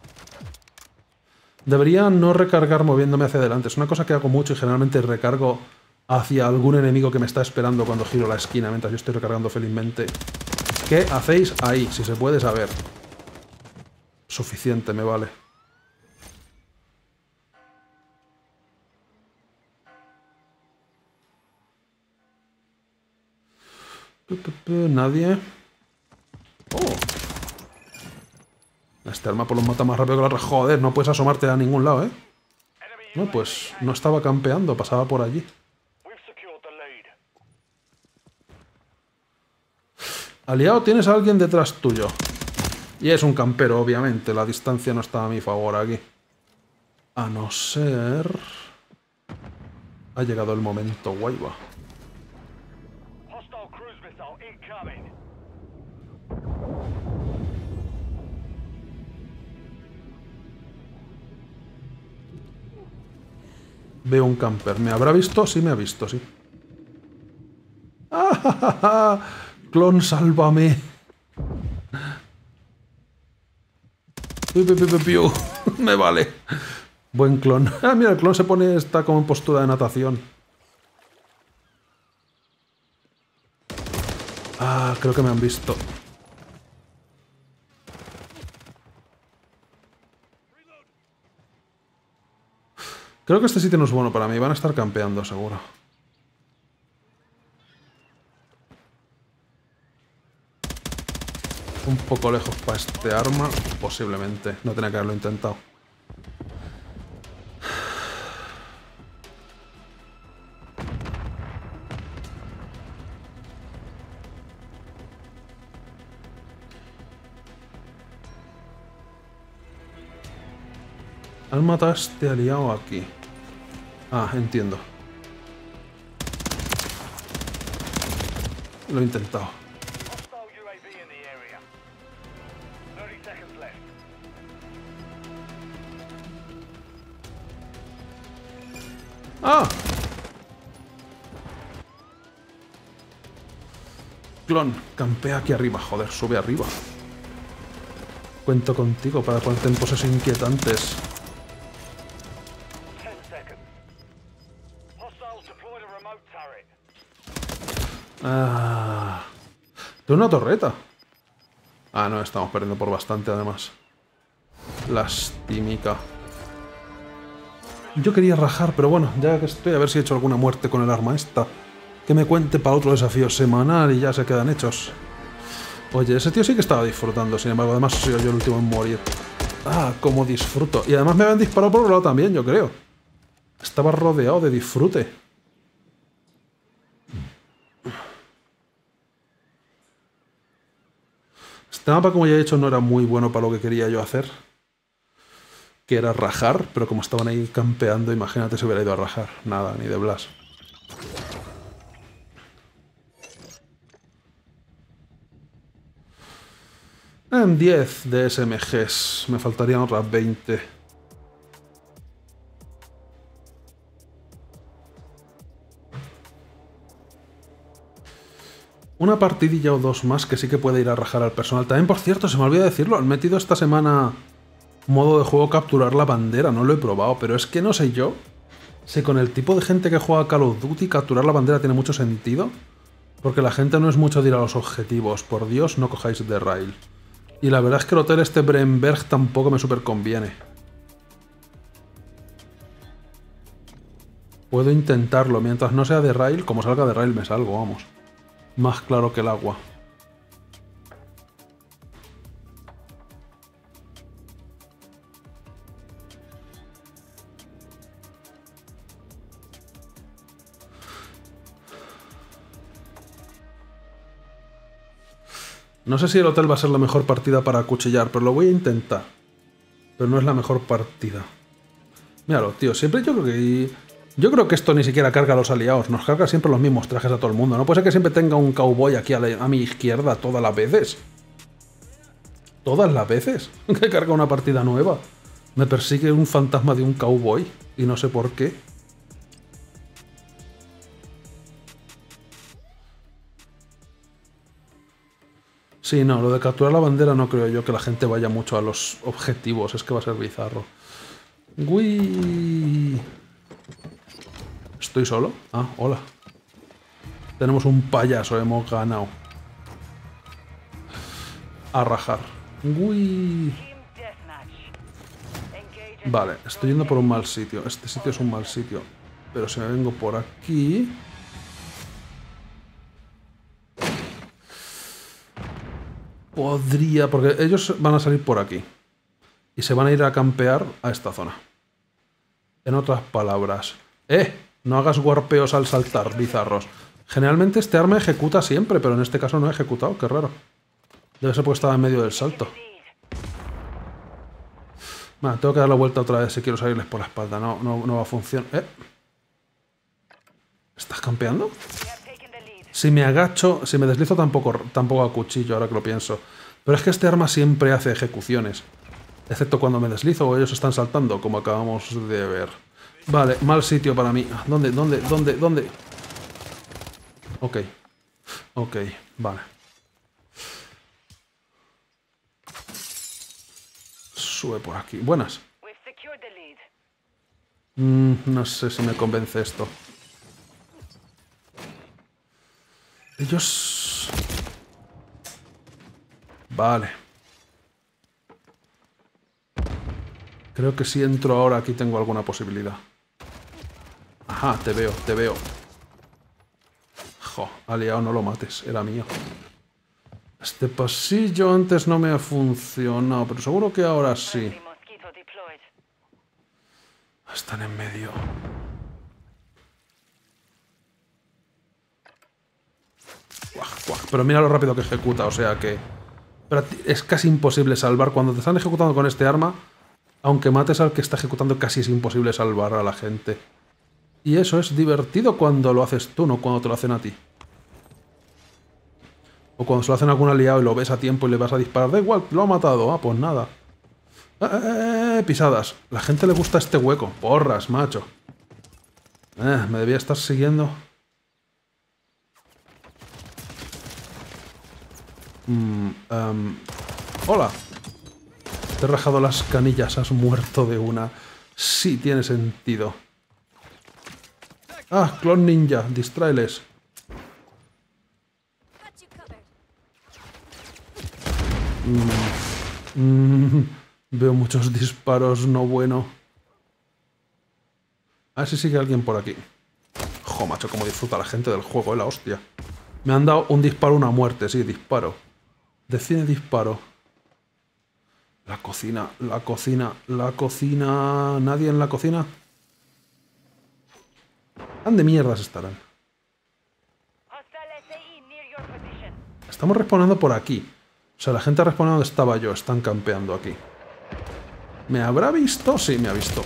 [SPEAKER 1] Debería no recargar moviéndome hacia adelante. Es una cosa que hago mucho y generalmente recargo hacia algún enemigo que me está esperando cuando giro la esquina mientras yo estoy recargando felizmente. ¿Qué hacéis ahí? Si se puede saber. Suficiente, me vale. Nadie. Oh. Este arma por los mata más rápido que la otra. Joder, no puedes asomarte a ningún lado, ¿eh? No, pues no estaba campeando, pasaba por allí. Aliado, tienes a alguien detrás tuyo. Y es un campero, obviamente. La distancia no está a mi favor aquí. A no ser... Ha llegado el momento, guayba. Veo un camper. ¿Me habrá visto? Sí, me ha visto, sí. ¡Ah, ja, ja, ja! Clon, sálvame. Piu, piu, piu, piu, piu. Me vale. Buen clon. Ah, mira, el clon se pone, está como en postura de natación. Ah, creo que me han visto. Creo que este sitio no es bueno para mí. Van a estar campeando, seguro. Un poco lejos para este arma. Posiblemente. No tenía que haberlo intentado. Han matado a este aliado aquí. Ah, entiendo. Lo he intentado. ¡Ah! Clon, campea aquí arriba. Joder, sube arriba. Cuento contigo para ponerte en poses inquietantes. Ah, ¿de una torreta? Ah, no, estamos perdiendo por bastante, además. Lastimica. Yo quería rajar, pero bueno, ya que estoy, a ver si he hecho alguna muerte con el arma esta. Que me cuente para otro desafío semanal y ya se quedan hechos. Oye, ese tío sí que estaba disfrutando, sin embargo, además soy yo el último en morir. Ah, cómo disfruto. Y además me habían disparado por un lado también, yo creo. Estaba rodeado de disfrute. Este mapa, como ya he dicho, no era muy bueno para lo que quería yo hacer. Que era rajar, pero como estaban ahí campeando, imagínate si hubiera ido a rajar. Nada, ni de blas. En diez de S M Gs. Me faltarían otras veinte. Una partidilla o dos más que sí que puede ir a rajar al personal. También, por cierto, se me olvidó decirlo, han metido esta semana modo de juego capturar la bandera. No lo he probado, pero es que no sé yo si con el tipo de gente que juega Call of Duty capturar la bandera tiene mucho sentido. Porque la gente no es mucho de ir a los objetivos. Por Dios, no cojáis de rail. Y la verdad es que el hotel este Bremberg tampoco me super conviene. Puedo intentarlo. Mientras no sea de rail, como salga de rail me salgo, vamos. Más claro que el agua. No sé si el hotel va a ser la mejor partida para acuchillar, pero lo voy a intentar. Pero no es la mejor partida. Míralo, tío, siempre yo creo que... Yo creo que esto ni siquiera carga a los aliados, nos carga siempre los mismos trajes a todo el mundo. No puede ser que siempre tenga un cowboy aquí a, la, a mi izquierda todas las veces. Todas las veces que carga una partida nueva. Me persigue un fantasma de un cowboy y no sé por qué. Sí, no, lo de capturar la bandera no creo yo que la gente vaya mucho a los objetivos, es que va a ser bizarro. Uy. ¿Estoy solo? Ah, hola. Tenemos un payaso, hemos ganado. A rajar. Uy. Vale, estoy yendo por un mal sitio. Este sitio es un mal sitio. Pero si me vengo por aquí... Podría... Porque ellos van a salir por aquí. Y se van a ir a campear a esta zona. En otras palabras... ¡Eh! No hagas warpeos al saltar, bizarros. Generalmente este arma ejecuta siempre, pero en este caso no ha ejecutado, qué raro. Debe ser porque estaba en medio del salto. Bueno, tengo que dar la vuelta otra vez si quiero salirles por la espalda. No, no, no va a funcionar. ¿Eh? ¿Estás campeando? Si me agacho, si me deslizo tampoco, tampoco a cuchillo, ahora que lo pienso. Pero es que este arma siempre hace ejecuciones. Excepto cuando me deslizo o ellos están saltando, como acabamos de ver. Vale, mal sitio para mí. ¿Dónde, dónde, dónde, dónde? Ok. Ok, vale. Sube por aquí. Buenas. Mm, no sé si me convence esto. Ellos... Vale. Creo que si entro ahora aquí tengo alguna posibilidad. Ajá, te veo, te veo. Jo, aliado, no lo mates, era mío. Este pasillo antes no me ha funcionado, pero seguro que ahora sí. Están en medio. Guaj, guaj. Pero mira lo rápido que ejecuta, o sea que... Pero es casi imposible salvar. Cuando te están ejecutando con este arma, aunque mates al que está ejecutando, casi es imposible salvar a la gente. Y eso es divertido cuando lo haces tú, no cuando te lo hacen a ti. O cuando se lo hacen a algún aliado y lo ves a tiempo y le vas a disparar. Da igual, lo ha matado. Ah, pues nada. Eh, eh, eh, pisadas. La gente le gusta este hueco. Porras, macho. Eh, me debía estar siguiendo. Mm, um, hola. Te he rajado las canillas. Has muerto de una. Sí, tiene sentido. Ah, clon ninja. Distráeles. Mm, mm, veo muchos disparos, no bueno. A ver si sigue alguien por aquí. Jo, macho, cómo disfruta la gente del juego, eh, la hostia. Me han dado un disparo, una muerte, sí, disparo. Decide disparo. La cocina, la cocina, la cocina... ¿Nadie en la cocina? ¿Dónde mierdas estarán? Estamos respawnando por aquí. O sea, la gente respawnando donde estaba yo. Están campeando aquí. ¿Me habrá visto? Sí, me ha visto.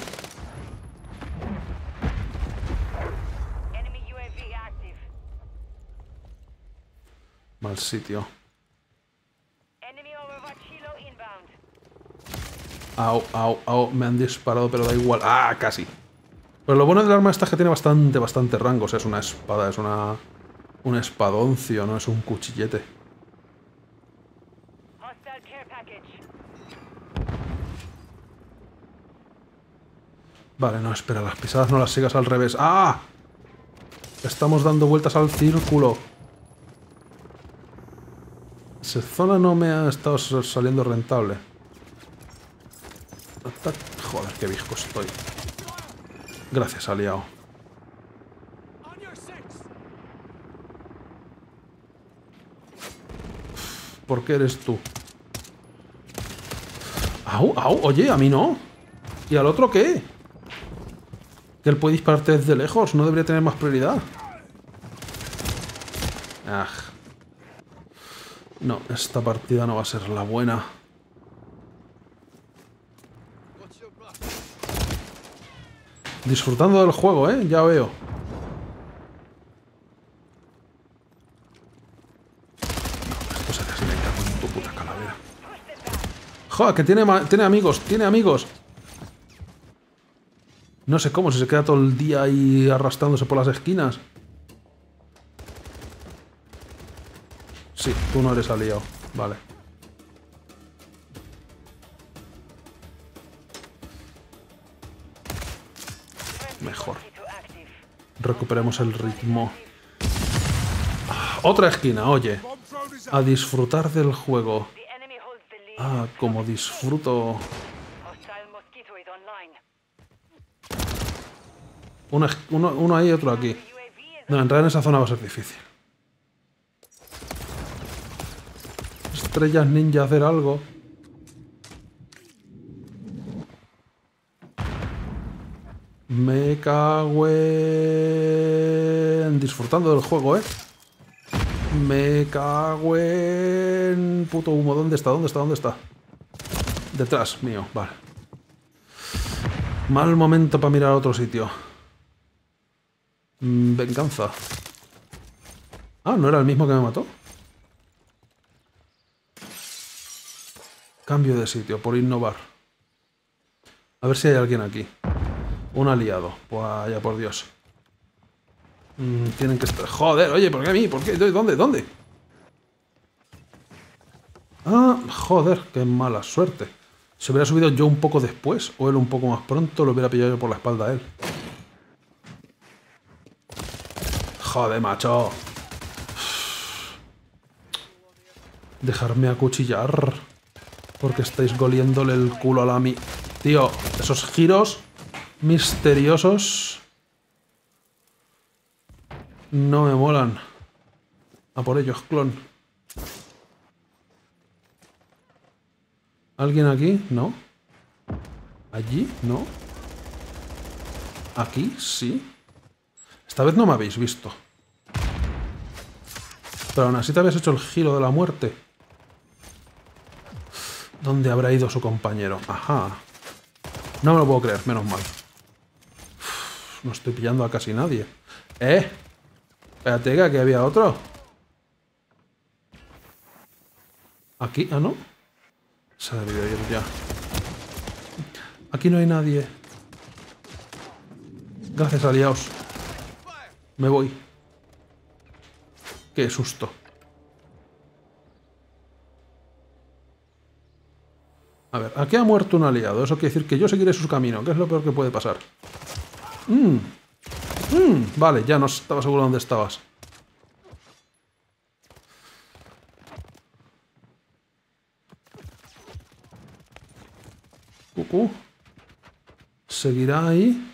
[SPEAKER 1] Mal sitio. Au, au, au. Me han disparado, pero da igual. ¡Ah, casi! Pero lo bueno del arma esta es que tiene bastante, bastante rango. O sea, es una espada, es una... Un espadoncio, no es un cuchillete. Vale, no, espera, las pisadas no las sigas al revés. ¡Ah! Estamos dando vueltas al círculo. Esa zona no me ha estado saliendo rentable. Joder, qué visco estoy. Gracias, aliado. ¿Por qué eres tú? ¡Au, au! Oye, a mí no. ¿Y al otro qué? Que él puede dispararte desde lejos. ¿No debería tener más prioridad? Ah. No, esta partida no va a ser la buena. Disfrutando del juego, ¿eh? Ya veo. No, esto se te me cago en tu puta calavera. ¡Joder, que tiene, tiene amigos! ¡Tiene amigos! No sé cómo, si se queda todo el día ahí arrastrándose por las esquinas. Sí, tú no eres aliado. Vale. Mejor. Recuperemos el ritmo. Ah, otra esquina, oye. A disfrutar del juego. Ah, como disfruto... Uno, uno, uno ahí y otro aquí. No, entrar en esa zona va a ser difícil. Estrellas ninja, hacer algo. Me cago en... Disfrutando del juego, ¿eh? Me cago en... Puto humo, ¿dónde está? ¿Dónde está? ¿Dónde está? Detrás mío, vale. Mal momento para mirar a otro sitio. Venganza. Ah, ¿no era el mismo que me mató? Cambio de sitio, por innovar. A ver si hay alguien aquí. Un aliado. Pues vaya por Dios. Mm, tienen que estar... Joder, oye, ¿por qué a mí? ¿Por qué? ¿Dónde? ¿Dónde? Ah, joder, qué mala suerte. Si hubiera subido yo un poco después, o él un poco más pronto, lo hubiera pillado yo por la espalda a él. Joder, macho. Dejarme acuchillar. Porque estáis goliéndole el culo a la mi... Tío, esos giros misteriosos no me molan. A por ellos, clon. ¿Alguien aquí? No. ¿Allí? No. ¿Aquí? Sí. Esta vez no me habéis visto. Pero aún así te habéis hecho el giro de la muerte. ¿Dónde habrá ido su compañero? Ajá. No me lo puedo creer, menos mal. Uf, no estoy pillando a casi nadie. ¿Eh? Espérate, que aquí había otro. ¿Aquí? ¿Ah, no? Se ha debido ir ya. Aquí no hay nadie. Gracias, aliados. Me voy. Qué susto. A ver, aquí ha muerto un aliado. Eso quiere decir que yo seguiré su camino, que es lo peor que puede pasar. Mmm. Mmm. Vale, ya no estaba seguro dónde estabas. Cucú. ¿Seguirá ahí?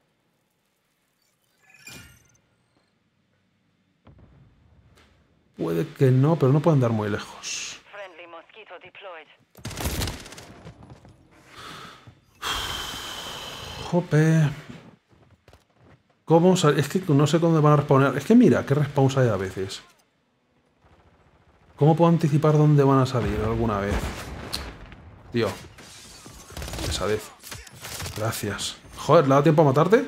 [SPEAKER 1] Puede que no, pero no puede andar muy lejos. Jope. ¿Cómo sal... Es que no sé dónde van a respawnar. Es que mira, qué respawns hay a veces. ¿Cómo puedo anticipar dónde van a salir alguna vez? Tío. Pesadez. Gracias. Joder, ¿le da tiempo a matarte?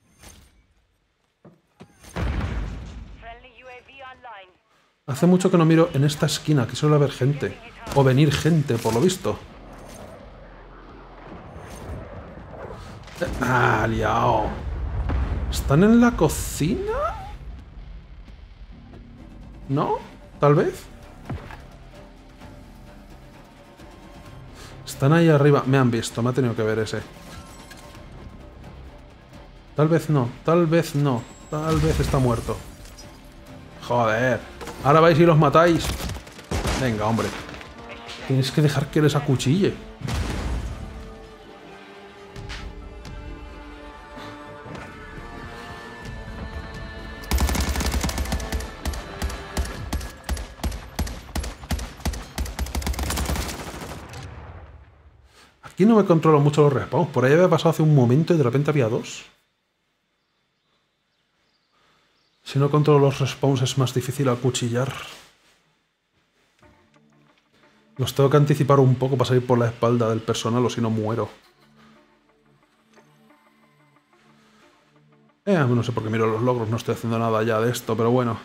[SPEAKER 1] Hace mucho que no miro en esta esquina, que suele haber gente. O venir gente, por lo visto. Ah, liao. ¿Están en la cocina? ¿No? ¿Tal vez? Están ahí arriba. Me han visto, me ha tenido que ver ese. Tal vez no, tal vez no. Tal vez está muerto. Joder. Ahora vais y los matáis. Venga, hombre. Tienes que dejar que les acuchille. Aquí no me controlo mucho los respawns. Por ahí había pasado hace un momento y de repente había dos. Si no controlo los respawns es más difícil acuchillar. Los tengo que anticipar un poco para salir por la espalda del personal o si no muero. Eh, no sé por qué miro los logros, no estoy haciendo nada ya de esto, pero bueno.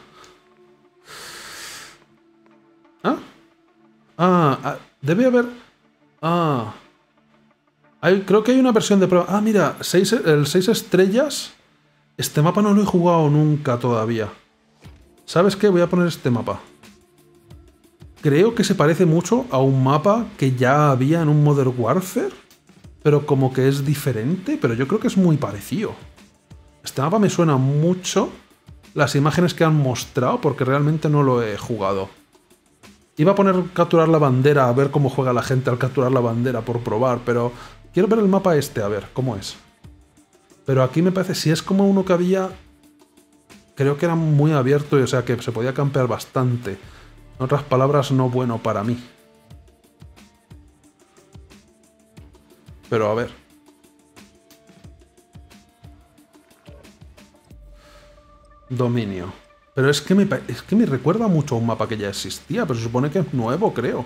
[SPEAKER 1] ¿Ah? Ah, ah debe haber... Ah... Hay, creo que hay una versión de prueba. Ah, mira, seis, el seis estrellas. Este mapa no lo he jugado nunca todavía. ¿Sabes qué? Voy a poner este mapa. Creo que se parece mucho a un mapa que ya había en un Modern Warfare. Pero como que es diferente. Pero yo creo que es muy parecido. Este mapa me suena mucho las imágenes que han mostrado porque realmente no lo he jugado. Iba a poner capturar la bandera a ver cómo juega la gente al capturar la bandera por probar, pero... Quiero ver el mapa este, a ver, cómo es. Pero aquí me parece, si es como uno que había... Creo que era muy abierto, y o sea que se podía campear bastante. En otras palabras, no bueno para mí. Pero a ver. Dominio. Pero es que, me, es que me recuerda mucho a un mapa que ya existía, pero se supone que es nuevo, creo.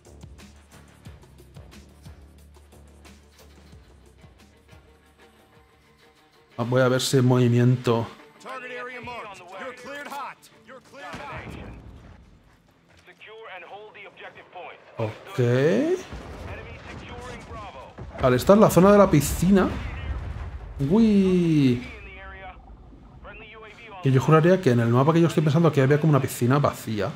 [SPEAKER 1] Voy a ver si el movimiento... Ok. Vale, esta es la zona de la piscina. Uy. Que yo juraría que en el mapa que yo estoy pensando aquí había como una piscina vacía.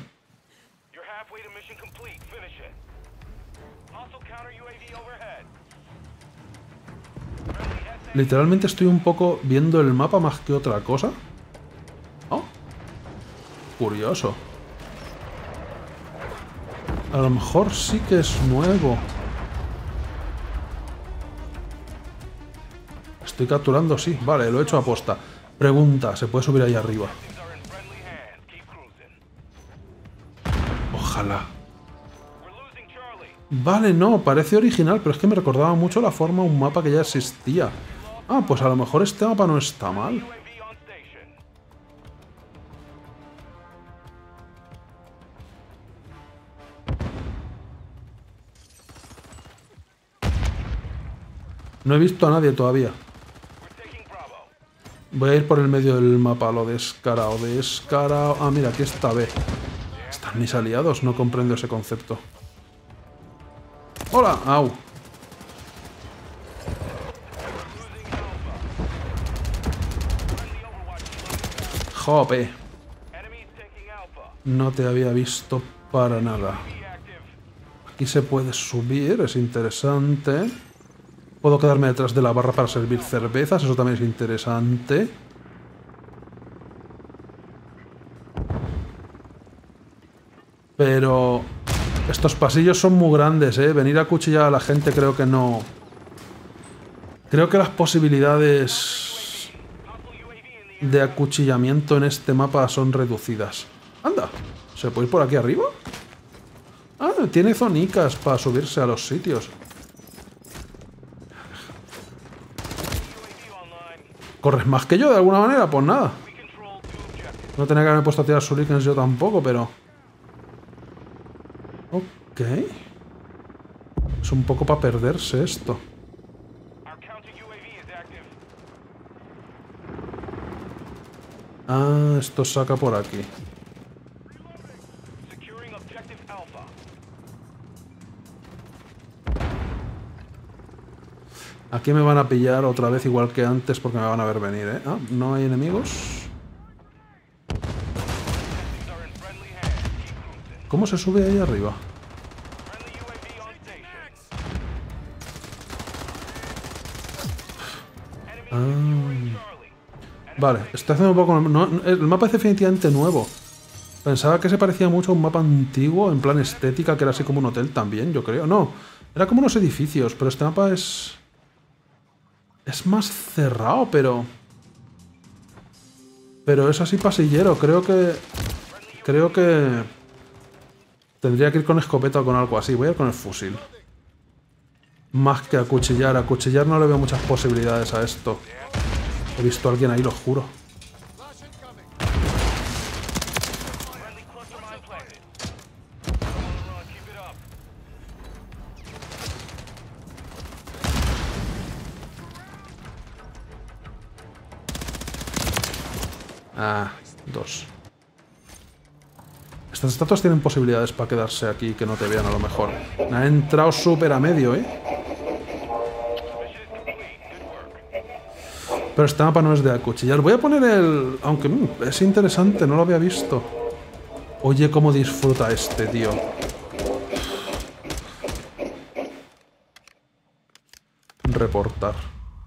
[SPEAKER 1] Literalmente estoy un poco viendo el mapa más que otra cosa. Oh. Curioso. A lo mejor sí que es nuevo. Estoy capturando, sí. Vale, lo he hecho a posta. Pregunta, ¿se puede subir ahí arriba? Ojalá. Vale, no, parece original, pero es que me recordaba mucho la forma de un mapa que ya existía. Ah, pues a lo mejor este mapa no está mal. No he visto a nadie todavía. Voy a ir por el medio del mapa, lo descarado, descarado... Ah, mira, aquí está B. ¿Están mis aliados? No comprendo ese concepto. ¡Hola! ¡Au! ¡Jope! No te había visto para nada. Aquí se puede subir, es interesante. Puedo quedarme detrás de la barra para servir cervezas, eso también es interesante. Pero estos pasillos son muy grandes, ¿eh? Venir a acuchillar a la gente creo que no... Creo que las posibilidades de acuchillamiento en este mapa son reducidas. ¡Anda! ¿Se puede ir por aquí arriba? Ah, tiene zonicas para subirse a los sitios. ¿Corres más que yo de alguna manera? Pues nada. No tenía que haberme puesto a tirar shurikens yo tampoco, pero... Ok. Es un poco para perderse esto. Ah, esto saca por aquí. Aquí me van a pillar otra vez igual que antes porque me van a ver venir, ¿eh? Ah, ¿no hay enemigos? ¿Cómo se sube ahí arriba? Ah. Vale, está haciendo un poco... No, el mapa es definitivamente nuevo. Pensaba que se parecía mucho a un mapa antiguo, en plan estética, que era así como un hotel también, yo creo. No, era como unos edificios, pero este mapa es... Es más cerrado, pero... Pero es así pasillero, creo que... Creo que... Tendría que ir con escopeta o con algo así. Voy a ir con el fusil. Más que acuchillar. Acuchillar no le veo muchas posibilidades a esto. He visto a alguien ahí, lo juro. Ah, dos. Estas estatuas tienen posibilidades para quedarse aquí y que no te vean a lo mejor. Me ha entrado súper a medio, ¿eh? Pero este mapa no es de acuchillar. Voy a poner el... Aunque mmm, es interesante, no lo había visto. Oye, cómo disfruta este, tío. Reportar.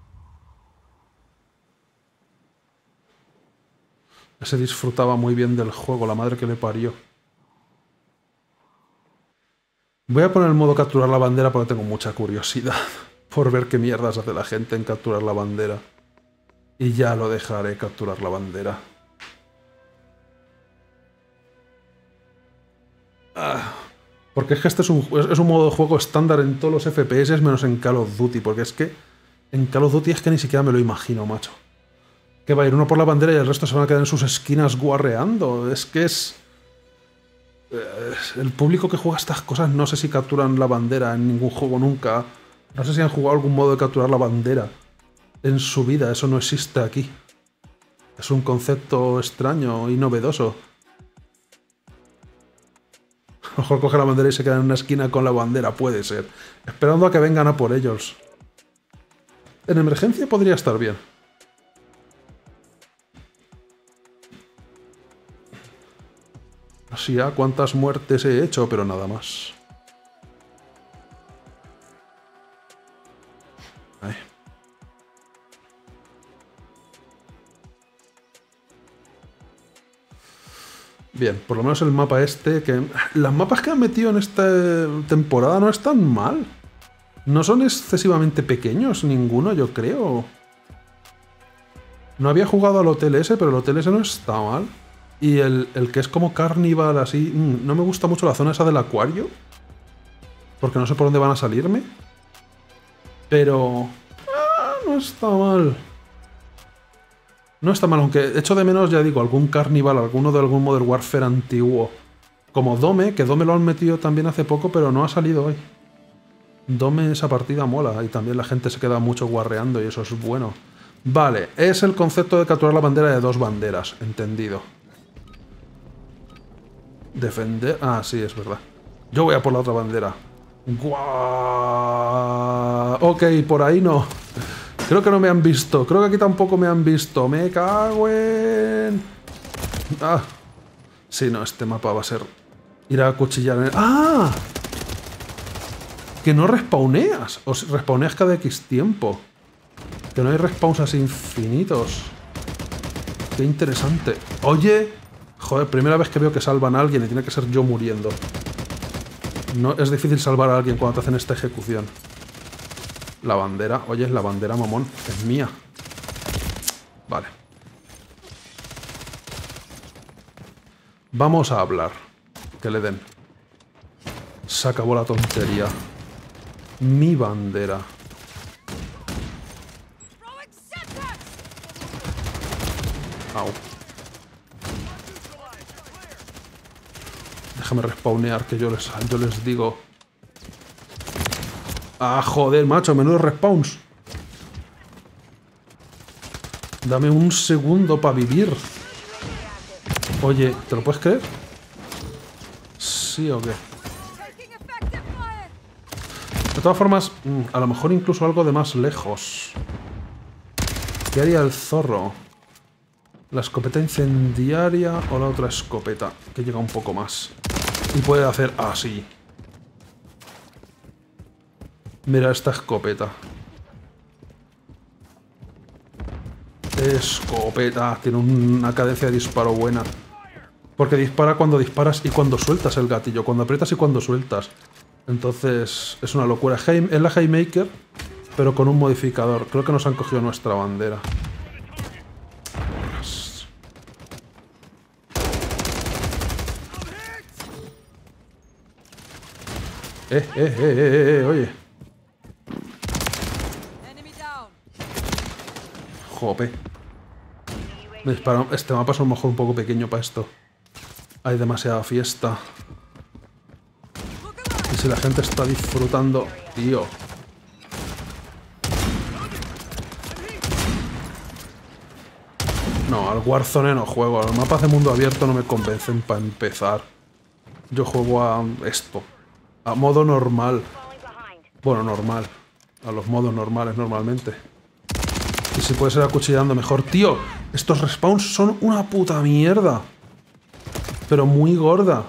[SPEAKER 1] Ese disfrutaba muy bien del juego, la madre que le parió. Voy a poner el modo capturar la bandera porque tengo mucha curiosidad por ver qué mierdas hace la gente en capturar la bandera. Y ya lo dejaré capturar la bandera. Ah, porque es que este es un, es un modo de juego estándar en todos los F P S menos en Call of Duty. Porque es que en Call of Duty es que ni siquiera me lo imagino, macho. Que va a ir uno por la bandera y el resto se van a quedar en sus esquinas guarreando. Es que es... El público que juega estas cosas no sé si capturan la bandera en ningún juego nunca. No sé si han jugado algún modo de capturar la bandera en su vida. Eso no existe aquí. Es un concepto extraño y novedoso. A lo mejor coge la bandera y se queda en una esquina con la bandera. Puede ser. Esperando a que vengan a por ellos. En emergencia podría estar bien. Así a cuántas muertes he hecho, pero nada más. Ahí. Bien, por lo menos el mapa este, que... Las mapas que han metido en esta temporada no están mal. No son excesivamente pequeños, ninguno, yo creo. No había jugado al Hotel ese, pero el Hotel ese no está mal. Y el, el que es como Carnival, así... No me gusta mucho la zona esa del acuario. Porque no sé por dónde van a salirme. Pero... Ah, no está mal. No está mal, aunque echo de menos, ya digo, algún Carnival, alguno de algún Modern Warfare antiguo. Como Dome, que Dome lo han metido también hace poco, pero no ha salido hoy. Dome, esa partida mola, y también la gente se queda mucho guarreando, y eso es bueno. Vale, es el concepto de capturar la bandera de dos banderas, entendido. Defender... Ah, sí, es verdad. Yo voy a por la otra bandera. ¡Guau! Ok, por ahí no. Creo que no me han visto. Creo que aquí tampoco me han visto. Me cago en... Ah. Sí, no, este mapa va a ser... Ir a cuchillar en el... ¡Ah! Que no respawneas. O respawneas cada X tiempo. Que no hay respawns así infinitos. Qué interesante. Oye... Joder, primera vez que veo que salvan a alguien y tiene que ser yo muriendo. No, es difícil salvar a alguien cuando te hacen esta ejecución. La bandera, oye, la bandera, mamón, es mía. Vale. Vamos a hablar. Que le den. Se acabó la tontería. Mi bandera. Au. Déjame respawnear, que yo les, yo les digo... Ah, joder, macho, menudo respawns. Dame un segundo para vivir. Oye, ¿te lo puedes creer? ¿Sí o qué? De todas formas, a lo mejor incluso algo de más lejos. ¿Qué haría el zorro? ¿La escopeta incendiaria o la otra escopeta? Que llega un poco más. Y puede hacer así. Mira esta escopeta. Escopeta. Tiene una cadencia de disparo buena. Porque dispara cuando disparas y cuando sueltas el gatillo. Cuando aprietas y cuando sueltas. Entonces es una locura. Es la Haymaker, pero con un modificador. Creo que nos han cogido nuestra bandera. Eh, eh, eh, eh, eh, oye. Jope. Me disparan. Este mapa es a lo mejor un poco pequeño para esto. Hay demasiada fiesta. Y si la gente está disfrutando... Tío. No, al Warzone no juego. Los mapas de mundo abierto no me convencen para empezar. Yo juego a esto. A modo normal. Bueno, normal. A los modos normales normalmente. Y si puede ser acuchillando mejor. Tío, estos respawns son una puta mierda. Pero muy gorda.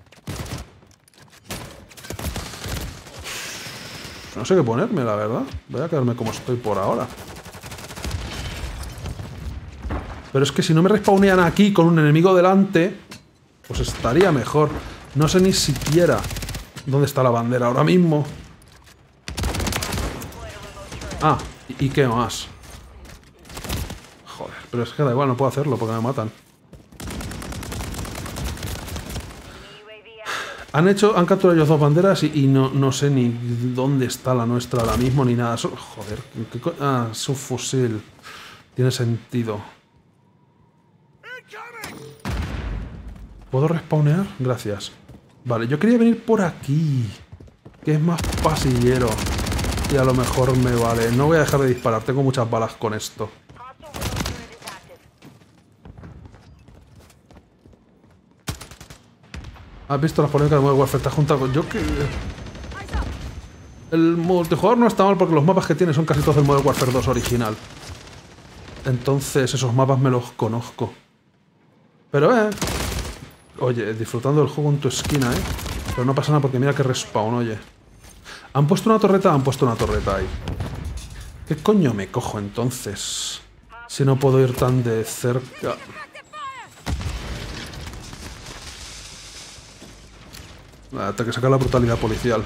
[SPEAKER 1] No sé qué ponerme, la verdad. Voy a quedarme como estoy por ahora. Pero es que si no me respawnean aquí con un enemigo delante, pues estaría mejor. No sé ni siquiera dónde está la bandera ahora mismo. Ah, ¿y qué más? Joder, pero es que da igual, no puedo hacerlo porque me matan. Han hecho, han capturado ellos dos banderas y, y no, no sé ni dónde está la nuestra ahora mismo ni nada. So, joder, ¿qué, qué, ah, su fusil. Tiene sentido. ¿Puedo respawnear? Gracias. Vale, yo quería venir por aquí, que es más pasillero. Y a lo mejor me vale. No voy a dejar de disparar, tengo muchas balas con esto. ¿Has visto las polémicas de Modern Warfare? ¿Te has juntado con yo? Que... El multijugador no está mal porque los mapas que tiene son casi todos del Modern Warfare dos original. Entonces esos mapas me los conozco. Pero eh... Oye, disfrutando del juego en tu esquina, eh. Pero no pasa nada porque mira que respawn, oye. ¿Han puesto una torreta? Han puesto una torreta ahí. ¿Qué coño me cojo entonces? Si no puedo ir tan de cerca. Hasta que saca la brutalidad policial.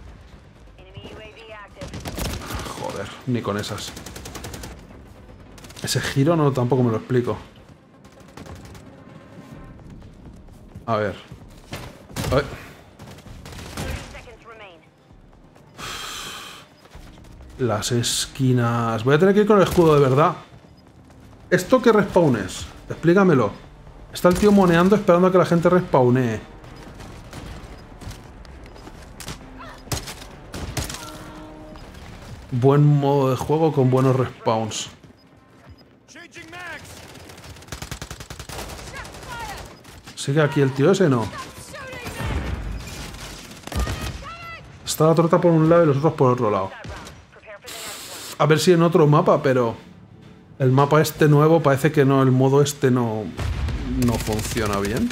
[SPEAKER 1] Joder, ni con esas. Ese giro no tampoco me lo explico. A ver. Ay. Las esquinas... Voy a tener que ir con el escudo de verdad. ¿Esto qué respawn es? Explícamelo. Está el tío moneando esperando a que la gente respawnee. Buen modo de juego con buenos respawns. ¿Sigue aquí el tío ese? No. Está la torta por un lado y los otros por otro lado. A ver si en otro mapa, pero... El mapa este nuevo parece que no, el modo este no... No funciona bien.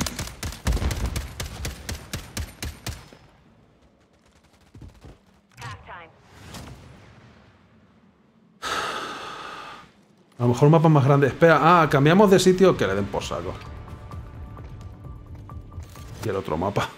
[SPEAKER 1] A lo mejor un mapa más grande. Espera, ah, cambiamos de sitio, que le den por saco. Y el otro mapa.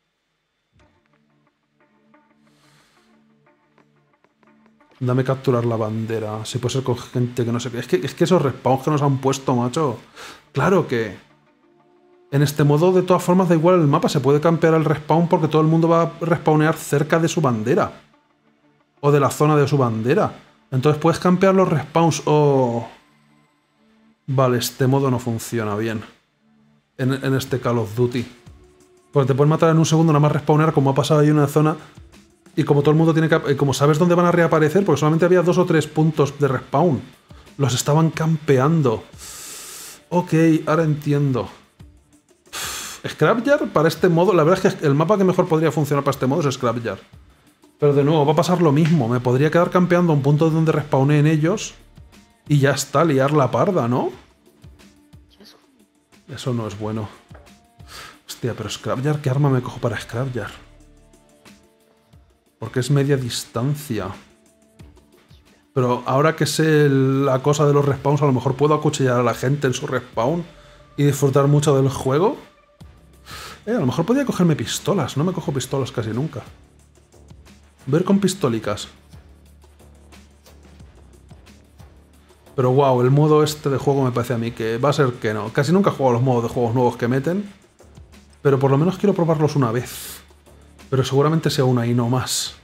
[SPEAKER 1] Dame capturar la bandera. Si puede ser con gente que no sé qué. Es que, es que esos respawns que nos han puesto, macho. Claro que... En este modo, de todas formas, da igual el mapa. Se puede campear el respawn porque todo el mundo va a respawnear cerca de su bandera. O de la zona de su bandera. Entonces puedes campear los respawns o... Vale, este modo no funciona bien. En, en este Call of Duty. Porque te pueden matar en un segundo nada más respawnear, como ha pasado ahí en una zona. Y como todo el mundo tiene que... Como sabes dónde van a reaparecer, porque solamente había dos o tres puntos de respawn. Los estaban campeando. Ok, ahora entiendo. Scrapyard para este modo... La verdad es que el mapa que mejor podría funcionar para este modo es Scrapyard. Pero de nuevo, va a pasar lo mismo. Me podría quedar campeando a un punto donde respawneen ellos. Y ya está, liar la parda, ¿no? Eso no es bueno. Hostia, pero Scrapyard, ¿qué arma me cojo para Scrapyard? Porque es media distancia. Pero ahora que sé la cosa de los respawns, a lo mejor puedo acuchillar a la gente en su respawn y disfrutar mucho del juego. Eh, a lo mejor podría cogerme pistolas. No me cojo pistolas casi nunca. Ver con pistólicas. Pero wow, el modo este de juego me parece a mí que va a ser que no. Casi nunca juego a los modos de juegos nuevos que meten. Pero por lo menos quiero probarlos una vez. Pero seguramente sea una y no más.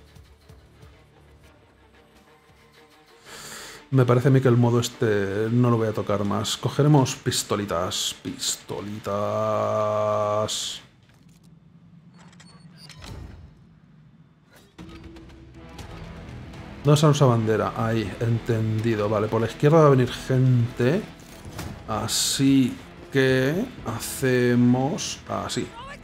[SPEAKER 1] Me parece a mí que el modo este no lo voy a tocar más. Cogeremos pistolitas. Pistolitas. ¿Dónde está nuestra bandera? Ahí, entendido. Vale, por la izquierda va a venir gente. Así que hacemos así.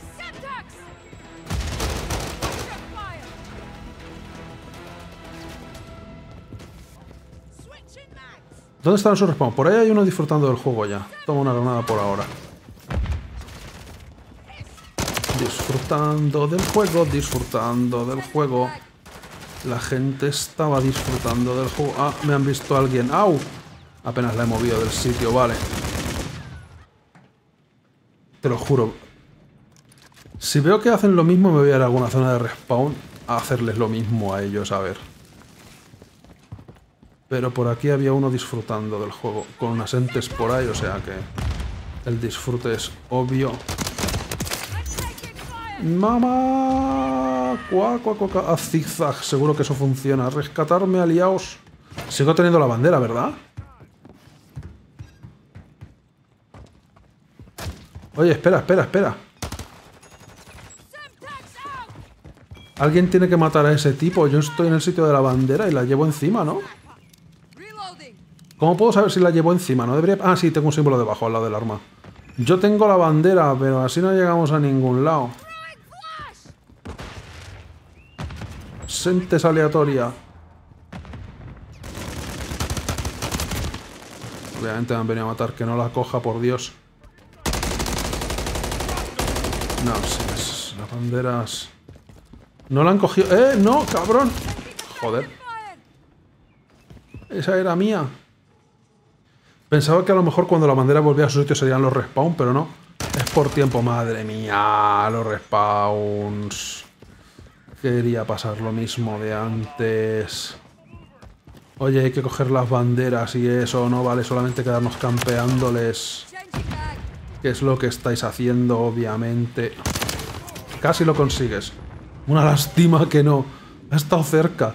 [SPEAKER 1] ¿Dónde están esos respawn? Por ahí hay uno disfrutando del juego ya. Toma una granada por ahora. Disfrutando del juego, disfrutando del juego. La gente estaba disfrutando del juego. Ah, me han visto a alguien. ¡Au! Apenas la he movido del sitio, vale. Te lo juro. Si veo que hacen lo mismo, me voy a ir a alguna zona de respawn a hacerles lo mismo a ellos, a ver. Pero por aquí había uno disfrutando del juego, con unas entes por ahí, o sea que el disfrute es obvio. ¡Mamá! ¡Cuá, cuá, cuá, cuá! A zigzag, seguro que eso funciona. Rescatarme, aliaos. Sigo teniendo la bandera, ¿verdad? Oye, espera, espera, espera. Alguien tiene que matar a ese tipo. Yo estoy en el sitio de la bandera y la llevo encima, ¿no? ¿Cómo puedo saber si la llevo encima? No debería... Ah, sí, tengo un símbolo debajo al lado del arma. Yo tengo la bandera, pero así no llegamos a ningún lado. Sentes aleatoria. Obviamente me han venido a matar. Que no la coja, por Dios. No, sí, las banderas... No la han cogido... ¡Eh! ¡No, cabrón! Joder. Esa era mía. Pensaba que a lo mejor cuando la bandera volvía a su sitio serían los respawn, pero no. Es por tiempo. Madre mía, los respawns. Quería pasar lo mismo de antes. Oye, hay que coger las banderas y eso. No vale solamente quedarnos campeándoles. ¿Qué es lo que estáis haciendo, obviamente? Casi lo consigues. Una lástima que no. Ha estado cerca.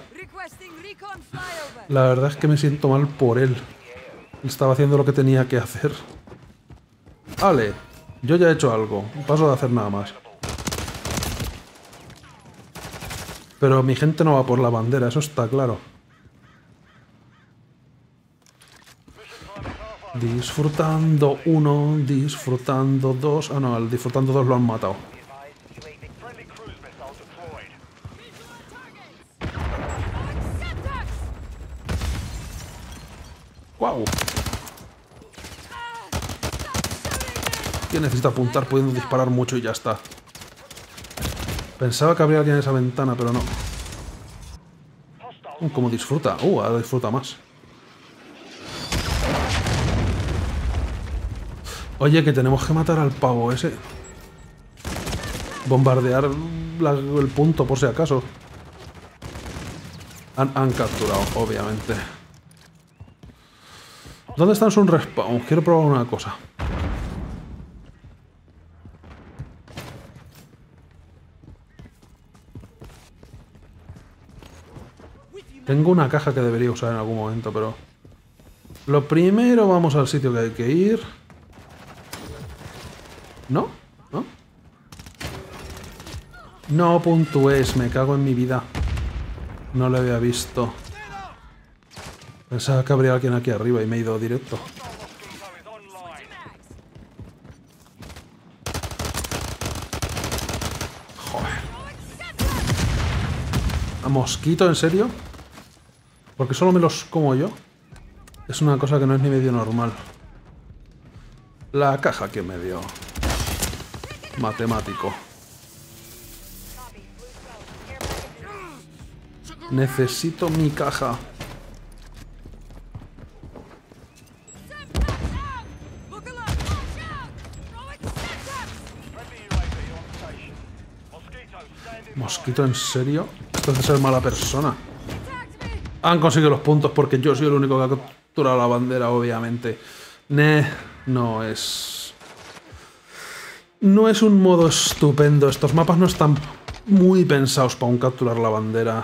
[SPEAKER 1] La verdad es que me siento mal por él. Estaba haciendo lo que tenía que hacer. Vale, yo ya he hecho algo. Paso de hacer nada más. Pero mi gente no va por la bandera, eso está claro. Disfrutando uno, disfrutando dos... Ah, no, el disfrutando dos lo han matado. ¡Guau! ¿Quién necesita apuntar pudiendo disparar mucho y ya está? Pensaba que habría alguien en esa ventana, pero no. Uh, ¿cómo disfruta? Uh, ahora disfruta más. Oye, que tenemos que matar al pavo ese. Bombardear la, el punto, por si acaso. Han, han capturado, obviamente. ¿Dónde están sus respawn? Quiero probar una cosa. Tengo una caja que debería usar en algún momento, pero... Lo primero vamos al sitio que hay que ir. ¿No? ¿No? No puntúes, me cago en mi vida. No lo había visto. Pensaba que habría alguien aquí arriba y me he ido directo. Joder. ¿A mosquito, en serio? Porque solo me los como yo. Es una cosa que no es ni medio normal. La caja que me dio. Matemático. Necesito mi caja. ¿Mosquito, en serio? Esto es de ser mala persona. Han conseguido los puntos porque yo soy el único que ha capturado la bandera, obviamente. Neh, no es... No es un modo estupendo. Estos mapas no están muy pensados para un capturar la bandera.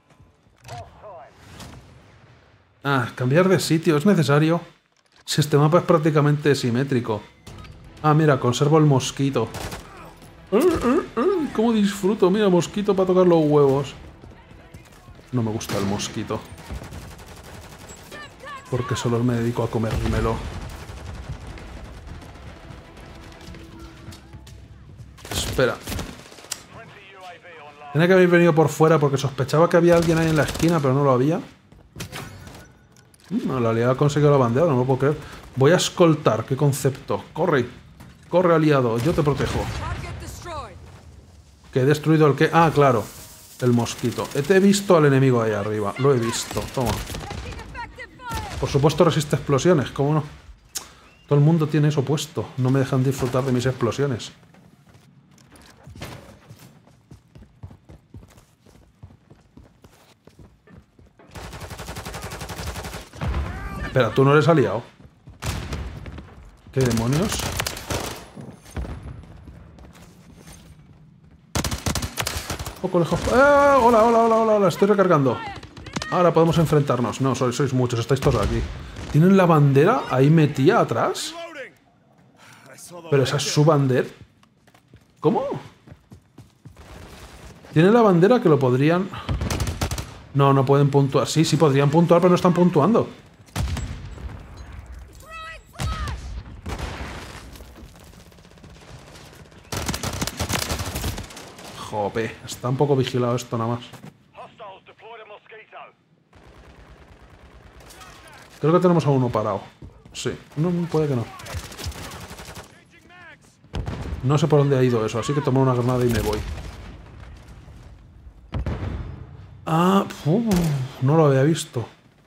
[SPEAKER 1] Ah, cambiar de sitio, ¿es necesario? Si este mapa es prácticamente simétrico. Ah, mira, conservo el mosquito. ¿Cómo disfruto? Mira, mosquito para tocar los huevos. No me gusta el mosquito. Porque solo me dedico a comérmelo. Espera. Tenía que haber venido por fuera porque sospechaba que había alguien ahí en la esquina, pero no lo había. No, la aliada ha conseguido la bandera, no lo puedo creer. Voy a escoltar, qué concepto. Corre, corre, aliado, yo te protejo. Que he destruido el que... Ah, claro, el mosquito. Te he visto al enemigo ahí arriba, lo he visto, toma. Por supuesto resiste explosiones, ¿cómo no? Todo el mundo tiene eso puesto, no me dejan disfrutar de mis explosiones. Espera, ¿tú no eres aliado? ¿Qué demonios? Un poco lejos... ¡Eh! Hola, hola, hola, hola, hola, estoy recargando. Ahora podemos enfrentarnos. No, sois, sois muchos, estáis todos aquí. ¿Tienen la bandera ahí metida atrás? ¿Pero esa es su bandera? ¿Cómo? Tienen la bandera que lo podrían... No, no pueden puntuar. Sí, sí podrían puntuar, pero no están puntuando. Jope, está un poco vigilado esto nada más. Creo que tenemos a uno parado. Sí, no, puede que no. No sé por dónde ha ido eso, así que tomo una granada y me voy. Ah, uf, no lo había visto.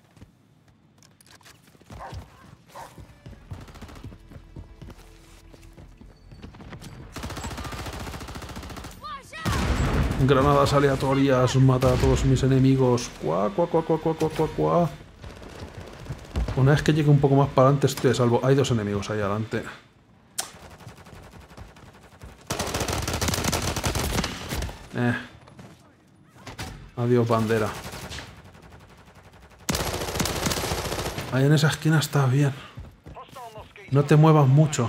[SPEAKER 1] Granadas aleatorias, mata a todos mis enemigos. Cuá, cuá, cuá, cuá, cuá, cuá, cuá, cuá. Una vez que llegue un poco más para adelante estoy a salvo. Hay dos enemigos ahí adelante. Eh. Adiós, bandera. Ahí en esa esquina está bien. No te muevas mucho.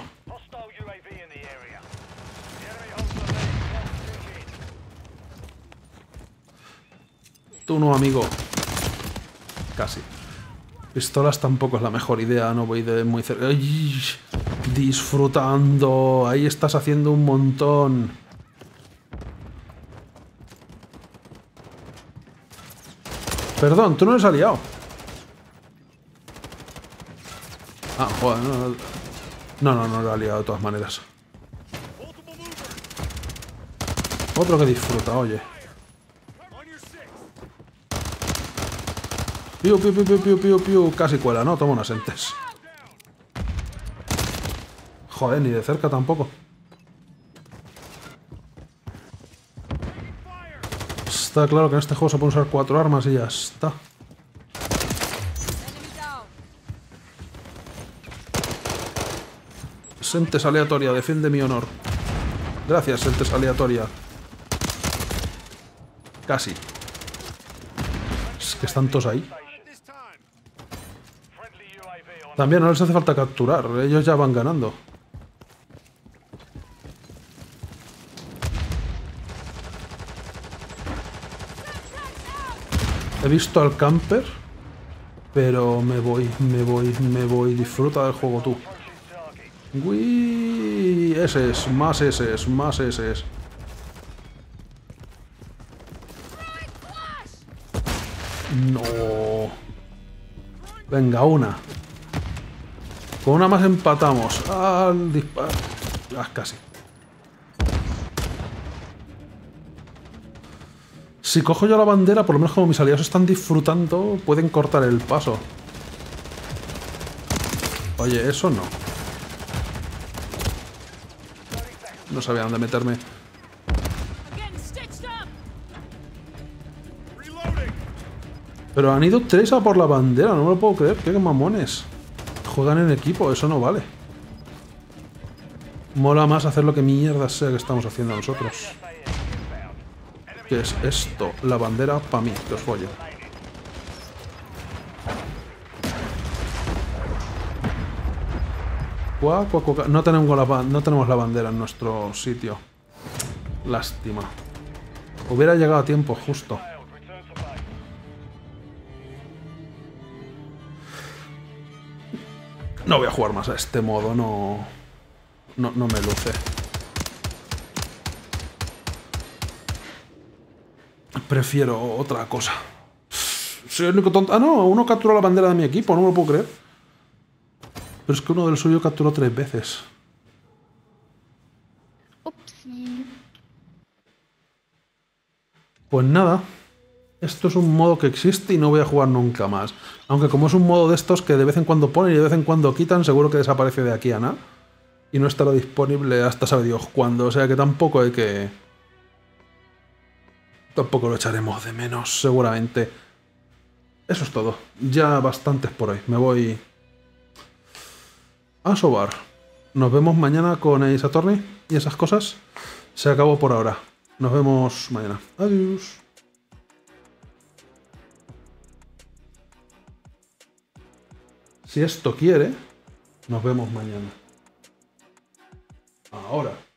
[SPEAKER 1] Tú no, amigo. Casi. Pistolas tampoco es la mejor idea, no voy de muy cerca. ¡Ay! Disfrutando. Ahí estás haciendo un montón. Perdón, tú no eres aliado. Ah, joder, no, no, no, no lo he aliado de todas maneras. Otro que disfruta, oye. Piu, piu, piu, piu, piu, piu, piu. Casi cuela, ¿no? Toma unas entes. Joder, ni de cerca tampoco. Está claro que en este juego se pueden usar cuatro armas y ya está. Entes aleatoria, defiende mi honor. Gracias, entes aleatoria. Casi. Es que están todos ahí. También no les hace falta capturar, ellos ya van ganando. He visto al camper, pero me voy, me voy, me voy. Disfruta del juego tú. Uy, ese es, más ese es, más ese es. No. Venga, una. Con una más empatamos. Al disparo. Ah, casi. Si cojo yo la bandera, por lo menos como mis aliados están disfrutando, pueden cortar el paso. Oye, eso no. No sabía dónde meterme. Pero han ido tres a por la bandera, no me lo puedo creer. Qué mamones. Juegan en equipo, eso no vale. Mola más hacer lo que mierda sea que estamos haciendo nosotros. ¿Qué es esto? La bandera para mí, que os follen. Cuá, cuá, cuá. No tenemos la, no tenemos la bandera en nuestro sitio. Lástima. Hubiera llegado a tiempo, justo. No voy a jugar más a este modo, no... No, no me luce. Prefiero otra cosa. Soy el único tonto... Ah, no, uno capturó la bandera de mi equipo, no me lo puedo creer. Pero es que uno del suyo capturó tres veces.
[SPEAKER 3] Upsi.
[SPEAKER 1] Pues nada. Esto es un modo que existe y no voy a jugar nunca más. Aunque como es un modo de estos que de vez en cuando ponen y de vez en cuando quitan, seguro que desaparece de aquí a nada. Y no estará disponible hasta sabe Dios cuándo. O sea que tampoco hay que... Tampoco lo echaremos de menos, seguramente. Eso es todo. Ya bastantes por hoy. Me voy a sobar. Nos vemos mañana con Ace Attorney y esas cosas. Se acabó por ahora. Nos vemos mañana. Adiós. Si esto quiere, nos vemos mañana. Ahora.